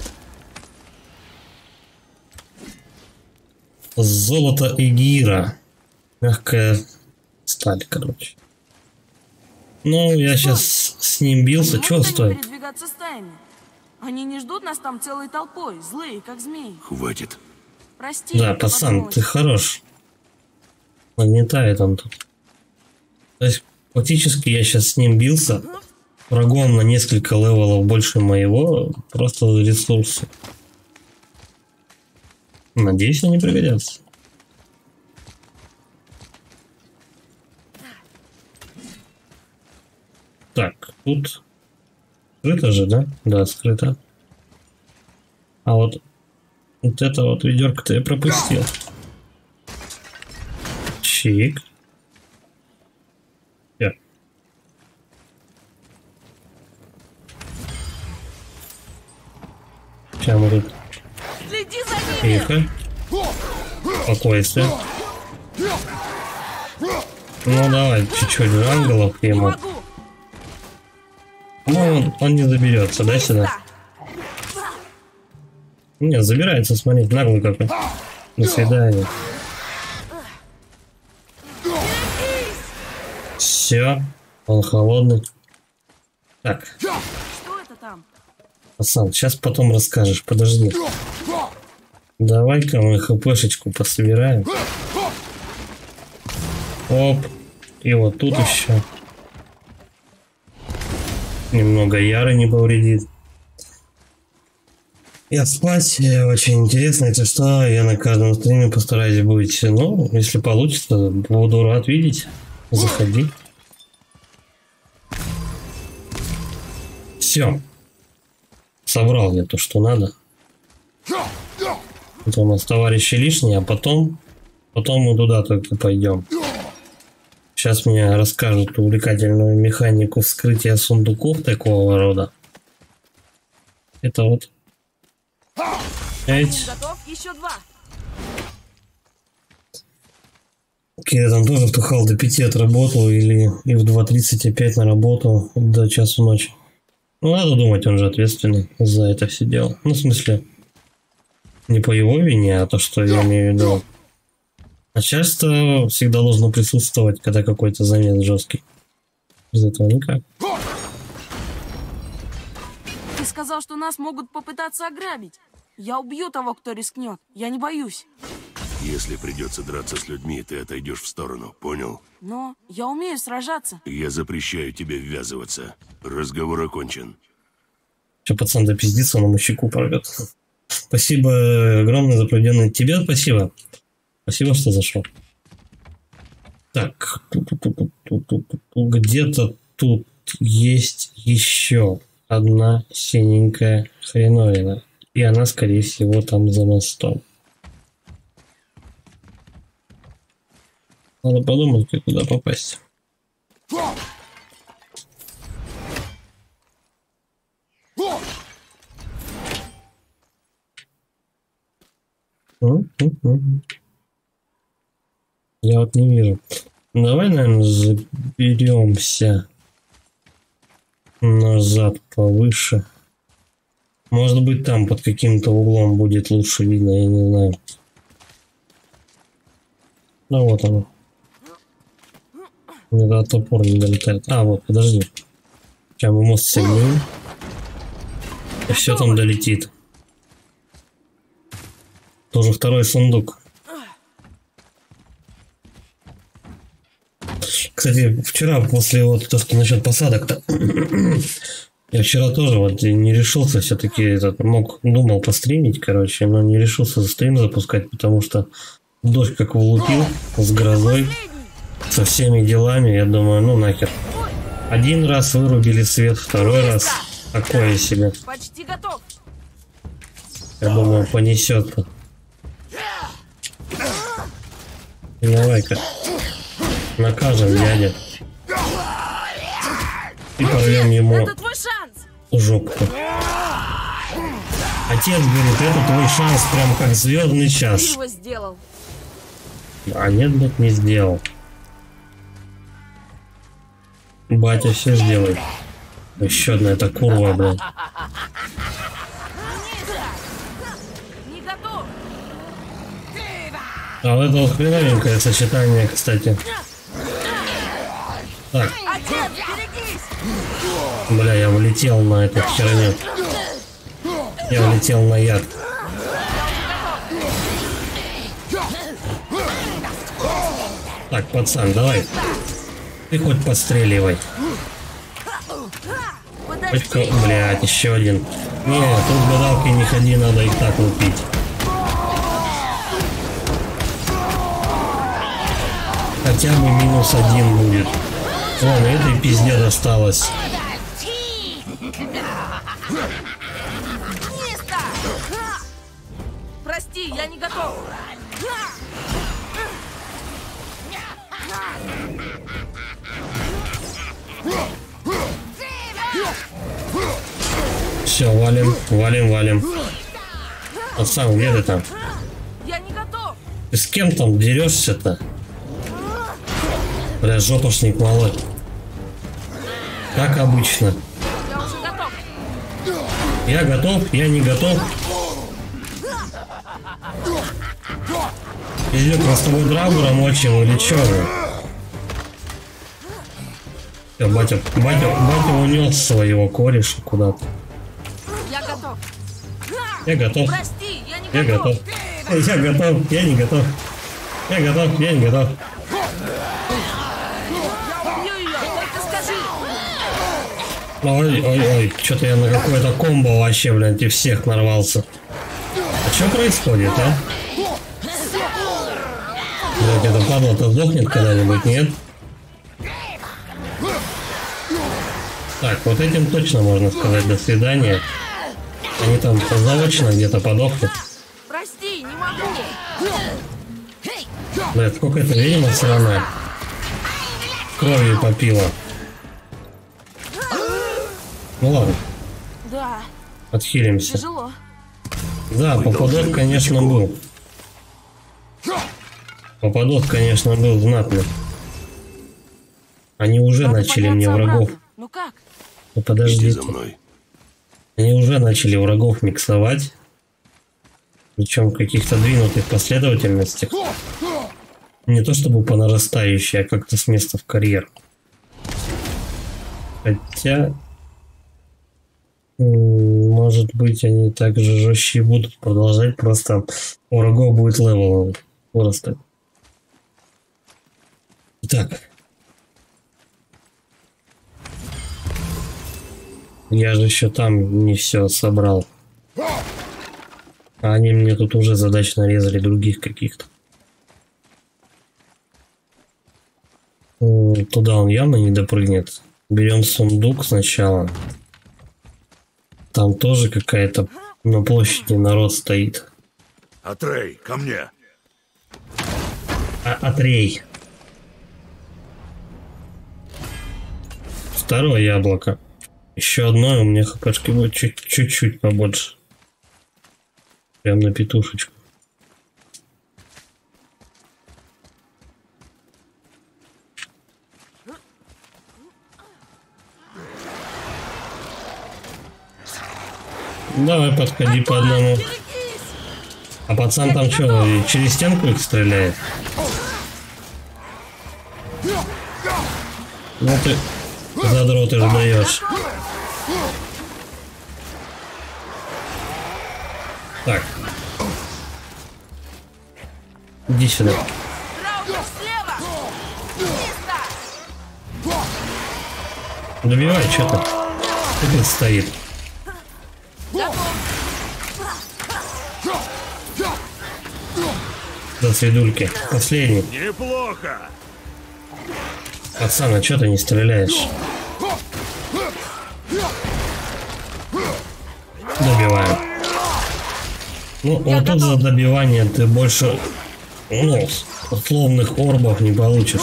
Золото Игира. Мягкая сталь, короче. Ну, я сейчас с ним бился. Чего Может, они стоит? передвигаться стаями? Они не ждут нас там целой толпой, злые, как змеи. Хватит. Прости. Да, я пацан, подумала. ты хорош. Нагнетает он тут. То есть, Фактически я сейчас с ним бился. Врагом на несколько левелов больше моего. Просто за ресурсы. Надеюсь, они пригодятся. Так, тут скрыто же, да? Да, скрыто. А вот вот это вот ведерко-то я пропустил. Чик. Я. Сейчас мы тут. Следи за ними! Тихо. Спокойствие. Ну давай, чуть-чуть ангелов Не ему. могу! Ну, он, он не заберется, да, сюда? Нет, забирается, смотри, наглый какой. До свидания. Все, он холодный. Так, Что это там? пацан, сейчас потом расскажешь, подожди. Давай-ка мы хпшечку пособираем. Оп, и вот тут еще. Немного яры не повредит. Я спать очень интересно, если что, я на каждом стриме постараюсь быть. Ну, если получится, буду рад видеть. Заходи. Все. Собрал я то, что надо. Это у нас товарищи лишние, а потом, потом мы туда только пойдем. Сейчас мне расскажут увлекательную механику вскрытия сундуков такого рода. Это вот. Пять. Готов? Еще два. Я там тоже втухал до пяти отработал или и в два тридцать опять на работу до часу ночи. Ну, надо думать, он же ответственный за это все дело. Ну, в смысле, не по его вине, а то, что я имею в виду. Начальство всегда должно присутствовать, когда какой-то замес жесткий. Без этого никак. Ты сказал, что нас могут попытаться ограбить. Я убью того, кто рискнет. Я не боюсь. Если придется драться с людьми, ты отойдешь в сторону, понял? Но я умею сражаться. Я запрещаю тебе ввязываться. Разговор окончен. Че, пацан допиздится, он ему щеку порвет. Спасибо огромное за проведенное. Тебе спасибо. Спасибо, что зашел. Так, где-то тут есть еще одна синенькая хреновина. И она, скорее всего, там за мостом. Надо подумать, как туда попасть. Я вот не вижу. Давай, наверное, заберемся назад повыше. Может быть, там под каким-то углом будет лучше видно, я не знаю. Ну вот оно. Мне до топор не долетает. А, вот, подожди. Сейчас мы мост соединим. И все там долетит. Тоже второй сундук. Кстати, вчера после вот то, что насчет посадок-то, я вчера тоже вот не решился, все-таки этот мог, думал постримить, короче, но не решился стрим запускать, потому что дождь как влупил с грозой, со всеми делами, я думаю, ну нахер. Один раз вырубили свет, второй раз такое себе. Почти готов. Я думаю, понесет-то. Давай-ка. Накажем дядя. И порвем ему Это твой шанс. жопку. Отец говорит, это твой шанс, прям как звездный Ты час. его сделал. А нет, блядь, не сделал. Батя все сделает. Еще одна эта курва, блядь. Не готов. А вот это вот хреновенькое сочетание, кстати. Так, Отец, берегись. бля, я влетел на эту херню. Я влетел на яд. Так, пацан, давай. Ты хоть подстреливай. Подожди. Блять, еще один. Не, тут гадалки не ходи, надо их так лупить. Хотя бы минус один будет. Вон, этой пизде досталось. Прости, я не готов. Все, валим, валим, валим. Пацан, где ты там? Я не готов. Ты с кем там дерешься-то? Бля, жопошник малой. Как обычно. Я уже готов. Я готов, я не готов. Идет мы с тобой драгура мочим или чё? Всё, батя, батя, батя унес своего кореша куда-то. Я готов. Я готов. Прости, я не Я готов. готов. Я готов, я не готов. Я готов, я не готов. Я убью ее, только скажи. Ой, ой, ой, что-то я на какое-то комбо вообще, блядь, и всех нарвался. А что происходит, а? Блядь, эта падла-то сдохнет когда-нибудь, нет? Так, вот этим точно можно сказать до свидания. Они там заочно где-то подохнут. Прости, не могу. Блядь, сколько это ведьма сраная. Кровью попила. Ну ладно, Да, отхилимся. тяжело. Да, попадок, конечно, был. Попадок, конечно, был знатный. Они уже Надо начали мне подняться врагов. обратно. Ну как? Ну Иди подождите. за мной. Они уже начали врагов миксовать. Причем в каких-то двинутых последовательностях. Не то чтобы по нарастающей, а как-то с места в карьер. Хотя... Может быть, они также жестче будут продолжать, просто у врагов будет левел вырастать. Итак. Я же еще там не все собрал. А они мне тут уже задач нарезали других каких-то. Туда он явно не допрыгнет. Берем сундук сначала. Там тоже какая-то на площади народ стоит. Атрей, ко мне. А, Атрей. Второе яблоко. Еще одно, и у меня хпшки будет чуть-чуть побольше. Прям на петушечку. Давай подходи по одному. А пацан там что, через стенку их стреляет? Ну ты задроты же даешь. Так. Иди сюда. Раудер слева! Чисто! Добивай, что ты? Кто тут стоит? За свидульки. Последний. Неплохо. Пацан, а что ты не стреляешь? Добиваем. Ну, вот тут за добивание ты больше, ну, условных орбов не получишь.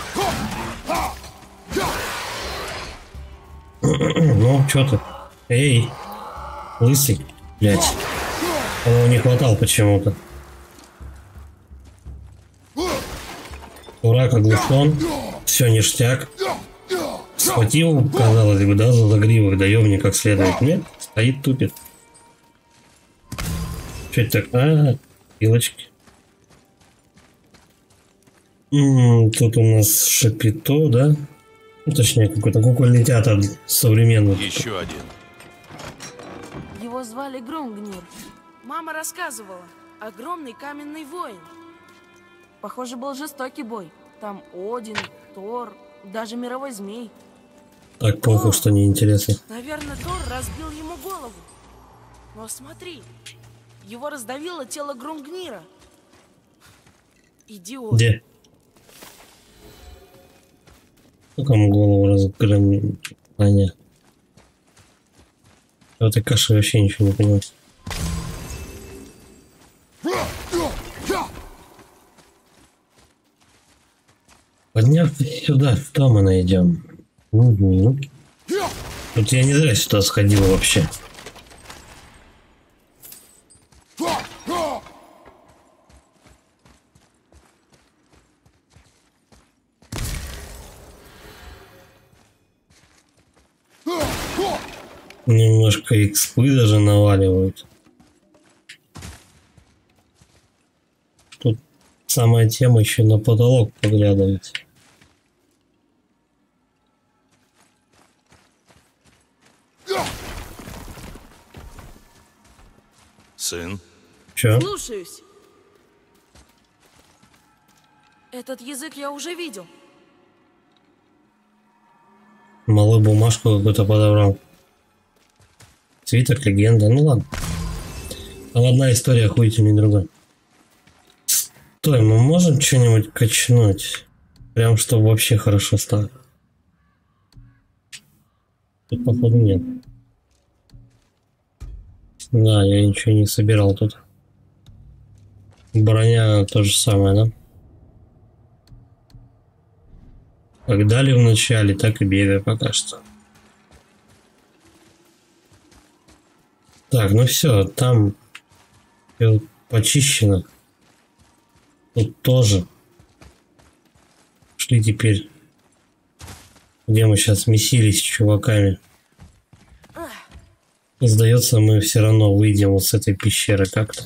Ну, что ты? Эй, лысый, блядь. Его не хватало почему-то. Урак оглушен. Все ништяк. Схватил, казалось бы, да, за загривок, даем мне как следует. Нет, стоит, тупит. Что это так? А, пилочки. М-м, тут у нас Шапито, да? Ну, точнее, какой-то кукольный театр современный. Еще один. Его звали Громгнир. Мама рассказывала. Огромный каменный воин. Похоже, был жестокий бой. Там Один, Тор, даже мировой змей. Так плохо, что неинтересно. Наверное, Тор разбил ему голову. Но смотри, его раздавило тело Громгнира. Идиот. Где? Ну, кому голову разгромили? Понятно. В этой каше вообще ничего не понимаю. Поднявшись сюда, что мы найдем? Угу. Вот я не зря сюда сходил вообще. Немножко экспы даже наваливают. Тут самая тема еще на потолок поглядывать. Сын? Че? Слушаюсь. Этот язык я уже видел. Малую бумажку какую-то подобрал. Свиток, легенда, ну ладно. Там одна история охуительнее другой. Стой, мы можем что-нибудь качнуть? Прям чтобы вообще хорошо стало. Тут походу нет. Да, я ничего не собирал тут. Броня то же самое, да? Как дали в начале, так и бегаю пока что. Так, ну все, там всё почищено. Тут тоже. Шли теперь. Где мы сейчас месились с чуваками. Сдается, мы все равно выйдем вот с этой пещеры как-то.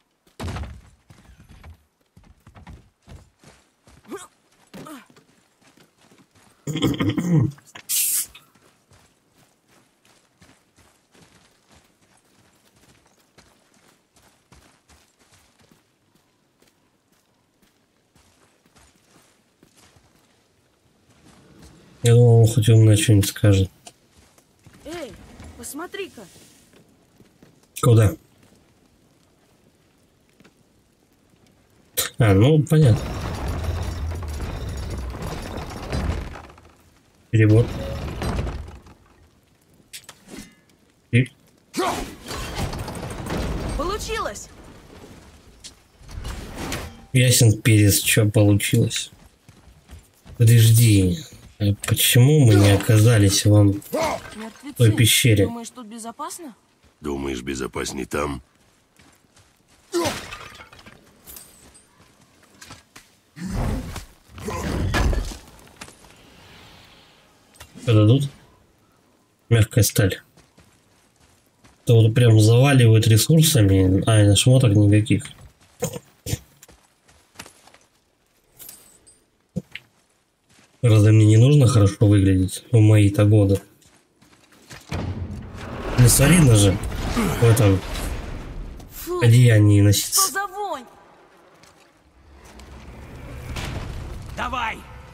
Я думал, он хоть умное что-нибудь скажет. Эй, посмотри-ка. Куда? А, ну понятно. Перевод. И? Получилось. Ясен перец, что получилось. Подожди, а почему мы не оказались вон в той пещере? Думаешь, тут безопасно? Думаешь, безопасней там? Что дадут? Мягкая сталь. Это вот прям заваливают ресурсами, а на шмоток никаких. Разве мне не нужно хорошо выглядеть в мои-то годы? Не солидно же в этом Фу, одеянии что носиться. за вонь? Давай!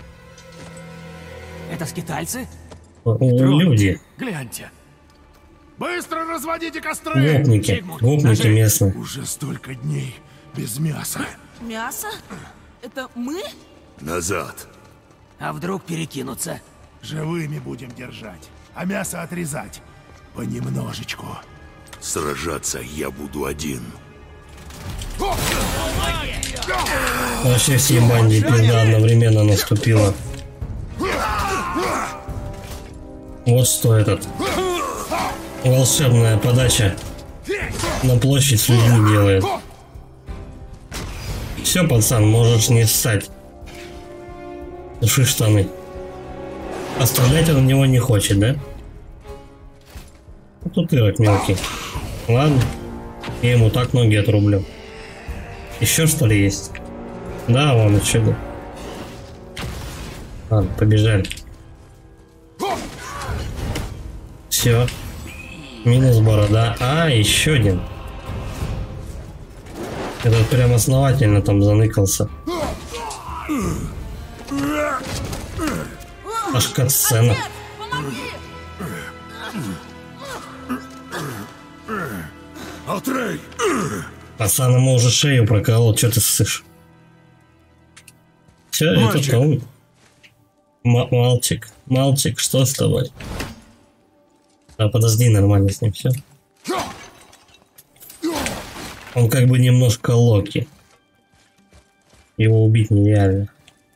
Это скитальцы? О, люди, Гляньте. Быстро разводите костры! гопники, гопники местные. Уже столько дней без мяса. Мясо? Это мы? Назад. А вдруг перекинуться? Живыми будем держать, а мясо отрезать. Понемножечку. Сражаться я буду один. Вообще всей банде пизда одновременно наступила. Вот что этот. Волшебная подача на площадь с людьми делает. Все, пацан, можешь не ссать. Души штаны. Оставлять он в него не хочет, да? Ну, тут ирок мелкий. Ладно. Я ему так ноги отрублю. Еще что ли есть? Да, вон отсюда. Ладно, побежали. Все. Минус борода. А, еще один. Этот прям основательно там заныкался. Аж катсцена. Отец, помоги! Атрей! Пацан ему уже шею проколол, что ты ссышь? Все, это он. Мальчик, мальчик, что с тобой? А подожди, нормально с ним все. Он как бы немножко Локи. Его убить нереально.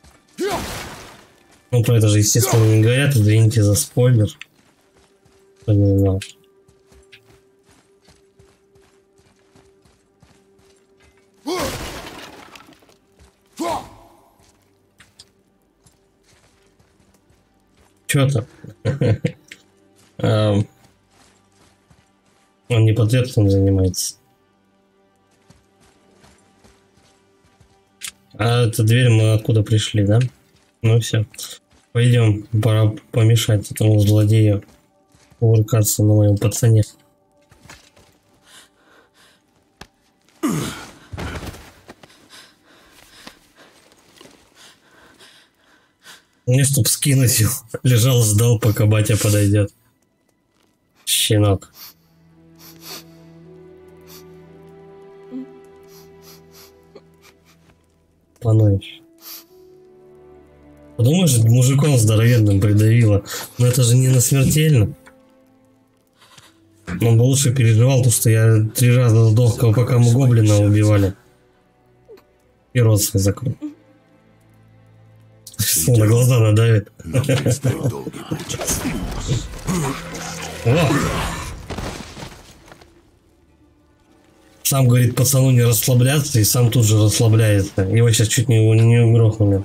Ну про это же естественно не говорят, извините за спойлер. Кто не знал. Чё там? Он непотребством занимается. А эта дверь мы откуда пришли, да? Ну все. Пойдем, пора помешать этому злодею кувыркаться на моем пацане. Мне чтоб скинуть его. Лежал, ждал, пока батя подойдет. Щенок. Поноешь. Подумаешь, мужиком здоровенным придавило. Но это же не на смертельно. Он бы лучше переживал, то что я три раза сдох, пока мы гоблина убивали. И рот свой закрыл. Что на глаза надавит. О! Сам говорит пацану не расслабляться, и сам тут же расслабляется. Его сейчас чуть не, не угрохнули.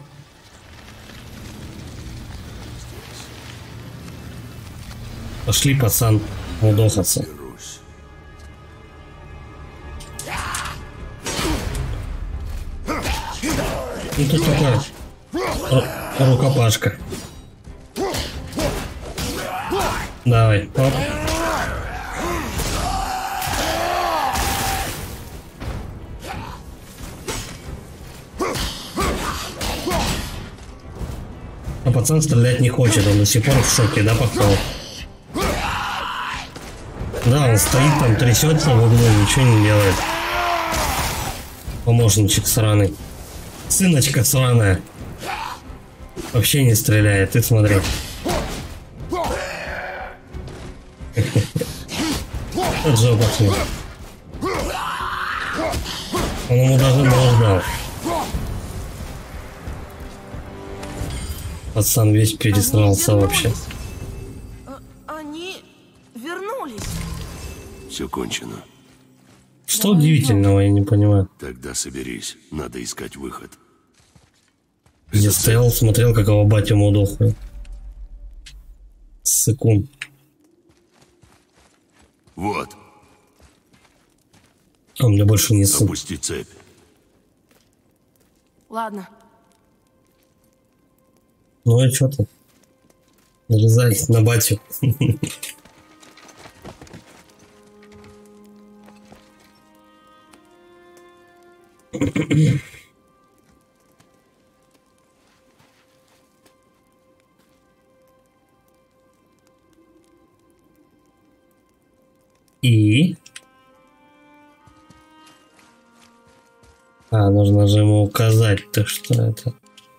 Пошли, пацан, удохаться. Ну тут такая рукопашка. Давай, оп. А пацан стрелять не хочет, он до сих пор в шоке, да, походу? Да, он стоит там, трясется в углу, ничего не делает. Помощничек сраный. Сыночка сраная. Вообще не стреляет, ты смотри. Вот жопа с ним. Он ему даже нож дал. Пацан весь пересрался вообще. Они вернулись. Все кончено. Что удивительного, я не понимаю. Тогда соберись, надо искать выход. Я стоял, смотрел, как его батя ему удохнул. Секунд. Вот. А мне больше не сын. Опусти цепь. Ладно. Ну и что ты? Нарезай на батю. И? А, нужно же ему указать, то что это.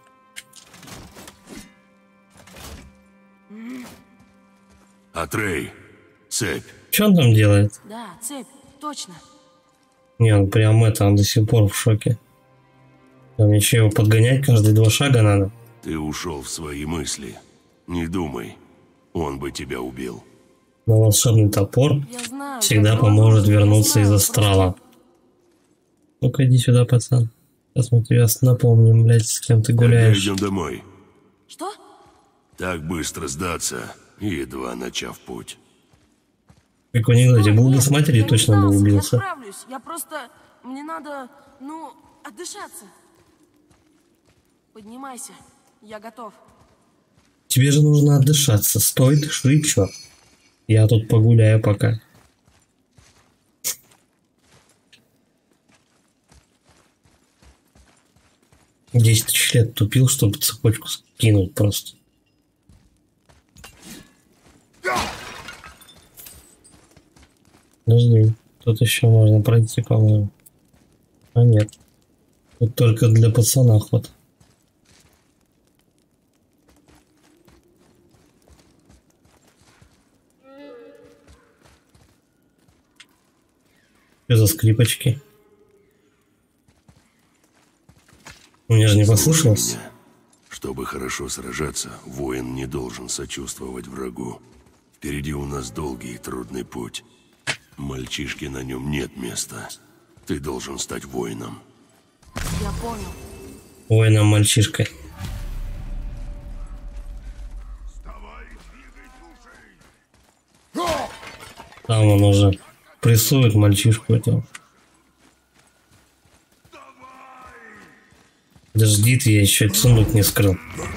Атрей, цепь. Что он там делает? Да, цепь, точно. Не, он прям это, он до сих пор в шоке. Там еще его подгонять каждые два шага надо. Ты ушел в свои мысли. Не думай, он бы тебя убил. Но волшебный топор Я знаю, всегда я поможет знаю, вернуться из просто- астрала. Ну-ка иди сюда, пацан. Сейчас мы тебе напомним, блядь, с кем ты Тогда гуляешь. идем домой. Что? Так быстро сдаться, едва начав путь. Как в анекдоте, был бы Нет, с матерью, я не точно бы сдался, убился. Я справлюсь. Я просто... Мне надо, ну, отдышаться. Поднимайся. Я готов. Тебе же нужно отдышаться. Стой, дыши, чё? Я тут погуляю пока. Десять тысяч лет тупил, чтобы цепочку скинуть просто. Подожди, тут еще можно пройти, по-моему. А нет. Тут только для пацана ход. Что за скрипочки? Мне же не послышалось. Меня. Чтобы хорошо сражаться, воин не должен сочувствовать врагу. Впереди у нас долгий и трудный путь. Мальчишке на нем нет места. Ты должен стать воином. Я понял. Воином мальчишкой. Там он уже прессует мальчишку этого. Подожди, ты, я еще сундук не скрыл.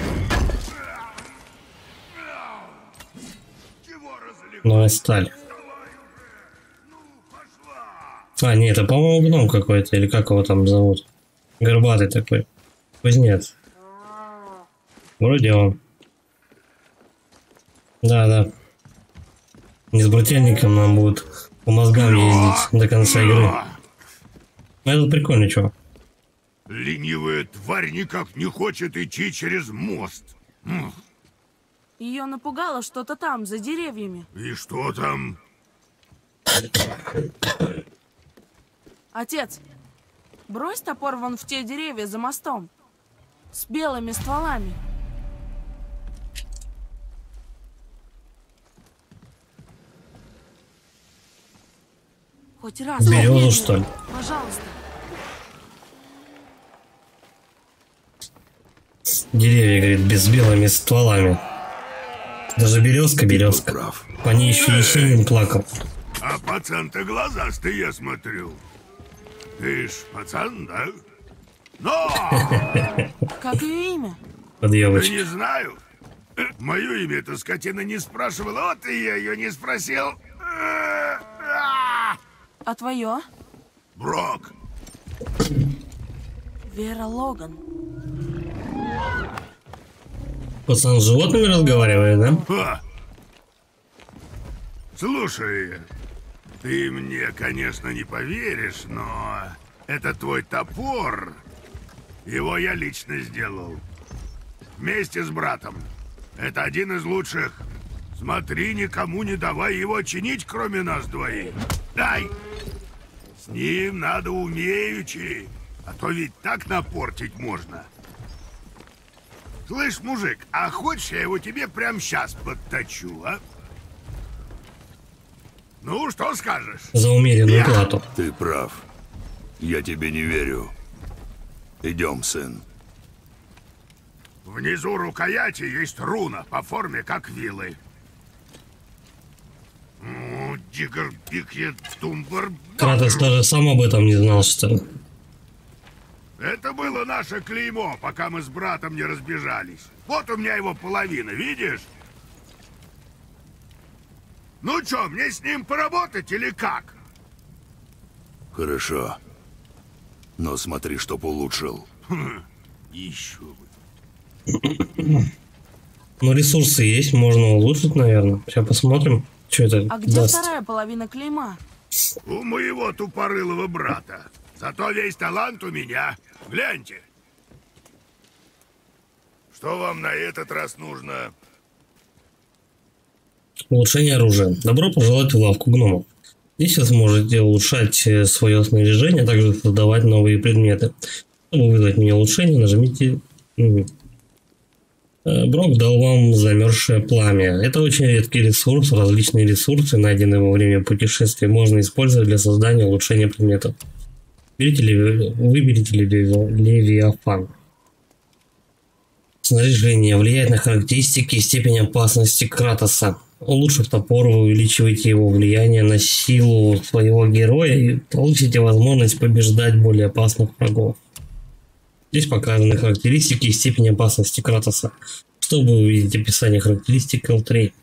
Ну, сталь. А, нет, это, по-моему, гном какой-то, или как его там зовут. Горбатый такой. Кузнец. Вроде он. Да, да. Не с брательником нам будет по мозгам ездить до конца игры. Ну, это прикольный чувак. Ленивая тварь никак не хочет идти через мост. Ее напугало что-то там, за деревьями. И что там? Отец, брось топор вон в те деревья за мостом. С белыми стволами. Хоть раз. Березу, что ли? Пожалуйста. Деревья, говорит, без белыми стволами. Даже березка, березка. Прав. По ней еще Есенин плакал. А пацан-то глазастый, я смотрю. Ты ж пацан, да? Но! Как ее имя? Я Подъебочка. не знаю. Мое имя эта скотина не спрашивала, вот и я ее не спросил. А твое? Брок. Вера Логан. Пацан с животными разговаривает, да? А. Слушай, ты мне, конечно, не поверишь, но это твой топор. Его я лично сделал. Вместе с братом. Это один из лучших. Смотри, никому не давай его чинить, кроме нас двоих. Дай! С ним надо умеючи, а то ведь так напортить можно. Слышь, мужик, а хочешь, я его тебе прямо сейчас подточу, а? Ну, что скажешь? За умеренную плату. Ты прав. Я тебе не верю. Идем, сын. Внизу рукояти есть руна по форме, как вилы. Кратос даже сам об этом не знал, что ли. Это было наше клеймо, пока мы с братом не разбежались. Вот у меня его половина, видишь? Ну чё, мне с ним поработать или как? Хорошо. Но смотри, чтоб улучшил. Еще бы. Ну, ресурсы есть, можно улучшить, наверное. Сейчас посмотрим, что это А где даст. вторая половина клейма? У моего тупорылого брата. Зато весь талант у меня. Гляньте. Что вам на этот раз нужно? Улучшение оружия. Добро пожаловать в лавку гномов. Здесь вы сможете улучшать свое снаряжение, а также создавать новые предметы. Чтобы вызвать мне улучшение, нажмите... Брок дал вам замерзшее пламя. Это очень редкий ресурс. Различные ресурсы, найденные во время путешествия, можно использовать для создания улучшения предметов. Берите ли, выберите ли Левиафан. Снаряжение влияет на характеристики и степень опасности Кратоса. Улучшив топор, вы увеличиваете его влияние на силу своего героя и получите возможность побеждать более опасных врагов. Здесь показаны характеристики и степень опасности Кратоса. Чтобы увидеть описание характеристик эл три.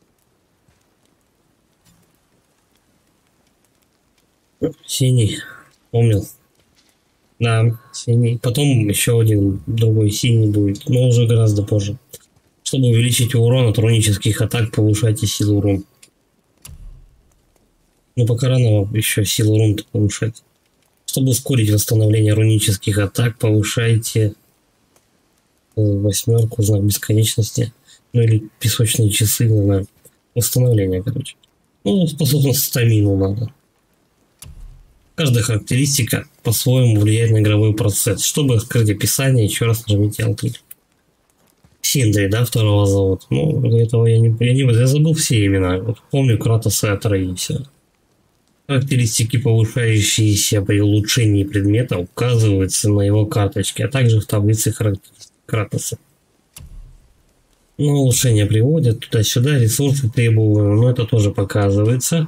Синий. Помнил. Да, синий. Потом еще один другой синий будет, но уже гораздо позже. Чтобы увеличить урон от рунических атак, повышайте силу рун. Но пока рано еще силу рун повышать. Чтобы ускорить восстановление рунических атак, повышайте восьмерку, знак бесконечности. Ну или песочные часы, не знаю. Восстановление, короче. Ну, способность стамину надо. Каждая характеристика по-своему влияет на игровой процесс. Чтобы открыть описание, еще раз нажмите эл три. Синдри, да, второго зовут. Ну, этого я не, я не я забыл все имена. Вот помню Кратоса и Атреи, все. Характеристики, повышающиеся при улучшении предмета, указываются на его карточке, а также в таблице характеристик Кратоса. Ну, улучшения приводят туда-сюда, ресурсы требуемые, но это тоже показывается.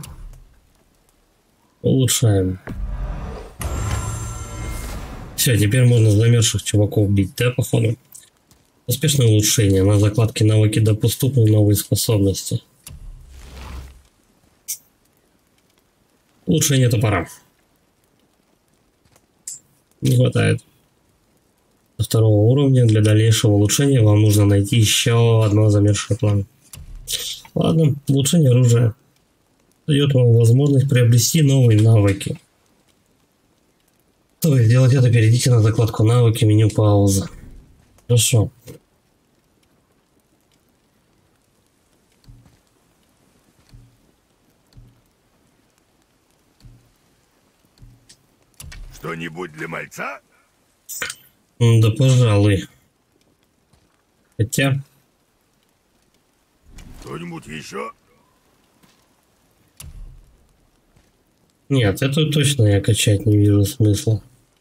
Улучшаем. Все, теперь можно замерзших чуваков бить, да, походу? Успешное улучшение. На закладке навыки доступны новые способности. Улучшение топора. Не хватает. До второго уровня для дальнейшего улучшения вам нужно найти еще одно замерзшее пламя. Ладно, улучшение оружия дает вам возможность приобрести новые навыки. Чтобы сделать это, перейдите на закладку навыки, меню пауза. Хорошо. Что-нибудь для мальца? Да, пожалуй. Хотя... Что-нибудь еще? Нет, это точно я качать не вижу смысла.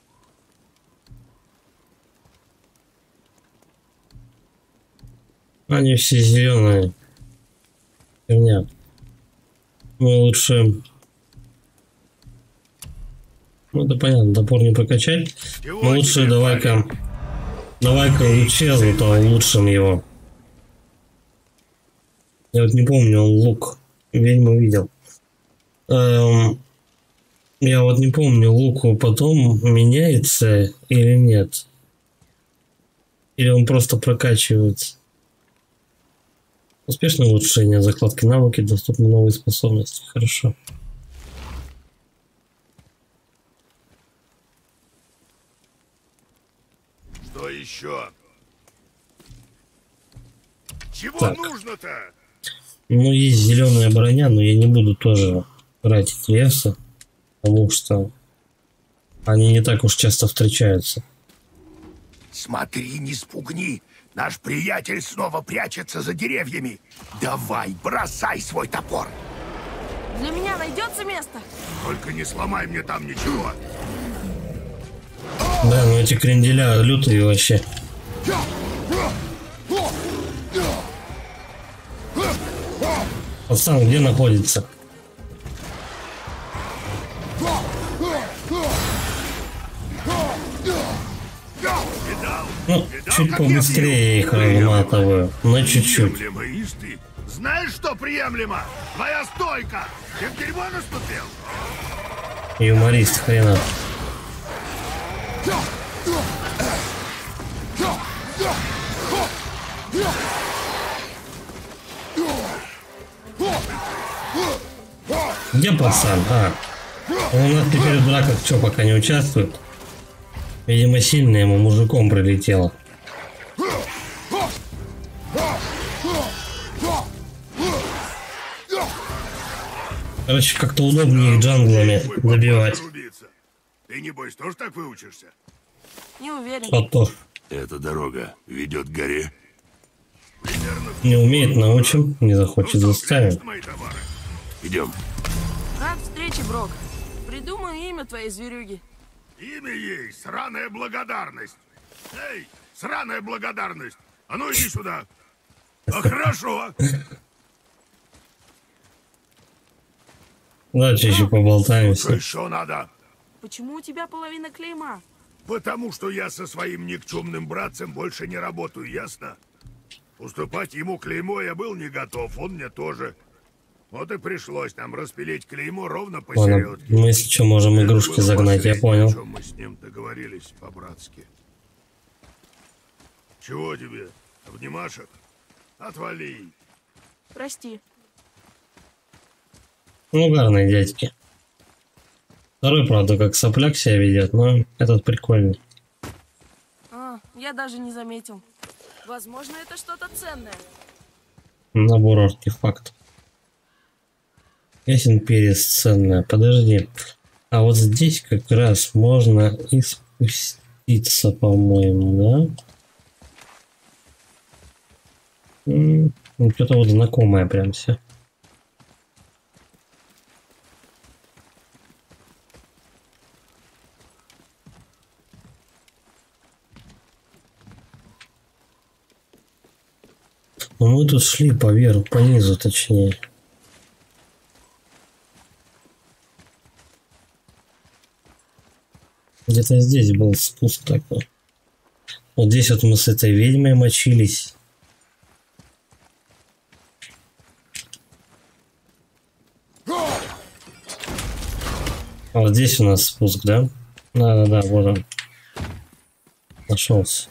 Они все зеленые. Херня. Мы лучше... Ну, это понятно, топор не прокачать. Но лучше давай-ка... Давай-ка лучезну-то улучшим его. Я вот не помню, он лук ведьму видел. Эм... Я вот не помню, лук потом меняется или нет. Или он просто прокачивается. Успешное улучшение. Закладки навыки. Доступны новые способности. Хорошо. Что еще? Чего Так. нужно-то? Ну, есть зеленая броня, но я не буду тоже тратить леса. Потому что они не так уж часто встречаются. Смотри, не спугни. Наш приятель снова прячется за деревьями. Давай, бросай свой топор. Для меня найдется место? Только не сломай мне там ничего. Да, ну эти кренделя лютые вообще. Пацан, где находится? Ну, чуть побыстрее их разматываю, но чуть-чуть. Знаешь, что приемлемо? Твоя стойка! Ты в дерьмо наступил? Юморист хрена. Где пацан? А, он у нас теперь в драках что, пока не участвует? Видимо, сильно ему мужиком прилетело. Короче, как-то удобнее их джанглами добивать. Ты, небось, тоже так выучишься? Не уверен. Потом. Эта дорога ведет к горе. Не умеет, научим. Не захочет, заставим. Идем. Рад встрече, Брок. Придумаю имя твоей зверюги. Имя ей — сраная благодарность. Эй, сраная благодарность! А ну иди сюда. А хорошо. Давайте еще поболтаемся. Что еще надо? Почему у тебя половина клейма? Потому что я со своим никчемным братцем больше не работаю, ясно? Уступать ему клеймо я был не готов, он мне тоже. Вот и пришлось нам распилить клеймо ровно посередке. Мы, если что, можем игрушки загнать, я понял. О чем мы с ним договорились по-братски. Чего тебе? Обнимашек? Отвали. Прости. Ну, угарные дядьки. Второй, правда, как сопляк себя ведет, но этот прикольный. А, я даже не заметил. Возможно, это что-то ценное. Набор артефактов. Ясен перец ценная. Подожди. А вот здесь как раз можно и спуститься, по-моему, да? М-м, что-то вот знакомое прям все. Но мы тут шли по верху, по низу точнее. Где-то здесь был спуск такой. Вот здесь вот мы с этой ведьмой мочились. А вот здесь у нас спуск, да? Да-да-да, вот он. Нашелся.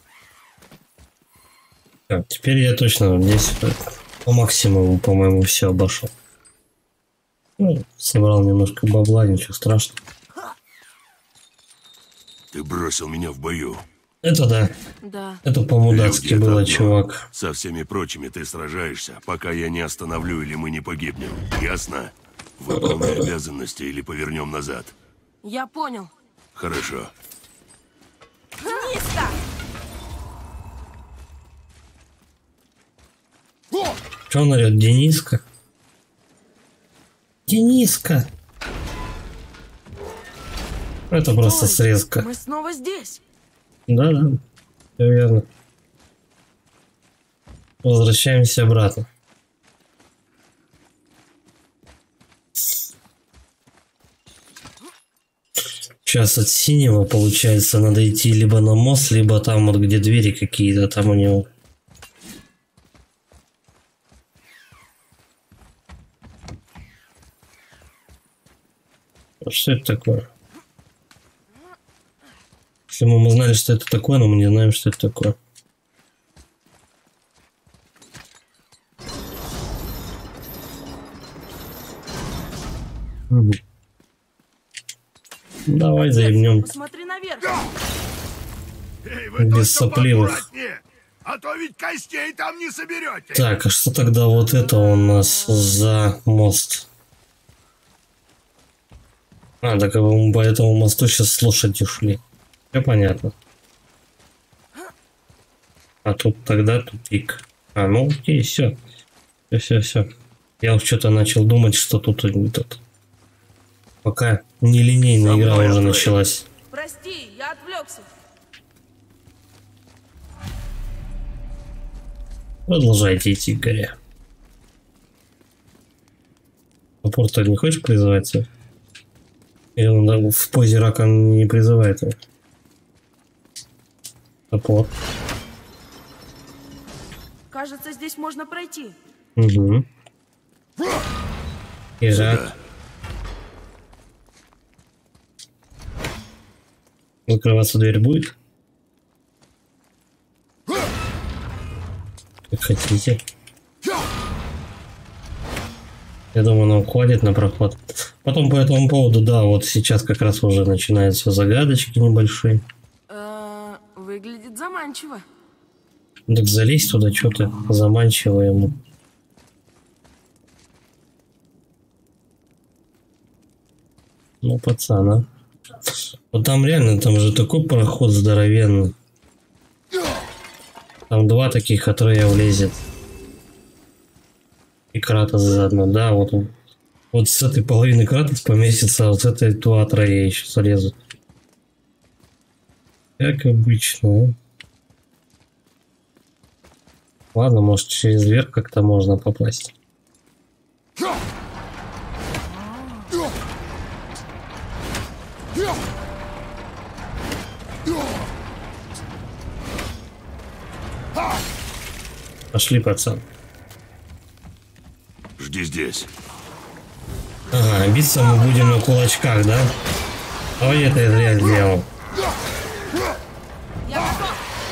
Так, теперь я точно здесь по максимуму, по-моему, все обошел. Ну, собрал немножко бабла, ничего страшного. Ты бросил меня в бою. Это да. Да. Это по-мудацки Люди, было, это одно. чувак. Со всеми прочими ты сражаешься, пока я не остановлю или мы не погибнем. Ясно? Выполняй обязанности или повернем назад. Я понял. Хорошо. Низко! Что он орет? Дениска? Дениска! Это просто Ой, срезка. Мы снова здесь. Да-да, все верно. Возвращаемся обратно. Сейчас от синего, получается, надо идти либо на мост, либо там вот где двери какие-то, там у него. Что это такое? Если бы мы знали, что это такое, но мы не знаем, что это такое. Угу. Давай заебнем. Посмотри наверх. Эй, вы Без только сопливых. поаккуратнее, а то ведь костей там не соберете. Так, а что тогда вот это у нас за мост? А, так мы по этому мосту сейчас с лошадью шли. Все понятно. А тут тогда тупик. А, ну окей, все. Все, все, все. Я уж что-то начал думать, что тут не тут. Пока нелинейная Со игра мной, уже Атрей. началась. Прости, я отвлекся. Продолжайте идти к горе. Топор-то не хочешь призывать? Или он в позе рака не призывает его? Топор. Кажется, здесь можно пройти. Угу. И рак. Сюда. Закрываться дверь будет? Как хотите. Я думаю, нам хватит на проход. Потом по этому поводу, да, вот сейчас как раз уже начинаются загадочки небольшие. Э, выглядит заманчиво. Так залезь туда, что ты заманчиво ему. Ну, пацана. Вот там реально, там же такой проход здоровенный. Там два таких, которые влезет. И Кратос заодно, да, вот, вот с этой половины Кратос поместится, а вот с этой два троя еще залезут. Как обычно. Ладно, может через верх как-то можно попасть. Пошли, пацан. Жди здесь. Ага, биться мы будем на кулачках, да? Ой, это я зря сделал. Я готов.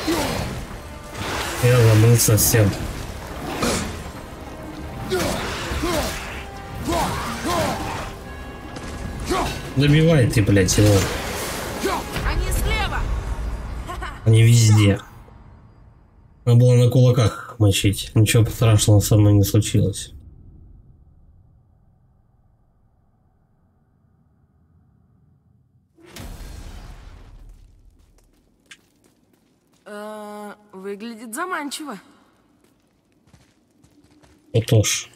Я забыл совсем. Добивай ты, блядь, его. Они слева! Они везде. Надо было на кулаках мочить. Ничего страшного со мной не случилось. Э, выглядит заманчиво. Вот уж.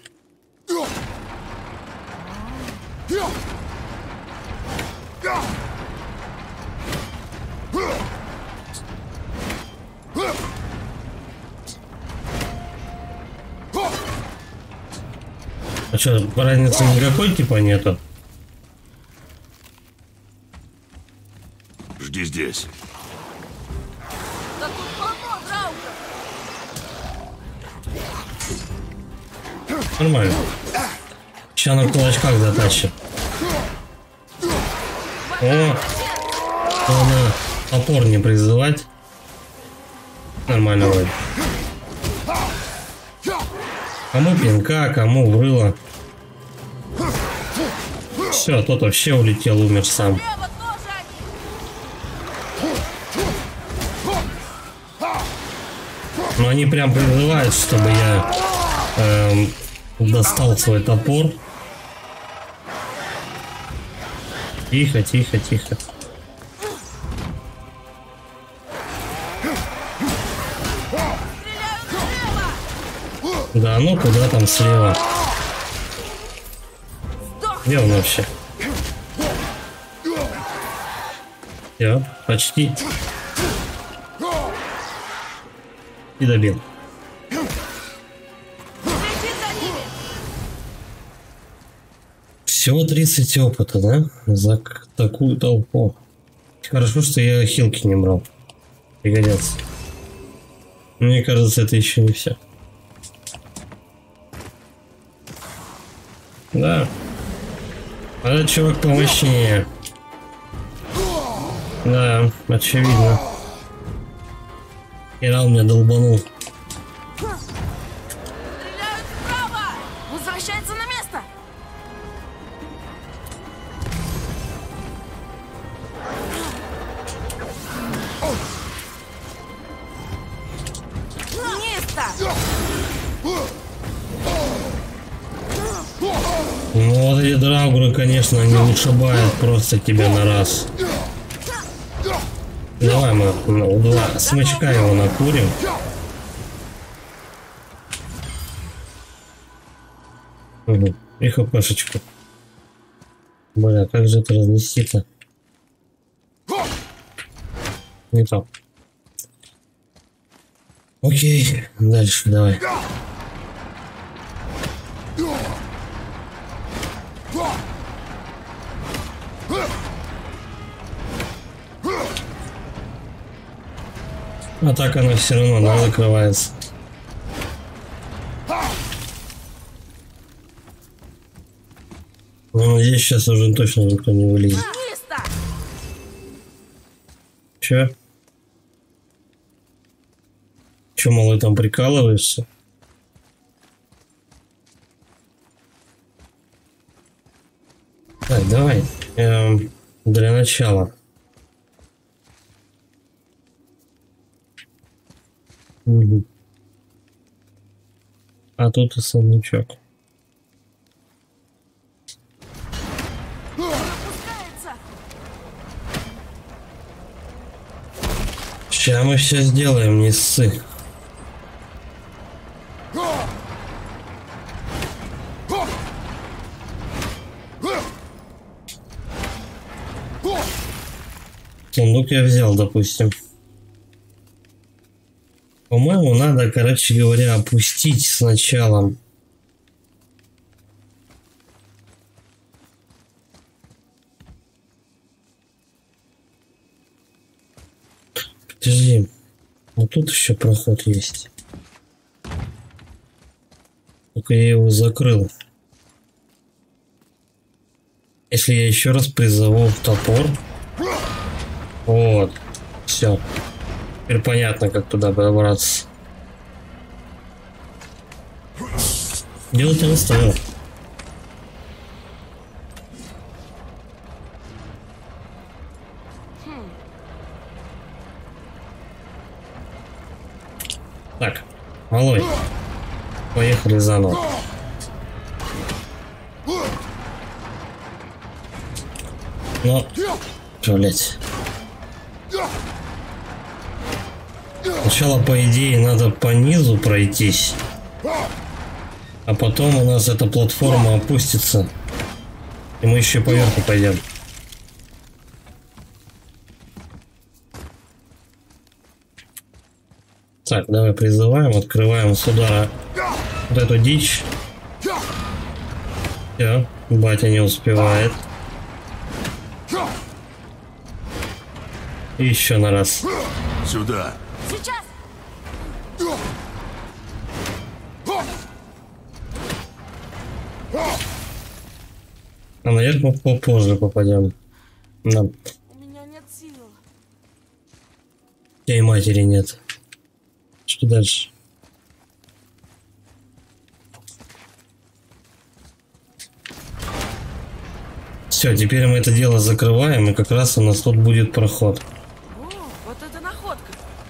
А что, разницы никакой типа нету? Жди здесь. Да тут полно драуков. Нормально. Сейчас на кулачках затащим. О! Надо опор не призывать. Нормально вроде. Кому пинка, кому врыло. Все, тот вообще улетел, умер сам. Слева тоже они. Но они прям призывают, чтобы я эм, достал свой топор. Тихо, тихо, тихо. Да, ну куда там слева? Где он вообще? Все, почти. И добил. Всего тридцать опыта, да? За такую толпу. Хорошо, что я хилки не брал. Пригодятся. Мне кажется, это еще не все. Да. А этот чувак помощнее. Да, очевидно. Хера он меня долбанул. Стреляют вправо! Возвращается на место! Место! Ну вот эти драугры, конечно, они ушибают просто тебя на раз. Давай мы ну, два смычка его накурим. Угу. И хпшечку. Бля, как же это разнести-то? Не то. Окей, дальше давай. А так она все равно, да, закрывается. Ну, надеюсь, сейчас уже точно никто не вылезет. Че? Че, малый, там прикалываешься? Так, давай. Эм, для начала. Угу. А тут и сундучок. Сейчас мы все сделаем, не ссы. Сундук я взял, допустим. По-моему, надо, короче говоря, опустить сначала. Подожди. Вот тут еще проход есть. Только я его закрыл. Если я еще раз призову топор. Вот. Все. Теперь понятно, как туда добраться. Делать не стоило. Малой. Поехали заново. Ну, блять. Сначала, по идее, надо по низу пройтись. А потом у нас эта платформа опустится. И мы еще по верху пойдем. Так, давай призываем, открываем с удара вот эту дичь. Все, батя не успевает. И еще на раз. Сюда. Сейчас! А наверх мы попозже попадем. Да. У меня нет сил. И матери нет. Что дальше? Все, теперь мы это дело закрываем, и как раз у нас тут будет проход. О, вот это находка.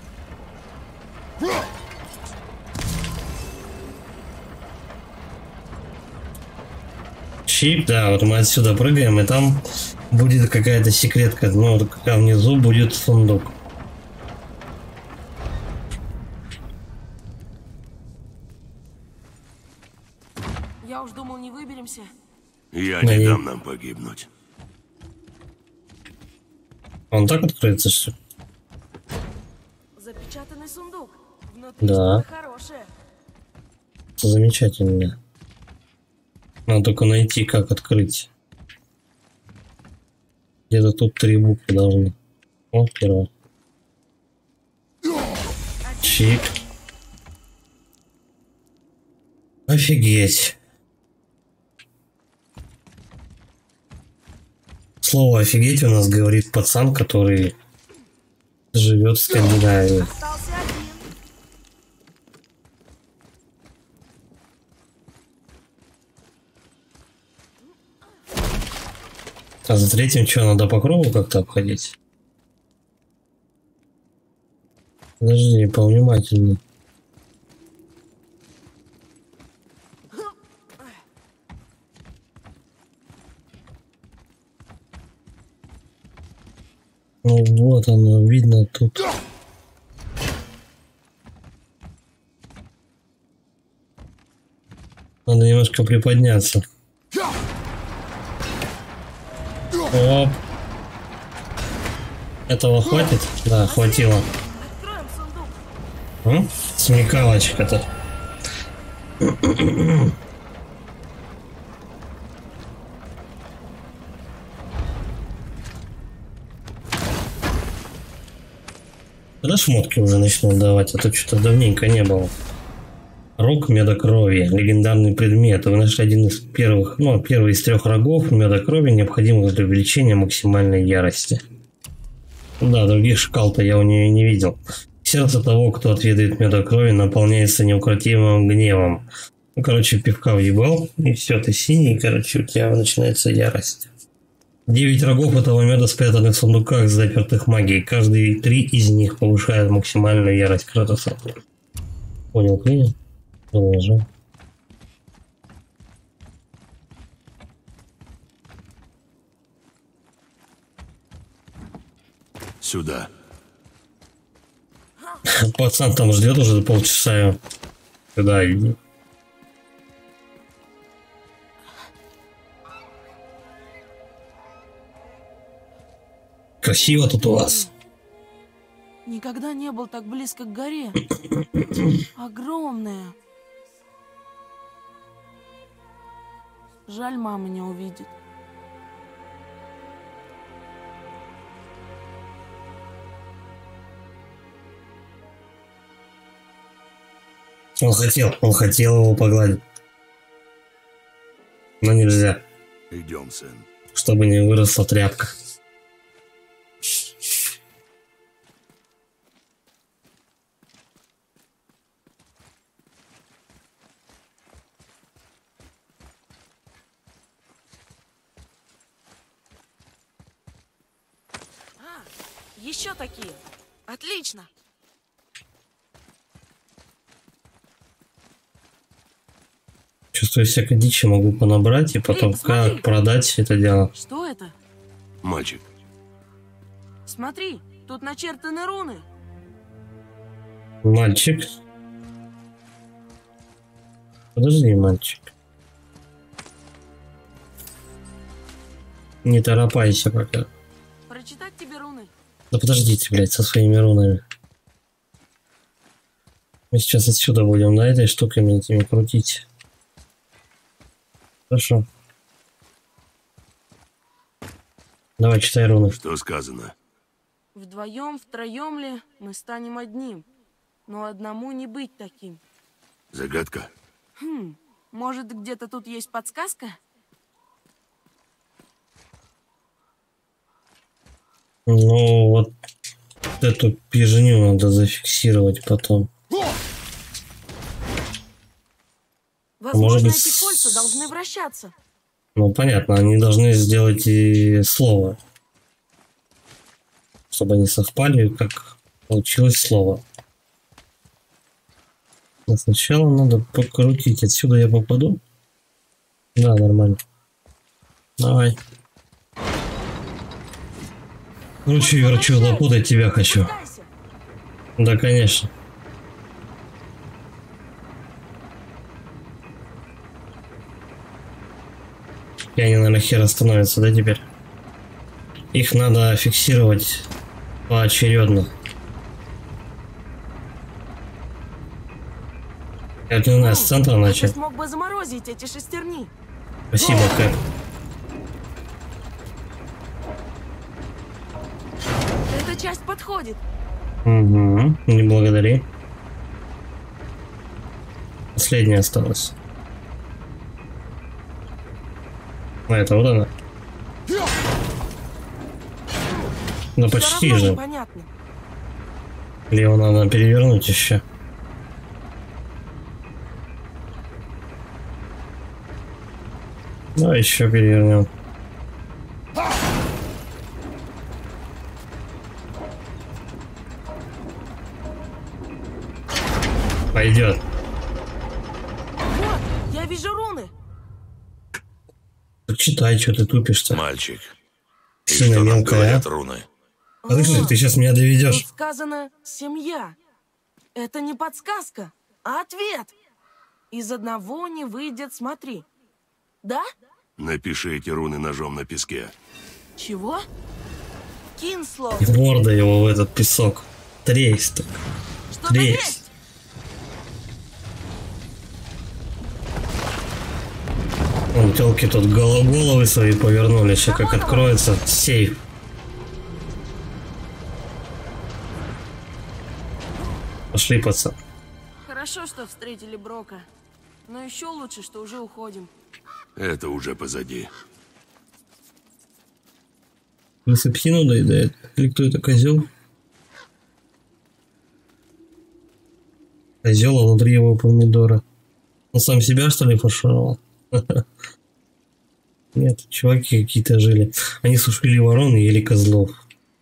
Чип, да, вот мы отсюда прыгаем, и там будет какая-то секретка. Ну, вот когда внизу будет сундук. Я уж думал, не выберемся. Я Да не не- дам нам погибнуть. Он так откроется, что ли? Запечатанный сундук. Внутри Да. что-то хорошее. Замечательно. Надо только найти, как открыть. Где-то тут три буквы должны. О, первая. Чип. Офигеть. Слово офигеть у нас говорит пацан, который живет в Скандинавии. Остался один. А за третьим что, надо по кругу как-то обходить? Подожди, повнимательней. Ну вот оно, видно тут. Надо немножко приподняться. Оп. Этого хватит? Да, хватило. Откроем сундук. М? Смекалочка-то. Когда шмотки уже начнут давать, а то что-то давненько не было. Рог меда крови. Легендарный предмет. Вы нашли один из первых, ну, первый из трех рогов меда крови, необходимых для увеличения максимальной ярости. Да, других шкал-то я у нее не видел. Сердце того, кто отведает меда крови, наполняется неукротимым гневом. Ну, короче, пивка въебал, и все, ты синий, короче, у тебя начинается ярость. Девять рогов этого меда спрятаны в сундуках, запертых магией. Каждый три из них повышает максимальную ярость Кратоса. Понял, принял? Продолжай. Сюда. Пацан там ждет уже полчаса. Сюда иди. Красиво тут у вас. Никогда не был так близко к горе. Огромная. Жаль, мама не увидит. Он хотел, он хотел его погладить. Но нельзя, Идем, сын. чтобы не выросла тряпка. А, еще такие. Отлично. Чувствую, всякой дичи могу понабрать и потом Эй, смотри. как продать это дело. Что это? Мальчик, Смотри, тут начертаны руны. Мальчик. Подожди, мальчик. Не торопайся пока. Прочитать тебе руны? Да подождите, блядь, со своими рунами. Мы сейчас отсюда будем на этой штуками этими крутить. Хорошо. Давай, читай руны. что сказано? Вдвоем, втроем ли мы станем одним, но одному не быть таким. Загадка? Хм, может, где-то тут есть подсказка? Ну вот эту пижню надо зафиксировать потом. Возможно, Может быть, эти с- кольца должны вращаться. Ну понятно, они должны сделать и слово. Чтобы они совпали, как получилось слово. Но сначала надо покрутить. Отсюда я попаду? Да, нормально. Давай. Кручу, верчу, запутать тебя хочу. Пытайся. Да, конечно. И они, наверное, хер остановятся, да, теперь? Их надо фиксировать поочередно. Это у нас с центра Ты начать. смог бы заморозить эти шестерни. Спасибо, Кэп. Эта часть подходит. Угу, не благодари. Последняя осталась. А это вот она. Ну Всё почти равно же. непонятно. Или его надо перевернуть еще. Ну, еще перевернем. Пойдет. Вот, я вижу руны. Читай, что ты тупишь-то. Мальчик, и Сильно что нам мелкая, говорят а? руны? Подожди, ты сейчас меня доведешь. Тут сказано «семья». Это не подсказка, а ответ. Из одного не выйдет, смотри. Да? Напиши эти руны ножом на песке. Чего? Кинсло. И морда его в этот песок. Трейс так. Что-то Трейс. есть. Вон телки тут голо- головы свои повернули. Сейчас как откроется сейф. Пошли, пацан. Хорошо, что встретили Брока. Но еще лучше, что уже уходим. Это уже позади. Если псину доедает. Или кто это, козел? Козел, а внутри его помидора. Он сам себя, что ли, фаршировал? Нет, чуваки какие-то жили. Они сушили ворон и ели козлов.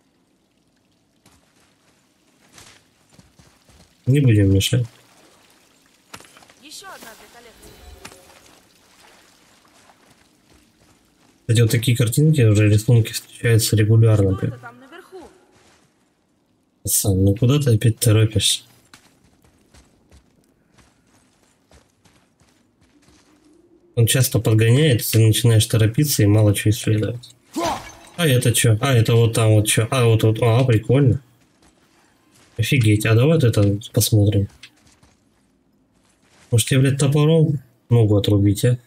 Не будем мешать. Еще одна для коллекции. Кстати, вот такие картинки, уже рисунки встречаются регулярно. Что это там наверху? Пацан, ну куда ты опять торопишься? Он часто подгоняет, ты начинаешь торопиться и мало чего исследовать. А это что? А это вот там вот что? А вот вот, а, прикольно. Офигеть, а давай вот это посмотрим. Может тебе, блядь, топором ногу отрубить, а?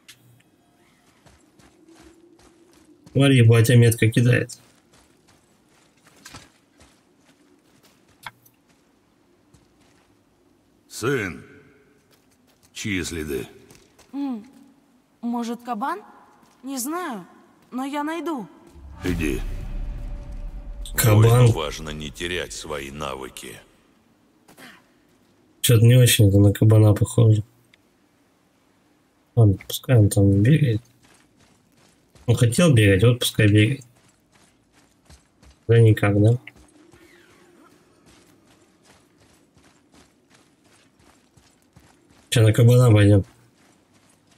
Смотри, батя метко кидает. Сын, чьи следы? Может, кабан? Не знаю, но я найду. Иди. Кабан. Воину важно не терять свои навыки. Что-то не очень это на кабана похоже. Ладно, пускай он там бегает. Он хотел бегать, вот пускай бегает. Да никак, да? Сейчас на кабана пойдем.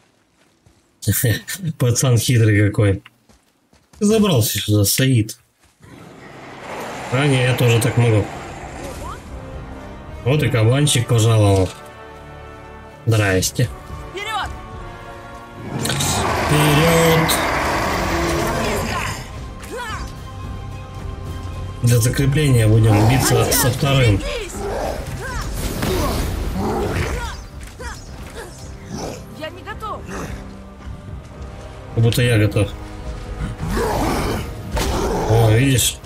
Пацан хитрый какой. Ты забрался сюда, Саид. А, не, я тоже так могу. Вот и кабанчик пожаловал. Здрасте. Вперед! Вперед! Для закрепления будем биться со вторым. Я не готов. Как будто я готов. О, видишь?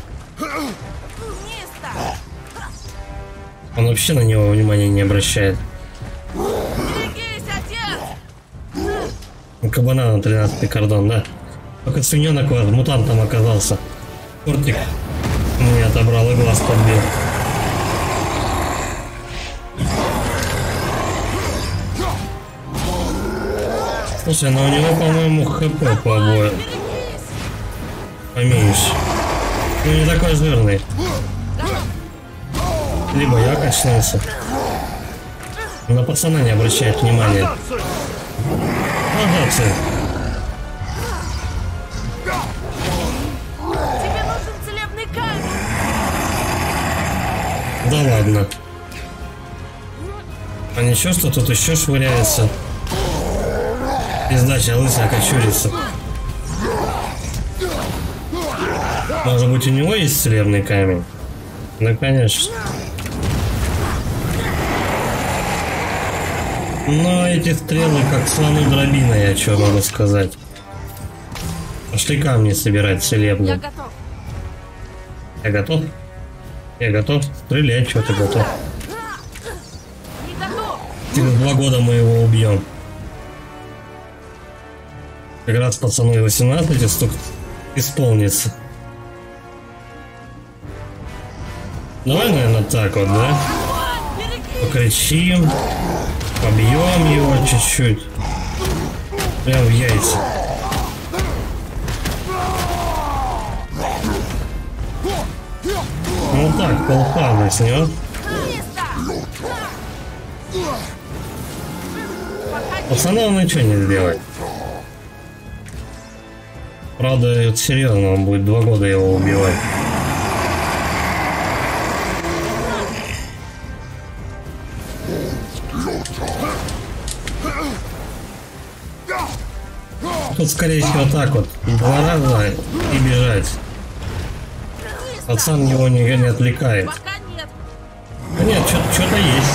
Он вообще на него внимания не обращает. Берегись, отец! У кабана на тринадцатый кордон, да? Только свиненок вот мутантом оказался. Кортик мне отобрал и глаз подбил. Слушай, ну у него, по-моему, хп по обоим поменьше. Ну не такой жирный. Либо я качнулся. На пацана не обращает внимания. Ага, сын. Тебе нужен целебный камень. Да ладно. А ничего, что тут еще швыряется? Издача лысая кочурица. Может быть, у него есть целебный камень? Ну, конечно. Но эти стрелы как слону дробина, я что могу сказать. Пошли камни собирать целебные. Я готов. Я готов? Я готов стрелять, что ты готов? Не готов. Через два года мы его убьем. Как раз пацану и восемнадцать, и стук исполнится. Давай, наверное, так вот, да? Покричим. Побьем его чуть-чуть. Прям в яйца. Ну так, полпада снес. Пацану он ничего не сделает. Правда, это серьезно, он будет два года его убивать. Тут, скорее всего, так вот. Два раза и бежать. Пацан его не, не отвлекает. Пока нет. Да нет, что-то есть.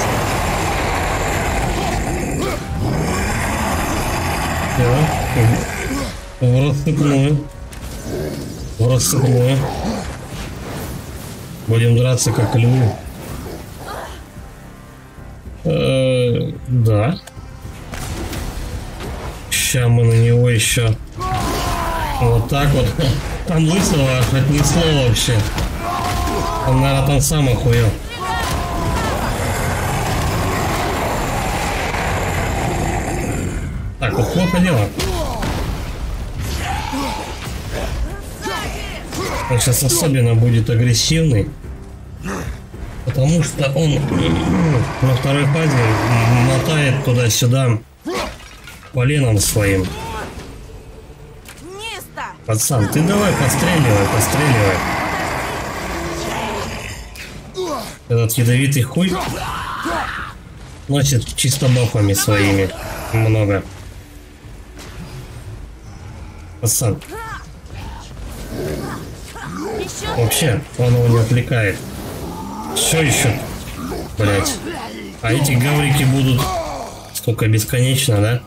Да. В рассыпную. В рассыпную. Будем драться как львы. Э-э, да. Сейчас мы на него еще вот так вот. Там лысого аж отнесло вообще. Он, наверное, там сам охуел. Так, вот плохо дело. Он сейчас особенно будет агрессивный. Потому что он на второй фазе мотает туда-сюда поленом своим. Нисто. Пацан, ты давай постреливай, постреливай. Этот ядовитый хуй носит чисто бафами своими много. Пацан. Вообще, он его не отвлекает. Что еще? Блять. А эти гаврики будут сколько, бесконечно, да?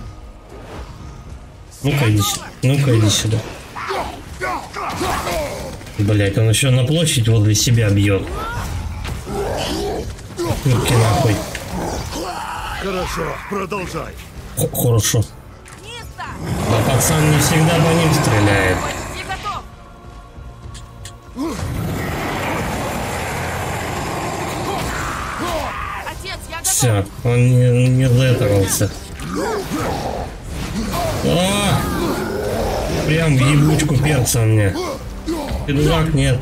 Ну-ка иди, ну-ка иди сюда. Блять, он еще на площадь возле себя бьет. Руки нахуй. Хорошо, продолжай. Х Хорошо. А пацан не всегда по ним стреляет. Почти готов. Отец, я готов. Все, он не, не заэтовался. А! Прям в ебучку перца мне. Ты дурак, нет.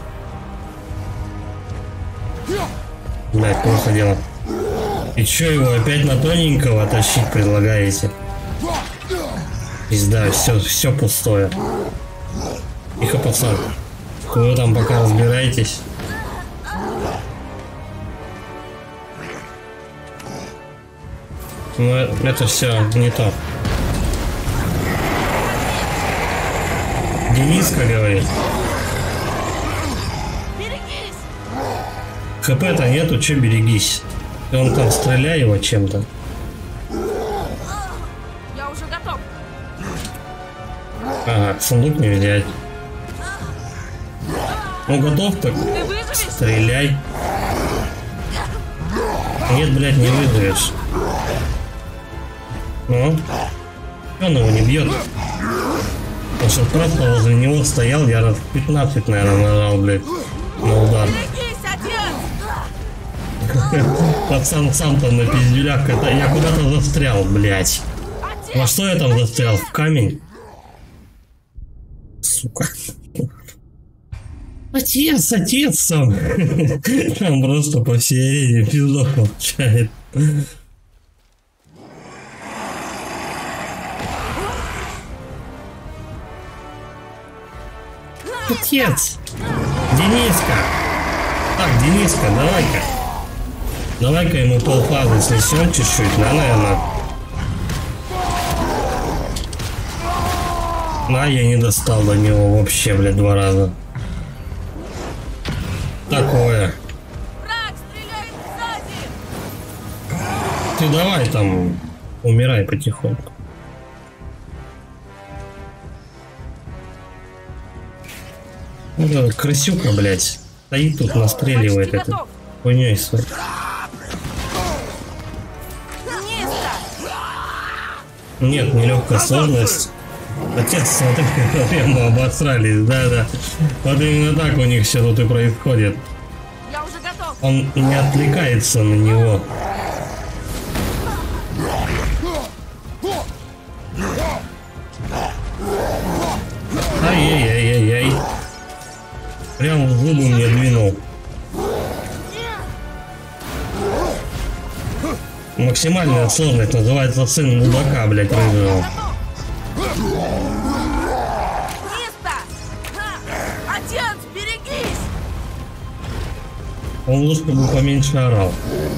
Блять, плохо дело. И чё, его опять на тоненького тащить предлагаете? Пизда, все, все пустое. Тихо, пацан. Вы там пока разбираетесь. Но это все не то. Дениска говорит. Берегись! ХП-то нету, че берегись. И он там стреляй его чем-то. Я уже готов. Ага, сундук не взять. Ну готов, так Ты выживешь? стреляй. Нет, блядь, не выживешь. Ну? Он его не бьет. Он что просто возле него стоял, я раз пятнадцать, наверное, нажал, блядь, на удар. Берегись, отец! Пацан сам там на пиздюлях, это я куда-то застрял, блядь. Во что я там застрял? В камень? Сука. Отец, отец сам. Там просто по всей арене пиздок получает. Отец! Дениска! Так, Дениска, давай-ка. Давай-ка ему полфазы снесем чуть-чуть, да, наверное? А, я не достал до него вообще, блядь, два раза. Такое. Враг стреляет сзади! Ты давай там, умирай потихоньку. Вот эта крысюка, блядь, стоит тут, настреливает Почти это готов. хуйней своей. Низко! Нет, нелегкая сложность. Отец, смотри, прямо обосрались, да-да. Вот именно так у них все тут и происходит. Я уже готов! Он не отвлекается на него. Ай-яй-яй-яй-яй. Прям в зубы мне двинул. Максимальная сложность называется сын мудака, блядь, рыжего. Место! Отец, берегись! Он лучше бы поменьше орал.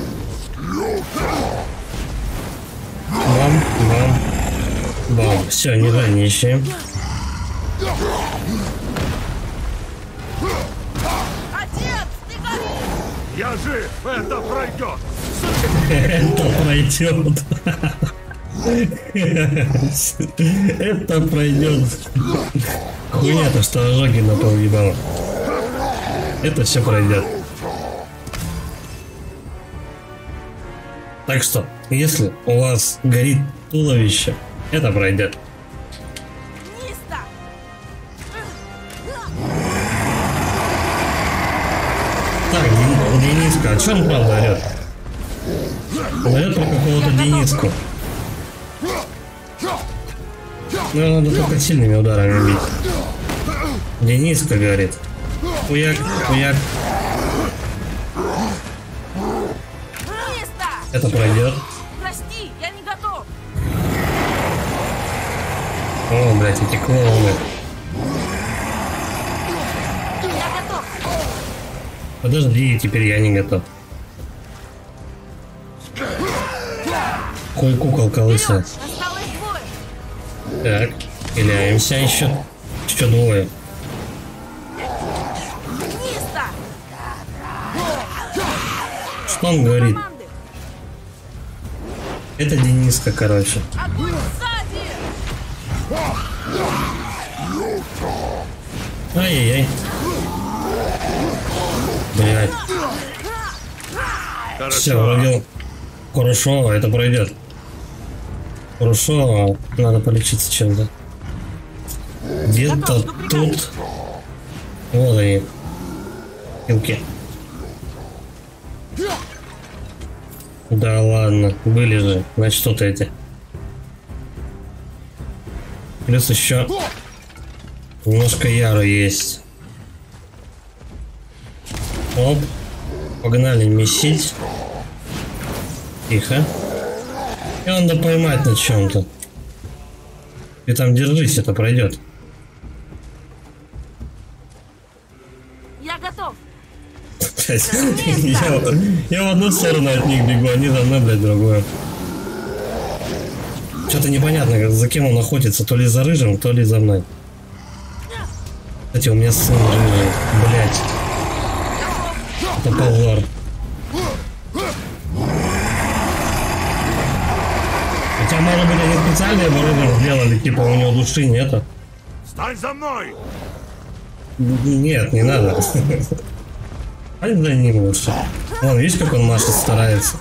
Бам, бам, бам. Все, не жадничаем. Отец, ты горишь! Я жив, это пройдет. Это пройдет. Это пройдет. Хуйня-то, что ожоги на пол ебало. Это все пройдет. Так что, если у вас горит туловище, это пройдет. Низко! Так, Дени- Дениска, а что он правда орет? Он орет про какого-то Дениску. Ну, надо только сильными ударами бить. Дениска говорит. Хуяк, хуяк. Место! Это пройдет. Прости, я не готов! О, блядь, эти клоуны. Я готов! Подожди, теперь я не готов. Хуй куколка лысая. Осталось двое! Так, пиляемся еще. Еще двое. Место! Что он говорит? Команды! Это Дениска, короче. Огонь сзади! Ай-яй-яй. Блядь. Все, вроде хорошо, это пройдет. Хорошо, надо полечиться чем-то. Где-то тут. Вот они. Пилки. Да ладно, были же. Значит, тут эти. Плюс еще немножко яру есть. Оп. Погнали месить. Тихо. И надо поймать на чем-то. Ты там держись, это пройдет. Я готов. я, я в одну сторону от них бегу, они за мной, блядь, другую. Что-то непонятно, за кем он охотится, то ли за рыжим, то ли за мной. Кстати, у меня сын рыжий, блядь. Это позор. Хотя, может быть, они специально его рыжим сделали, типа у него души нету. Стань за мной! Нет, не надо. Пойдем за ним лучше. Вон, видишь, как он машет, старается.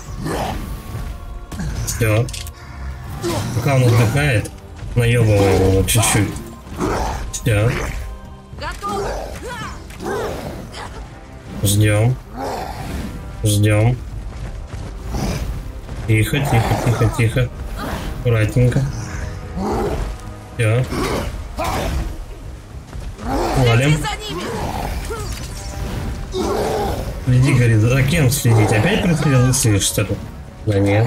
Все. Пока он отдыхает, наебываем его чуть-чуть. Все. Ждем. Ждем. Тихо, тихо, тихо, тихо. Аккуратненько. Все. Валим. Следи, говорит, за кем следить? Опять преследовал, что ли? Да нет.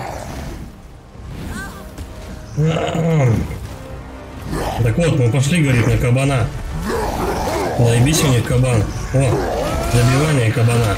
Так вот, мы пошли, говорит, на кабана. Наебись у них кабан. О, забивание кабана.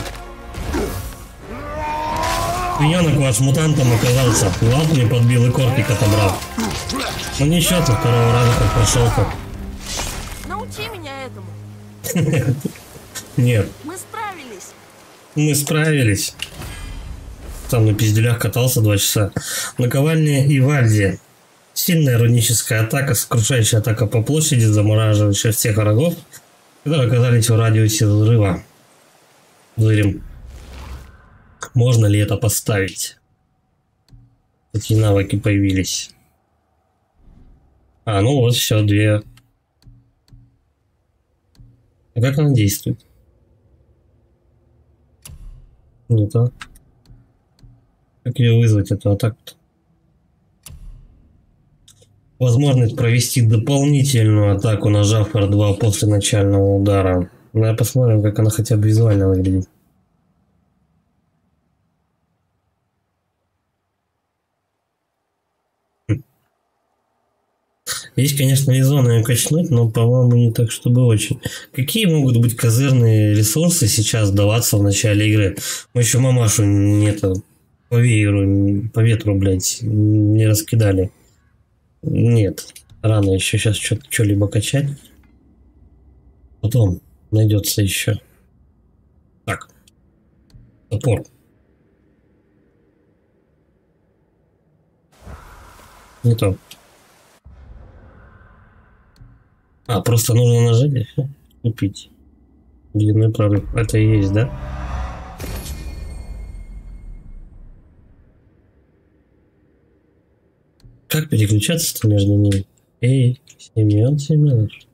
Миньонок ваш мутантом оказался. Лап мне подбил и кортик отобрал. Ну ничего, ты второго раза как прошел как. Научи меня этому. Нет. Мы справились. Мы справились. Там на пизделях катался два часа. Наковальня Ивальди. Сильная руническая атака, сокрушающая атака по площади, замораживающая всех врагов, которые оказались в радиусе взрыва. Взрыв. Можно ли это поставить? Какие навыки появились? А, ну вот все, две. А как она действует? Не то. Как ее вызвать, эту атаку-то? Возможность провести дополнительную атаку, нажав эр два после начального удара. Давай посмотрим, как она хотя бы визуально выглядит. Есть, конечно, резон ее качнуть, но, по-моему, не так, чтобы очень. Какие могут быть козырные ресурсы сейчас даваться в начале игры? Мы еще мамашу нет, по вееру, по ветру, блядь, не раскидали. Нет, рано еще сейчас что-либо качать. Потом найдется еще. Так. Топор. Не то. А, просто нужно нажать и все. Купить. Длинный прорыв. Это и есть, да? Как переключаться-то между ними? Эй, Семен Семенович.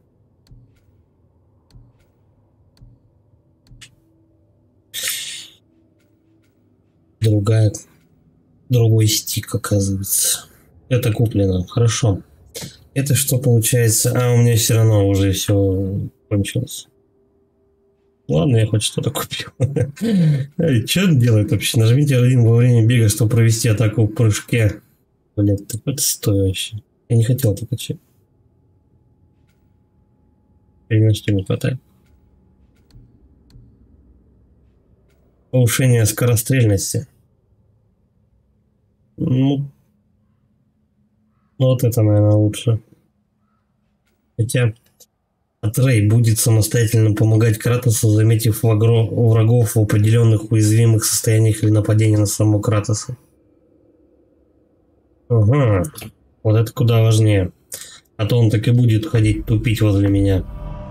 Другая. Другой стик, оказывается. Это куплено. Хорошо. Это что получается? А, у меня все равно уже все кончилось. Ладно, я хоть что-то купил. Что он делает вообще? Нажмите один во время бега, чтобы провести атаку в прыжке. Блять, так это стоит вообще. Я не хотел это качать. Именно что не хватает. Повышение скорострельности. Ну, вот это, наверное, лучше. Хотя Атрей будет самостоятельно помогать Кратосу, заметив врагов в определенных уязвимых состояниях или нападения на самого Кратоса. Ага, вот это куда важнее. А то он так и будет ходить тупить возле меня.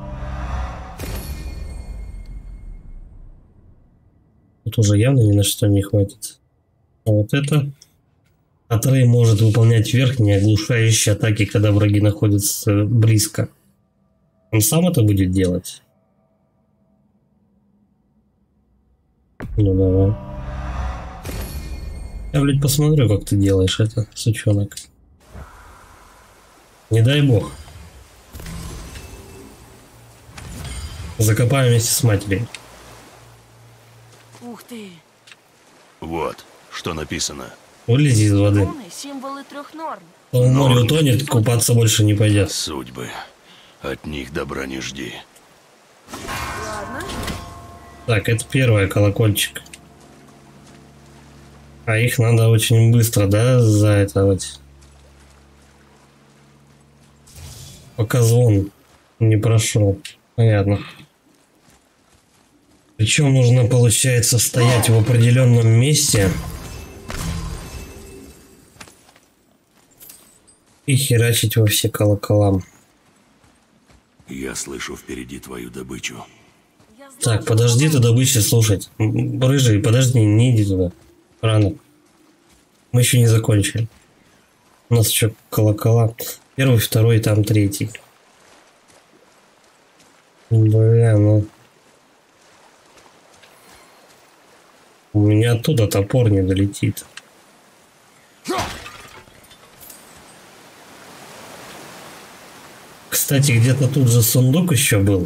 Тут уже явно ни на что не хватит. А вот это... Атрей может выполнять верхние оглушающие атаки, когда враги находятся близко. Он сам это будет делать? Ну давай. Я, блядь, посмотрю, как ты делаешь это, сучонок. Не дай бог. Закопаем вместе с матерью. Ух ты. Вот, что написано. Вылези из воды. Руны — символы трех норм. Он в море утонет, купаться больше не пойдет. Судьбы. От них добра не жди. Ладно. Так, это первый колокольчик. А их надо очень быстро, да, за это вот. Пока звон не прошел. Понятно. Причем нужно, получается, стоять в определенном месте и херачить во все колокола. Я слышу впереди твою добычу. Я знаю, Так, что подожди ты бывает. добычи слушать. М, Рыжий, подожди, не иди туда. Рано. Мы еще не закончили. У нас еще колокола. Первый, второй, там третий. Бля, ну... У меня оттуда топор не долетит. Кстати, где-то тут же сундук еще был.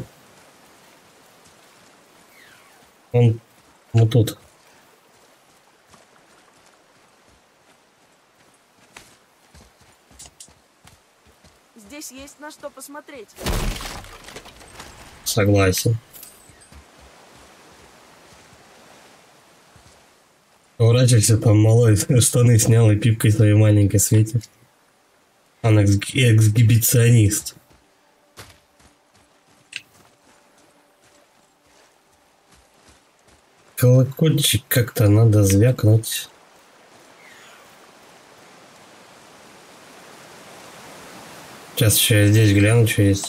Он вот тут. Здесь есть на что посмотреть. Согласен. Уворачивайся, там малой штаны снял и пипкой своей маленькой светит. Он экс- эксгибиционист. Колокольчик как-то надо звякнуть. Сейчас еще я здесь гляну, что есть.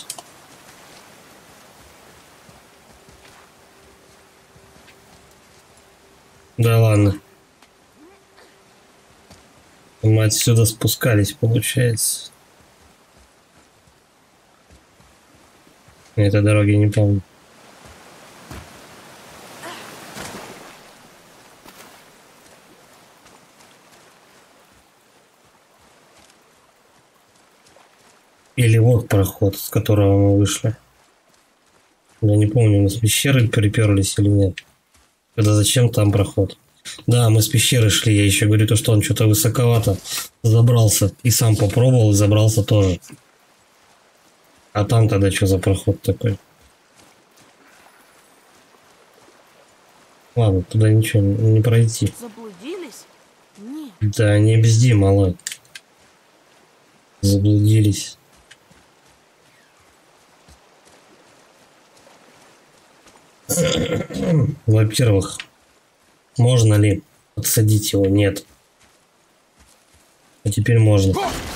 Да ладно. Мы отсюда спускались, получается. Я этой дороги не помню. Или вот проход, с которого мы вышли. Я не помню, мы с пещеры приперлись или нет. Это зачем там проход? Да, мы с пещеры шли, я еще говорю то, что он что-то высоковато забрался. И сам попробовал, и забрался тоже. А там тогда что за проход такой? Ладно, туда ничего не пройти. Заблудились? Нет. Да не бзди, малой. Заблудились. Во-первых, можно ли подсадить его? Нет. А теперь можно.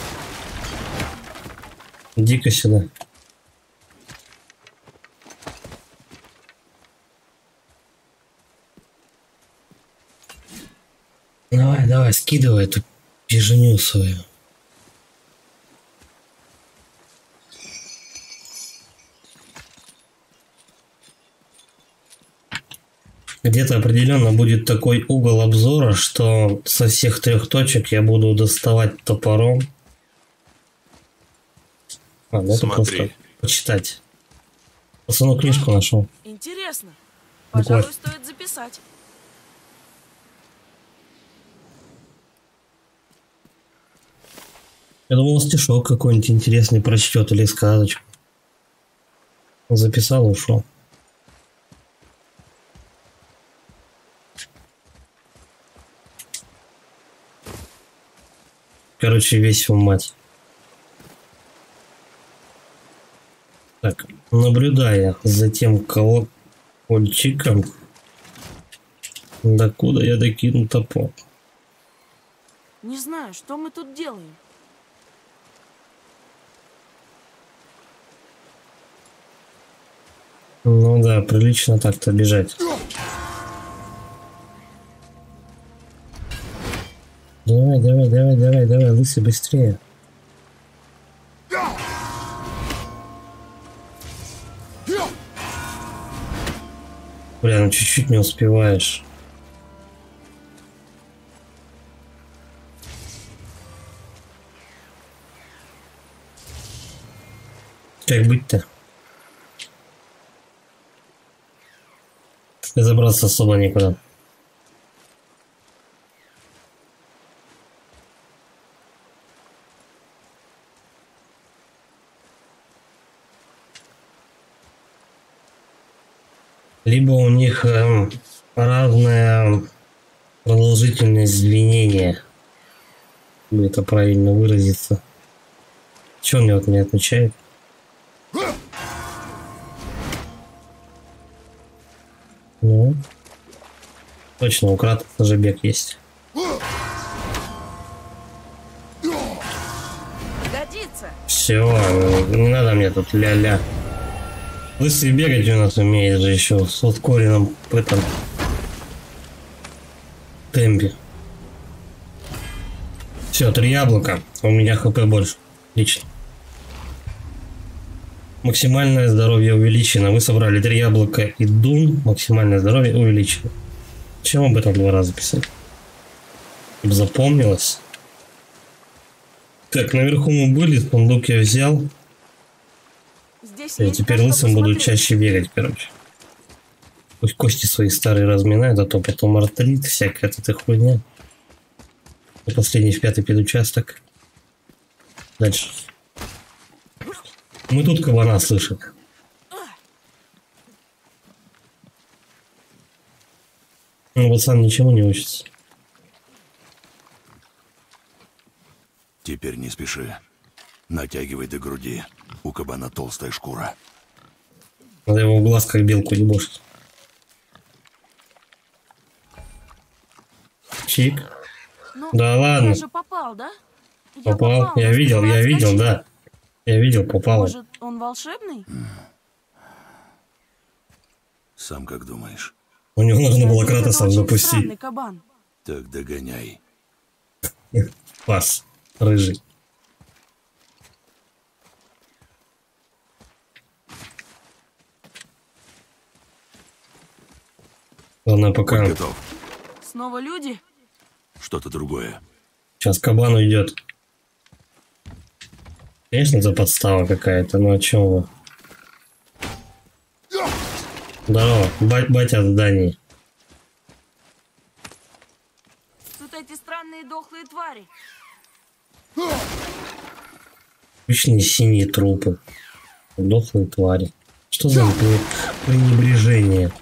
Иди-ка сюда. Давай, давай, скидывай эту пиженю свою. Где-то определенно будет такой угол обзора, что со всех трех точек я буду доставать топором. А, ну это Смотри. просто почитать. Пацану книжку нашел. Интересно. Буквально. Пожалуй, стоит записать. Я думал, стишок какой-нибудь интересный прочтет или сказочку. Записал и ушел. Короче, весь в мать. Так, наблюдая за тем колокольчиком, докуда я докину топор. Не знаю, что мы тут делаем. Ну да, прилично так-то бежать. Давай, давай, давай, давай, давай, лысый, быстрее. Бля, ну чуть-чуть не успеваешь. Как быть-то? И забраться особо никуда. Либо у них э, разная продолжительность звенения. Как это правильно выразиться. Че он мне вот не отмечает? Ну, точно, у Кратоса же бег есть. Годится. Все, не надо мне тут ля-ля. Лысый бегать у нас умеет же еще с ускоренным в этом темпе. Все, три яблока. У меня хп больше. Отлично. Максимальное здоровье увеличено. Вы собрали три яблока и дун. Максимальное здоровье увеличено. Чем об этом два раза писать? Запомнилось. Так, наверху мы были, сундук я взял. Здесь Я есть теперь на что лысым буду посмотреть. чаще бегать, короче. Пусть кости свои старые разминают, а то потом артрит, всякая эта хуйня. И последний в пятый педучасток. Дальше. Мы тут кабана слышим. Ну вот сам ничему не учится. Теперь не спеши. Натягивай до груди. У кабана толстая шкура. Надо его в глаз как белку ебошить. Чик. Ну, Да ладно. я же попал, да? Я Попал. Я но видел, сперва я видел, отскочил. да. Я видел, попал. Может, он волшебный? Сам как думаешь? У него нужно было Это Кратоса очень запустить. странный кабан. Так догоняй. Пас. Рыжий. Ладно, пока. Будь готов. Снова люди? Что-то другое. Сейчас кабан уйдет. Конечно, это подстава какая-то, но о чем вы? Здорово, бать, батя в здании. Тут эти странные дохлые твари. Обычные синие трупы. Дохлые твари. Что за пре- пренебрежение?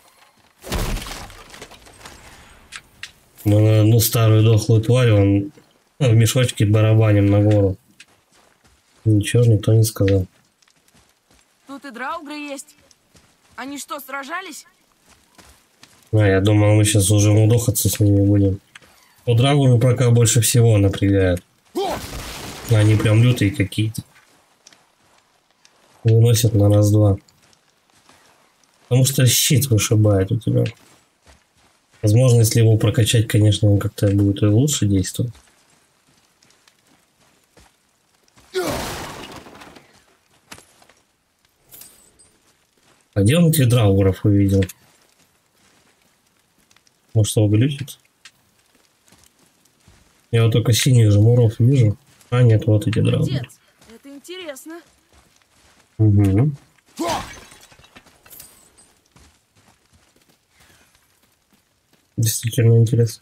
Мы на одну старую дохлую тварь он в мешочке барабаним на гору. Ничего никто не сказал. Тут и драугры есть. Они что, сражались? А, я думал, мы сейчас уже мудохаться с ними будем. У драгуры пока больше всего напрягают. Они прям лютые какие-то. Выносят на раз-два. Потому что щит вышибает у тебя. Возможно, если его прокачать, конечно, он как-то будет и лучше действовать. А где он этих драугров увидел? Может, его глючит? Я вот только синих жмуров вижу. А, нет, вот эти драугры. Дед, это интересно. Угу. Действительно интересно.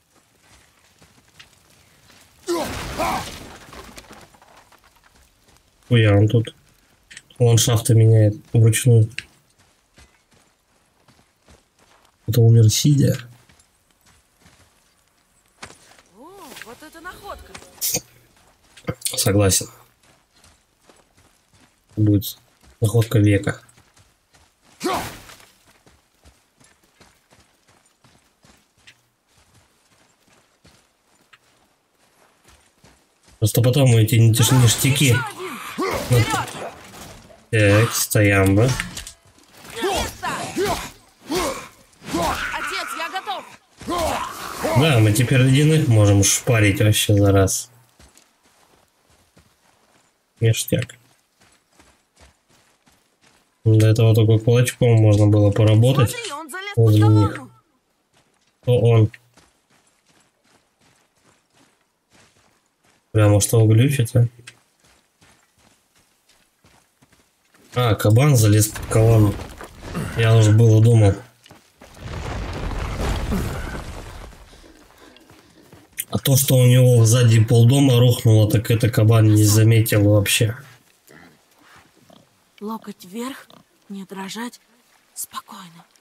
Хуя, он тут ландшафты меняет вручную. Это умер сидя. О, вот это находка. Согласен. Будет находка века. Просто потом эти ниш- ништяки. Еще один! Вперед! Так, стоямба. Отец, я готов! Да, мы теперь ледяных можем шпарить вообще за раз. Ништяк. До этого только кулачком можно было поработать. Смотри, он залез возле под них. колонну. Кто он? Прямо что глючит, а? А, кабан залез под колонну. Я уже было думал. А то, что у него сзади полдома рухнуло, так это кабан не заметил вообще. Локоть вверх, не дрожать, спокойно.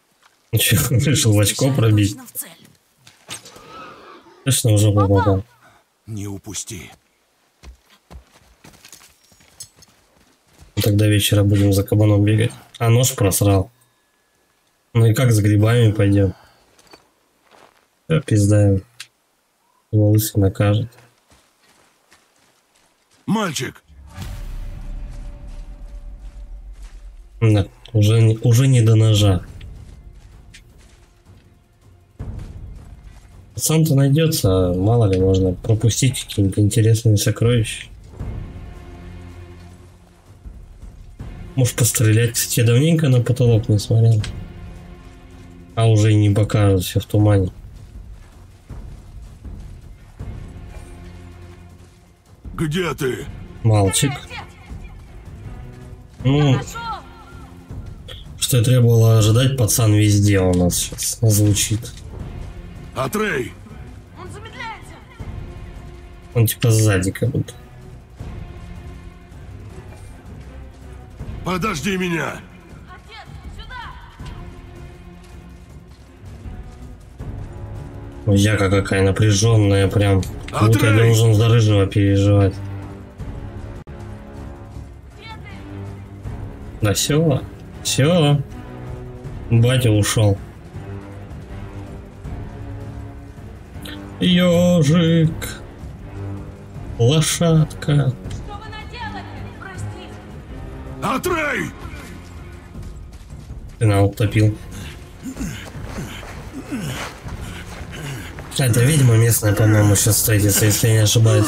Че, решил в очко пробить? Точно в цель. Точно уже попал. Не упусти. Тогда вечера будем за кабаном бегать. А нож просрал. Ну и как с грибами пойдем? Да, пиздаем. Его лысый накажет. Мальчик! Да, уже, не- уже не до ножа. Сам-то найдется, а мало ли, можно пропустить какие-нибудь интересные сокровища. Может пострелять, кстати, я давненько на потолок не смотрел. А уже и не покажут, все в тумане. Где ты? Мальчик. Ну, что и требовало ожидать, пацан везде у нас сейчас звучит. Атрей! Он замедляется. Он типа сзади как будто. Подожди меня! Отец, сюда. Яка какая напряженная, прям. Как будто я должен за рыжего переживать. Да все, все. Батя ушел. Ежик, лошадка. Что вы наделали? Прости. Атрей! Финал утопил. Это видимо местная, по-моему, сейчас встретится, если я не ошибаюсь.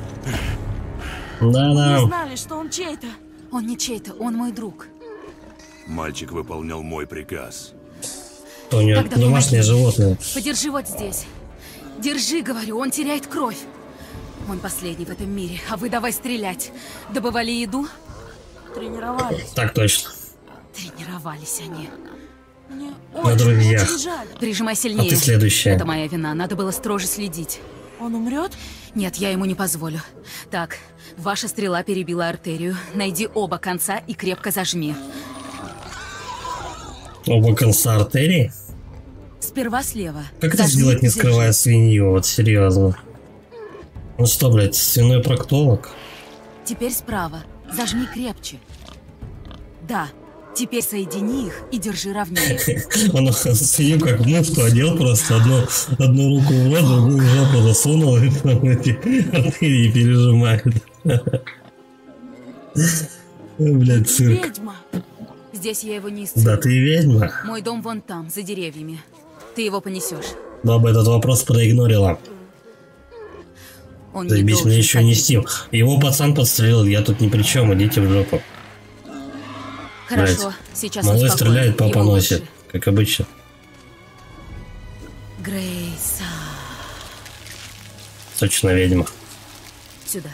Мы Да-да. знали, что он чей-то. Он не чей-то, он мой друг. Мальчик выполнял мой приказ. У него Тогда домашнее помоги. животное. Подержи вот здесь. Держи, говорю, он теряет кровь. Он последний в этом мире, а вы давай стрелять. Добывали еду? Тренировались. Так точно. Тренировались они. Мне На очень, друзьях. очень жаль. Прижимай А сильнее. ты следующая. Это моя вина, надо было строже следить. Он умрет? Нет, я ему не позволю. Так, ваша стрела перебила артерию. Найди оба конца и крепко зажми. Оба конца артерии? Сперва слева. Как это Зажми сделать, не и держи. скрывая свинью? Вот серьезно. Ну что, блядь, свиной проктолог? Теперь справа. Зажми крепче. Да. Теперь соедини их и держи ровнее. Он свинью как в муфту одел просто. Одну, одну руку в рот, другую в жопу засунул и там эти артерии пережимает. Блядь, цирк. Ведьма. Здесь я его не исцелю. Да ты ведьма. Мой дом вон там, за деревьями. Ты его понесешь. Баба этот вопрос проигнорила. Он не Заебись, должен мне еще ходить. нести. Его пацан подстрелил, я тут ни при чем, идите в жопу. Хорошо, Блядь. сейчас он Малой спокоен. стреляет, папа Его носит, лучше. как обычно. Грейса. Точно ведьма. Сюда.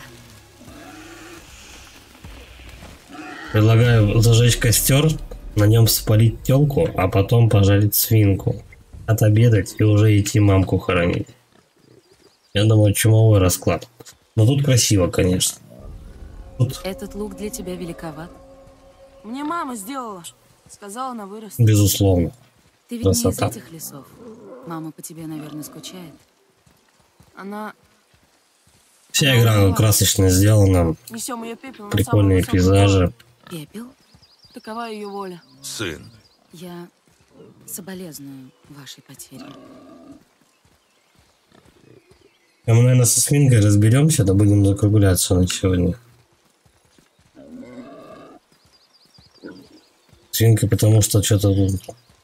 Предлагаю зажечь костер, на нем спалить телку, а потом пожарить свинку. Отобедать и уже идти мамку хоронить. Я думаю, чумовой расклад. Но тут красиво, конечно. Тут, Этот лук для тебя великоват. Мне мама сделала. Сказала, она вырастет. безусловно. Ты ведь не из Красота. этих лесов. Мама по тебе, наверное, скучает. Она... Вся игра красочно сделана. Несем ее пепел на Прикольные самую высокую пейзажи. гору. Пепел? Такова ее воля. Сын, Я соболезную вашей потере. А мы, наверное, со свинкой разберемся, да будем закругляться на сегодня. Свинка, потому что что-то тут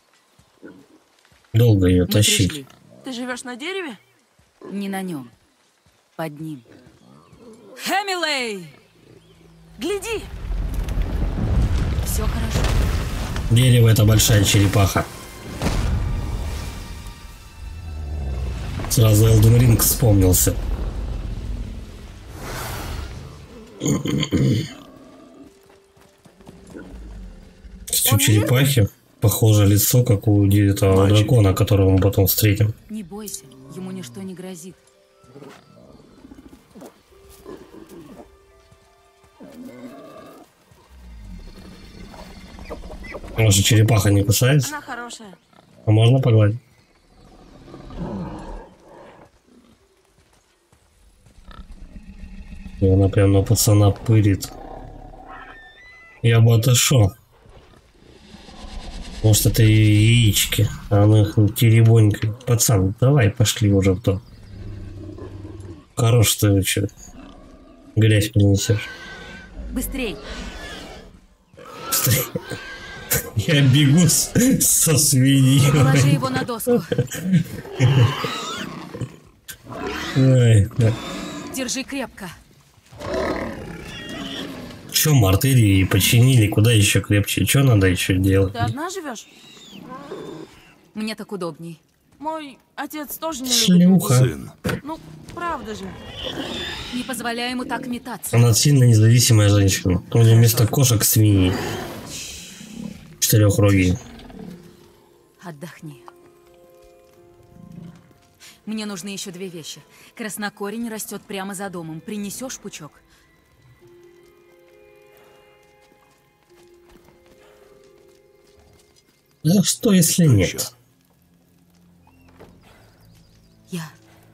долго ее Мы тащить. пришли. Ты живешь на дереве? Не на нем. Под ним. Хэмилей! Гляди! Все хорошо. Дерево — это большая черепаха. Сразу Elden Ring вспомнился. У черепахи похоже лицо, как у этого Мальчик. дракона, которого мы потом встретим. Не бойся, ему ничто не грозит. Ваша черепаха не кусается? Она хорошая. А можно погладить? И она прям на пацана пырит. Я бы отошел. Может, это яички, а она их теребонькает. Пацан, давай пошли уже в дом. Хорош ты, что грязь принесешь. Быстрей! Быстрее. Я бегу с, со свиньей. Положи его на доску. Ой, да. Держи крепко. Че, артерии починили, куда еще крепче? Что надо еще делать? Ты одна живешь? Мне так удобней. Мой отец тоже не любит Шлюха. людей. Сын, Ну, правда же. Не позволяй ему так метаться. Она сильно независимая женщина. У нее вместо кошек свиньи. Четырехрогие. Отдохни. Мне нужны еще две вещи. Краснокорень растет прямо за домом. Принесешь пучок? А что, если нет? чё? Я...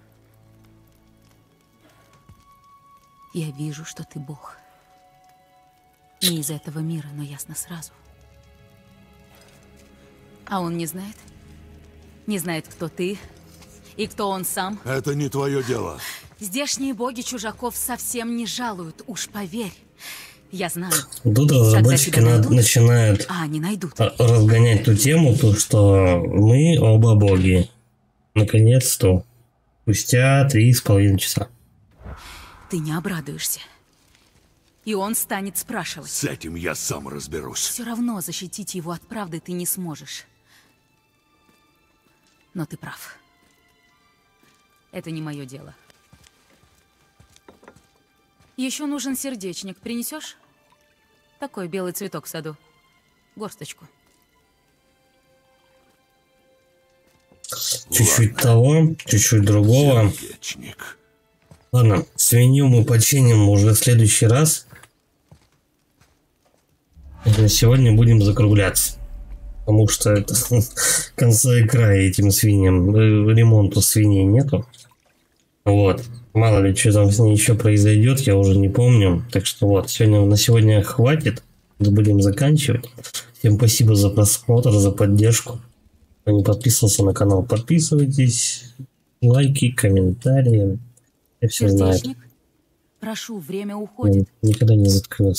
Я вижу, что ты бог. Не из этого мира, но ясно сразу. А он не знает? Не знает, кто ты и кто он сам? это не твое дело. Здешние боги чужаков совсем не жалуют, уж поверь. Я знаю. Тут разработчики тебя на- найдут? начинают А, не найдут. а, разгонять ту тему, то, что мы оба боги. Наконец-то. Спустя три с половиной часа. Ты не обрадуешься. И он станет спрашивать. С этим я сам разберусь. Все равно защитить его от правды ты не сможешь. Но ты прав. Это не мое дело. Еще нужен сердечник. Принесешь? Такой белый цветок в саду. Горсточку. Чуть-чуть того, чуть-чуть другого. Сердечник. Ладно, свинью мы починим уже в следующий раз. На сегодня будем закругляться. Потому что это конца и края этим свиньям. Ремонту свиней нету. Вот. Мало ли, что там с ней еще произойдет, я уже не помню. Так что вот, сегодня на сегодня хватит. Будем заканчивать. Всем спасибо за просмотр, за поддержку. Кто не подписывался на канал, подписывайтесь. Лайки, комментарии. Я все знаю. Сердечник. Прошу, время уходит. Никогда не заткнусь.